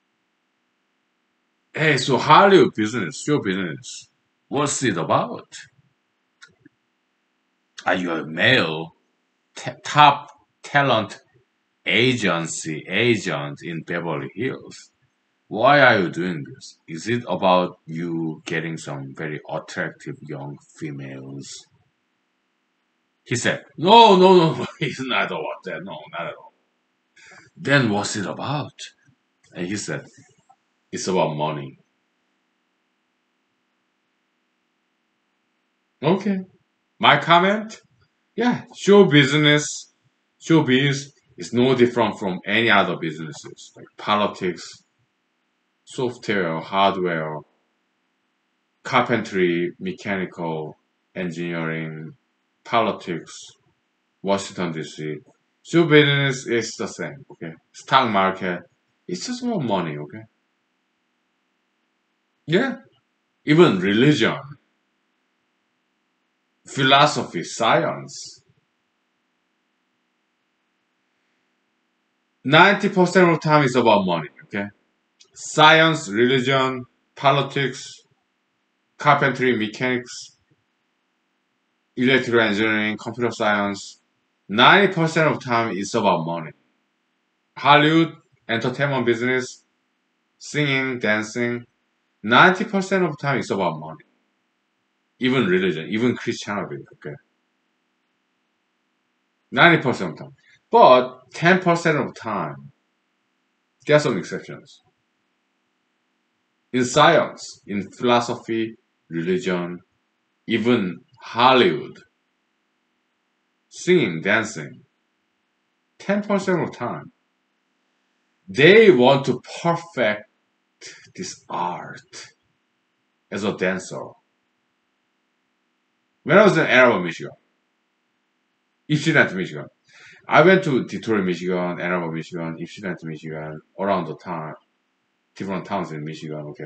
Speaker 1: Hey, so Hollywood business, show business, what's it about? Are you a male top talent agency agent in Beverly Hills? Why are you doing this? Is it about you getting some very attractive young females? He said, no, no, no, it's not about that. No, not at all. Then what's it about? And he said, it's about money. Okay. My comment? Yeah, showbiz is no different from any other businesses like politics, software, hardware, carpentry, mechanical, engineering, politics, Washington D.C. Show business is the same, okay? Stock market, it's just more money, okay? Yeah, even religion, philosophy, science. 90% of the time is about money, okay? Science, religion, politics, carpentry, mechanics, electrical engineering, computer science. 90% of the time is about money. Hollywood, entertainment business, singing, dancing. 90% of the time is about money. Even religion, even Christianity, okay? 90% of the time. But 10% of the time, there are some exceptions. In science, in philosophy, religion, even Hollywood, singing, dancing, 10% of the time, they want to perfect this art as a dancer. When I was in Ann Arbor, Michigan, Ypsilanti, Michigan, I went to Detroit, Michigan, Ann Arbor, Michigan, Ypsilanti, Michigan, around the time, different towns in Michigan, okay.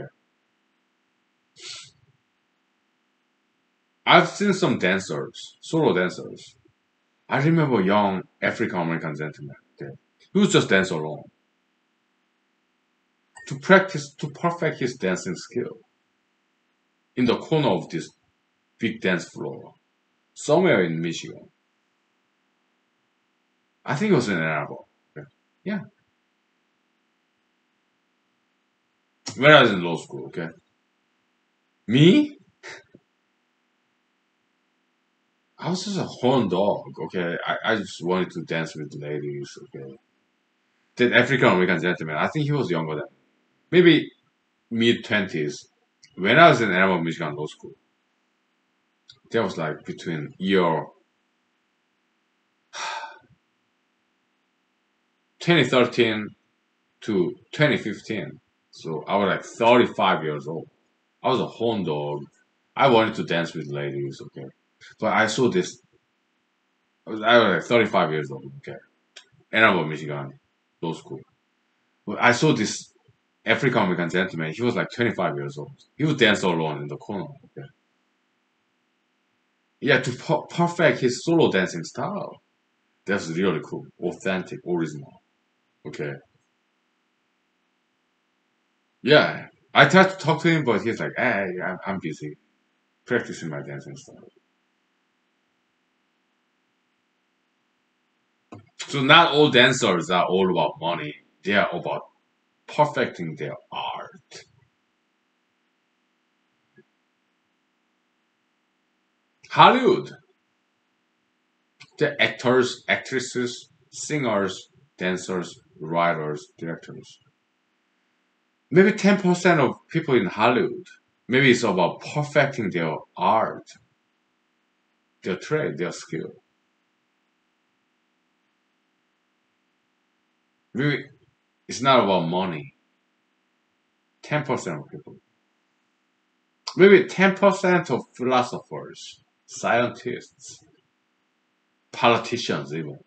Speaker 1: I've seen some dancers, solo dancers. I remember a young African American gentleman, okay. He would just dance alone to practice, to perfect his dancing skill in the corner of this big dance floor, somewhere in Michigan. I think it was in Ann Arbor. Okay. Yeah, when I was in law school, okay. Me? I was just a horn dog, okay. I just wanted to dance with ladies, okay. That African American gentleman, I think he was younger than me. Maybe mid 20s. When I was in Ann Arbor, Michigan law school, that was like between year 2013 to 2015. So I was like 35 years old. I was a horn dog. I wanted to dance with ladies, okay. But I saw this. I was like 35 years old, okay. Ann Arbor, Michigan, law school. But I saw this African American gentleman. He was like 25 years old. He would dance alone in the corner, okay. Yeah, to perfect his solo dancing style. That's really cool, authentic, original. Okay. Yeah, I tried to talk to him, but he's like, "Hey, I'm busy practicing my dancing style." So not all dancers are all about money. They are about perfecting their art. Hollywood, the actors, actresses, singers, dancers, writers, directors. Maybe 10% of people in Hollywood. Maybe it's about perfecting their art, their trade, their skill. Maybe it's not about money. 10% of people. Maybe 10% of philosophers, scientists, politicians, even.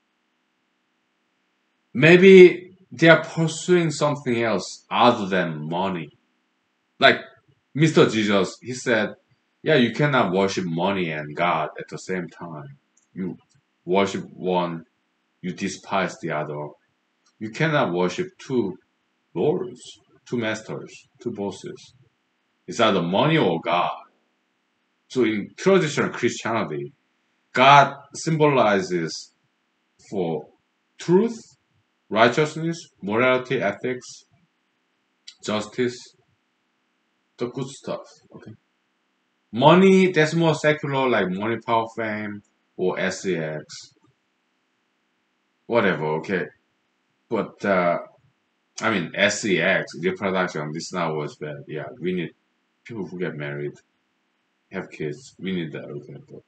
Speaker 1: Maybe they are pursuing something else other than money. Like Mr. Jesus, he said, yeah, you cannot worship money and God at the same time. You worship one, you despise the other. You cannot worship two lords, two masters, two bosses. It's either money or God. So in traditional Christianity, God symbolizes for truth, righteousness, morality, ethics, justice, the good stuff. Okay. Money, that's more secular, like money, power, fame, or SEX, whatever. Okay. But I mean, SEX, reproduction, this now was bad. Yeah, we need people who get married, have kids. We need that. Okay. But,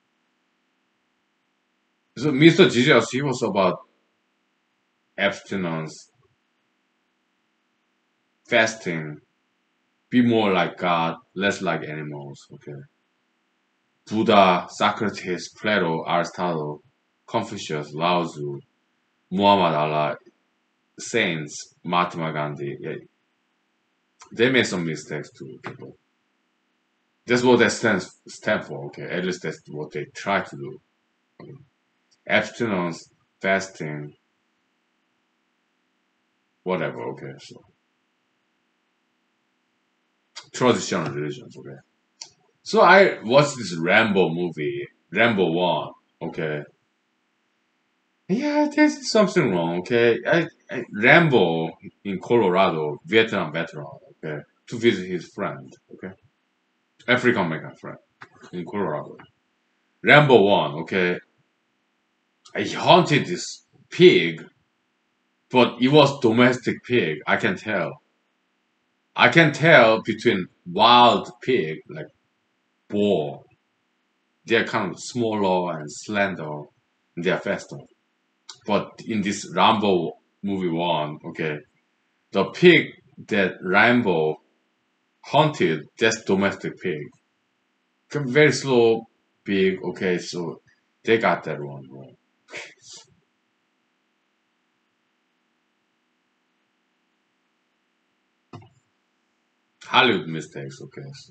Speaker 1: so Mr. Jesus, he was about abstinence, fasting, be more like God, less like animals. Okay. Buddha, Socrates, Plato, Aristotle, Confucius, Lao Tzu, Muhammad Allah, saints, Mahatma Gandhi. Yeah, they made some mistakes too. Okay, but that's what that stand for. Okay, at least that's what they try to do. Okay. Abstinence, fasting, whatever. Okay, so traditional religions. Okay, so I watched this Rambo movie, Rambo One. Okay, yeah, there's something wrong. Okay, Rambo in Colorado, Vietnam veteran. Okay, to visit his friend. Okay, African American friend in Colorado. Rambo One. Okay, he hunted this pig, but it was domestic pig. I can tell. I can tell between wild pig like boar. They're kind of smaller and slender. And they're faster. But in this Rambo movie one, okay, the pig that Rambo hunted, that's domestic pig. Very slow pig. Okay, so they got that one wrong. Hollywood mistakes. Okay, so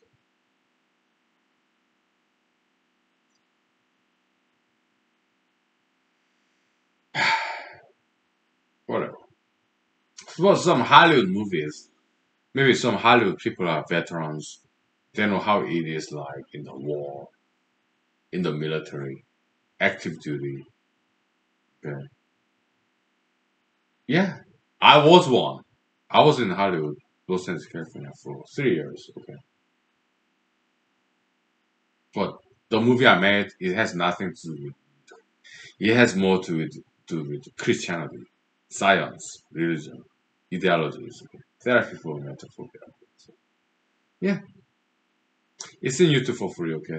Speaker 1: whatever. Well, some Hollywood movies. Maybe some Hollywood people are veterans. They know how it is like in the war, in the military, active duty. Okay. Yeah, I was one. I was in Hollywood, Los Angeles, California for 3 years. Okay, but the movie I made, it has nothing to do with. It has more to do with Christianity, science, religion, ideologies. Okay. Therapy for metaphobia. So, yeah, it's in YouTube for free. Okay,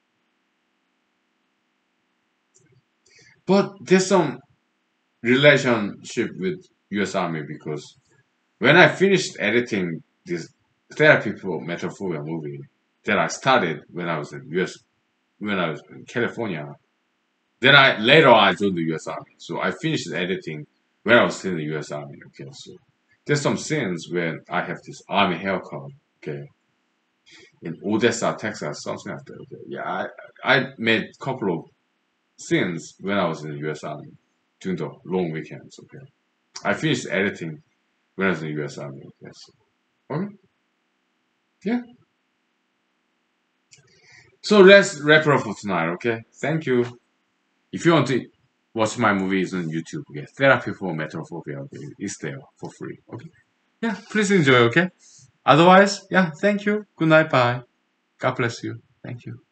Speaker 1: but there's some relationship with U.S. Army because when I finished editing this therapy for metaphobia movie that I started when I was in U.S. when I was in California, then I later on I joined the U.S. Army. So I finished editing when I was still in the U.S. Army. Okay, so there's some scenes when I have this army haircut. Okay, in Odessa, Texas, something like that. Okay, yeah, I made a couple of scenes when I was in the U.S. Army during the long weekends. Okay, I finished editing when I was in the U.S. Army. Okay, so, okay, yeah. So let's wrap it up for tonight. Okay, thank you. If you want to watch my movies on YouTube, okay, Therapy for Metrophobia, okay, it's there for free. Okay, yeah, please enjoy. Okay, otherwise, yeah, thank you. Good night, bye. God bless you. Thank you.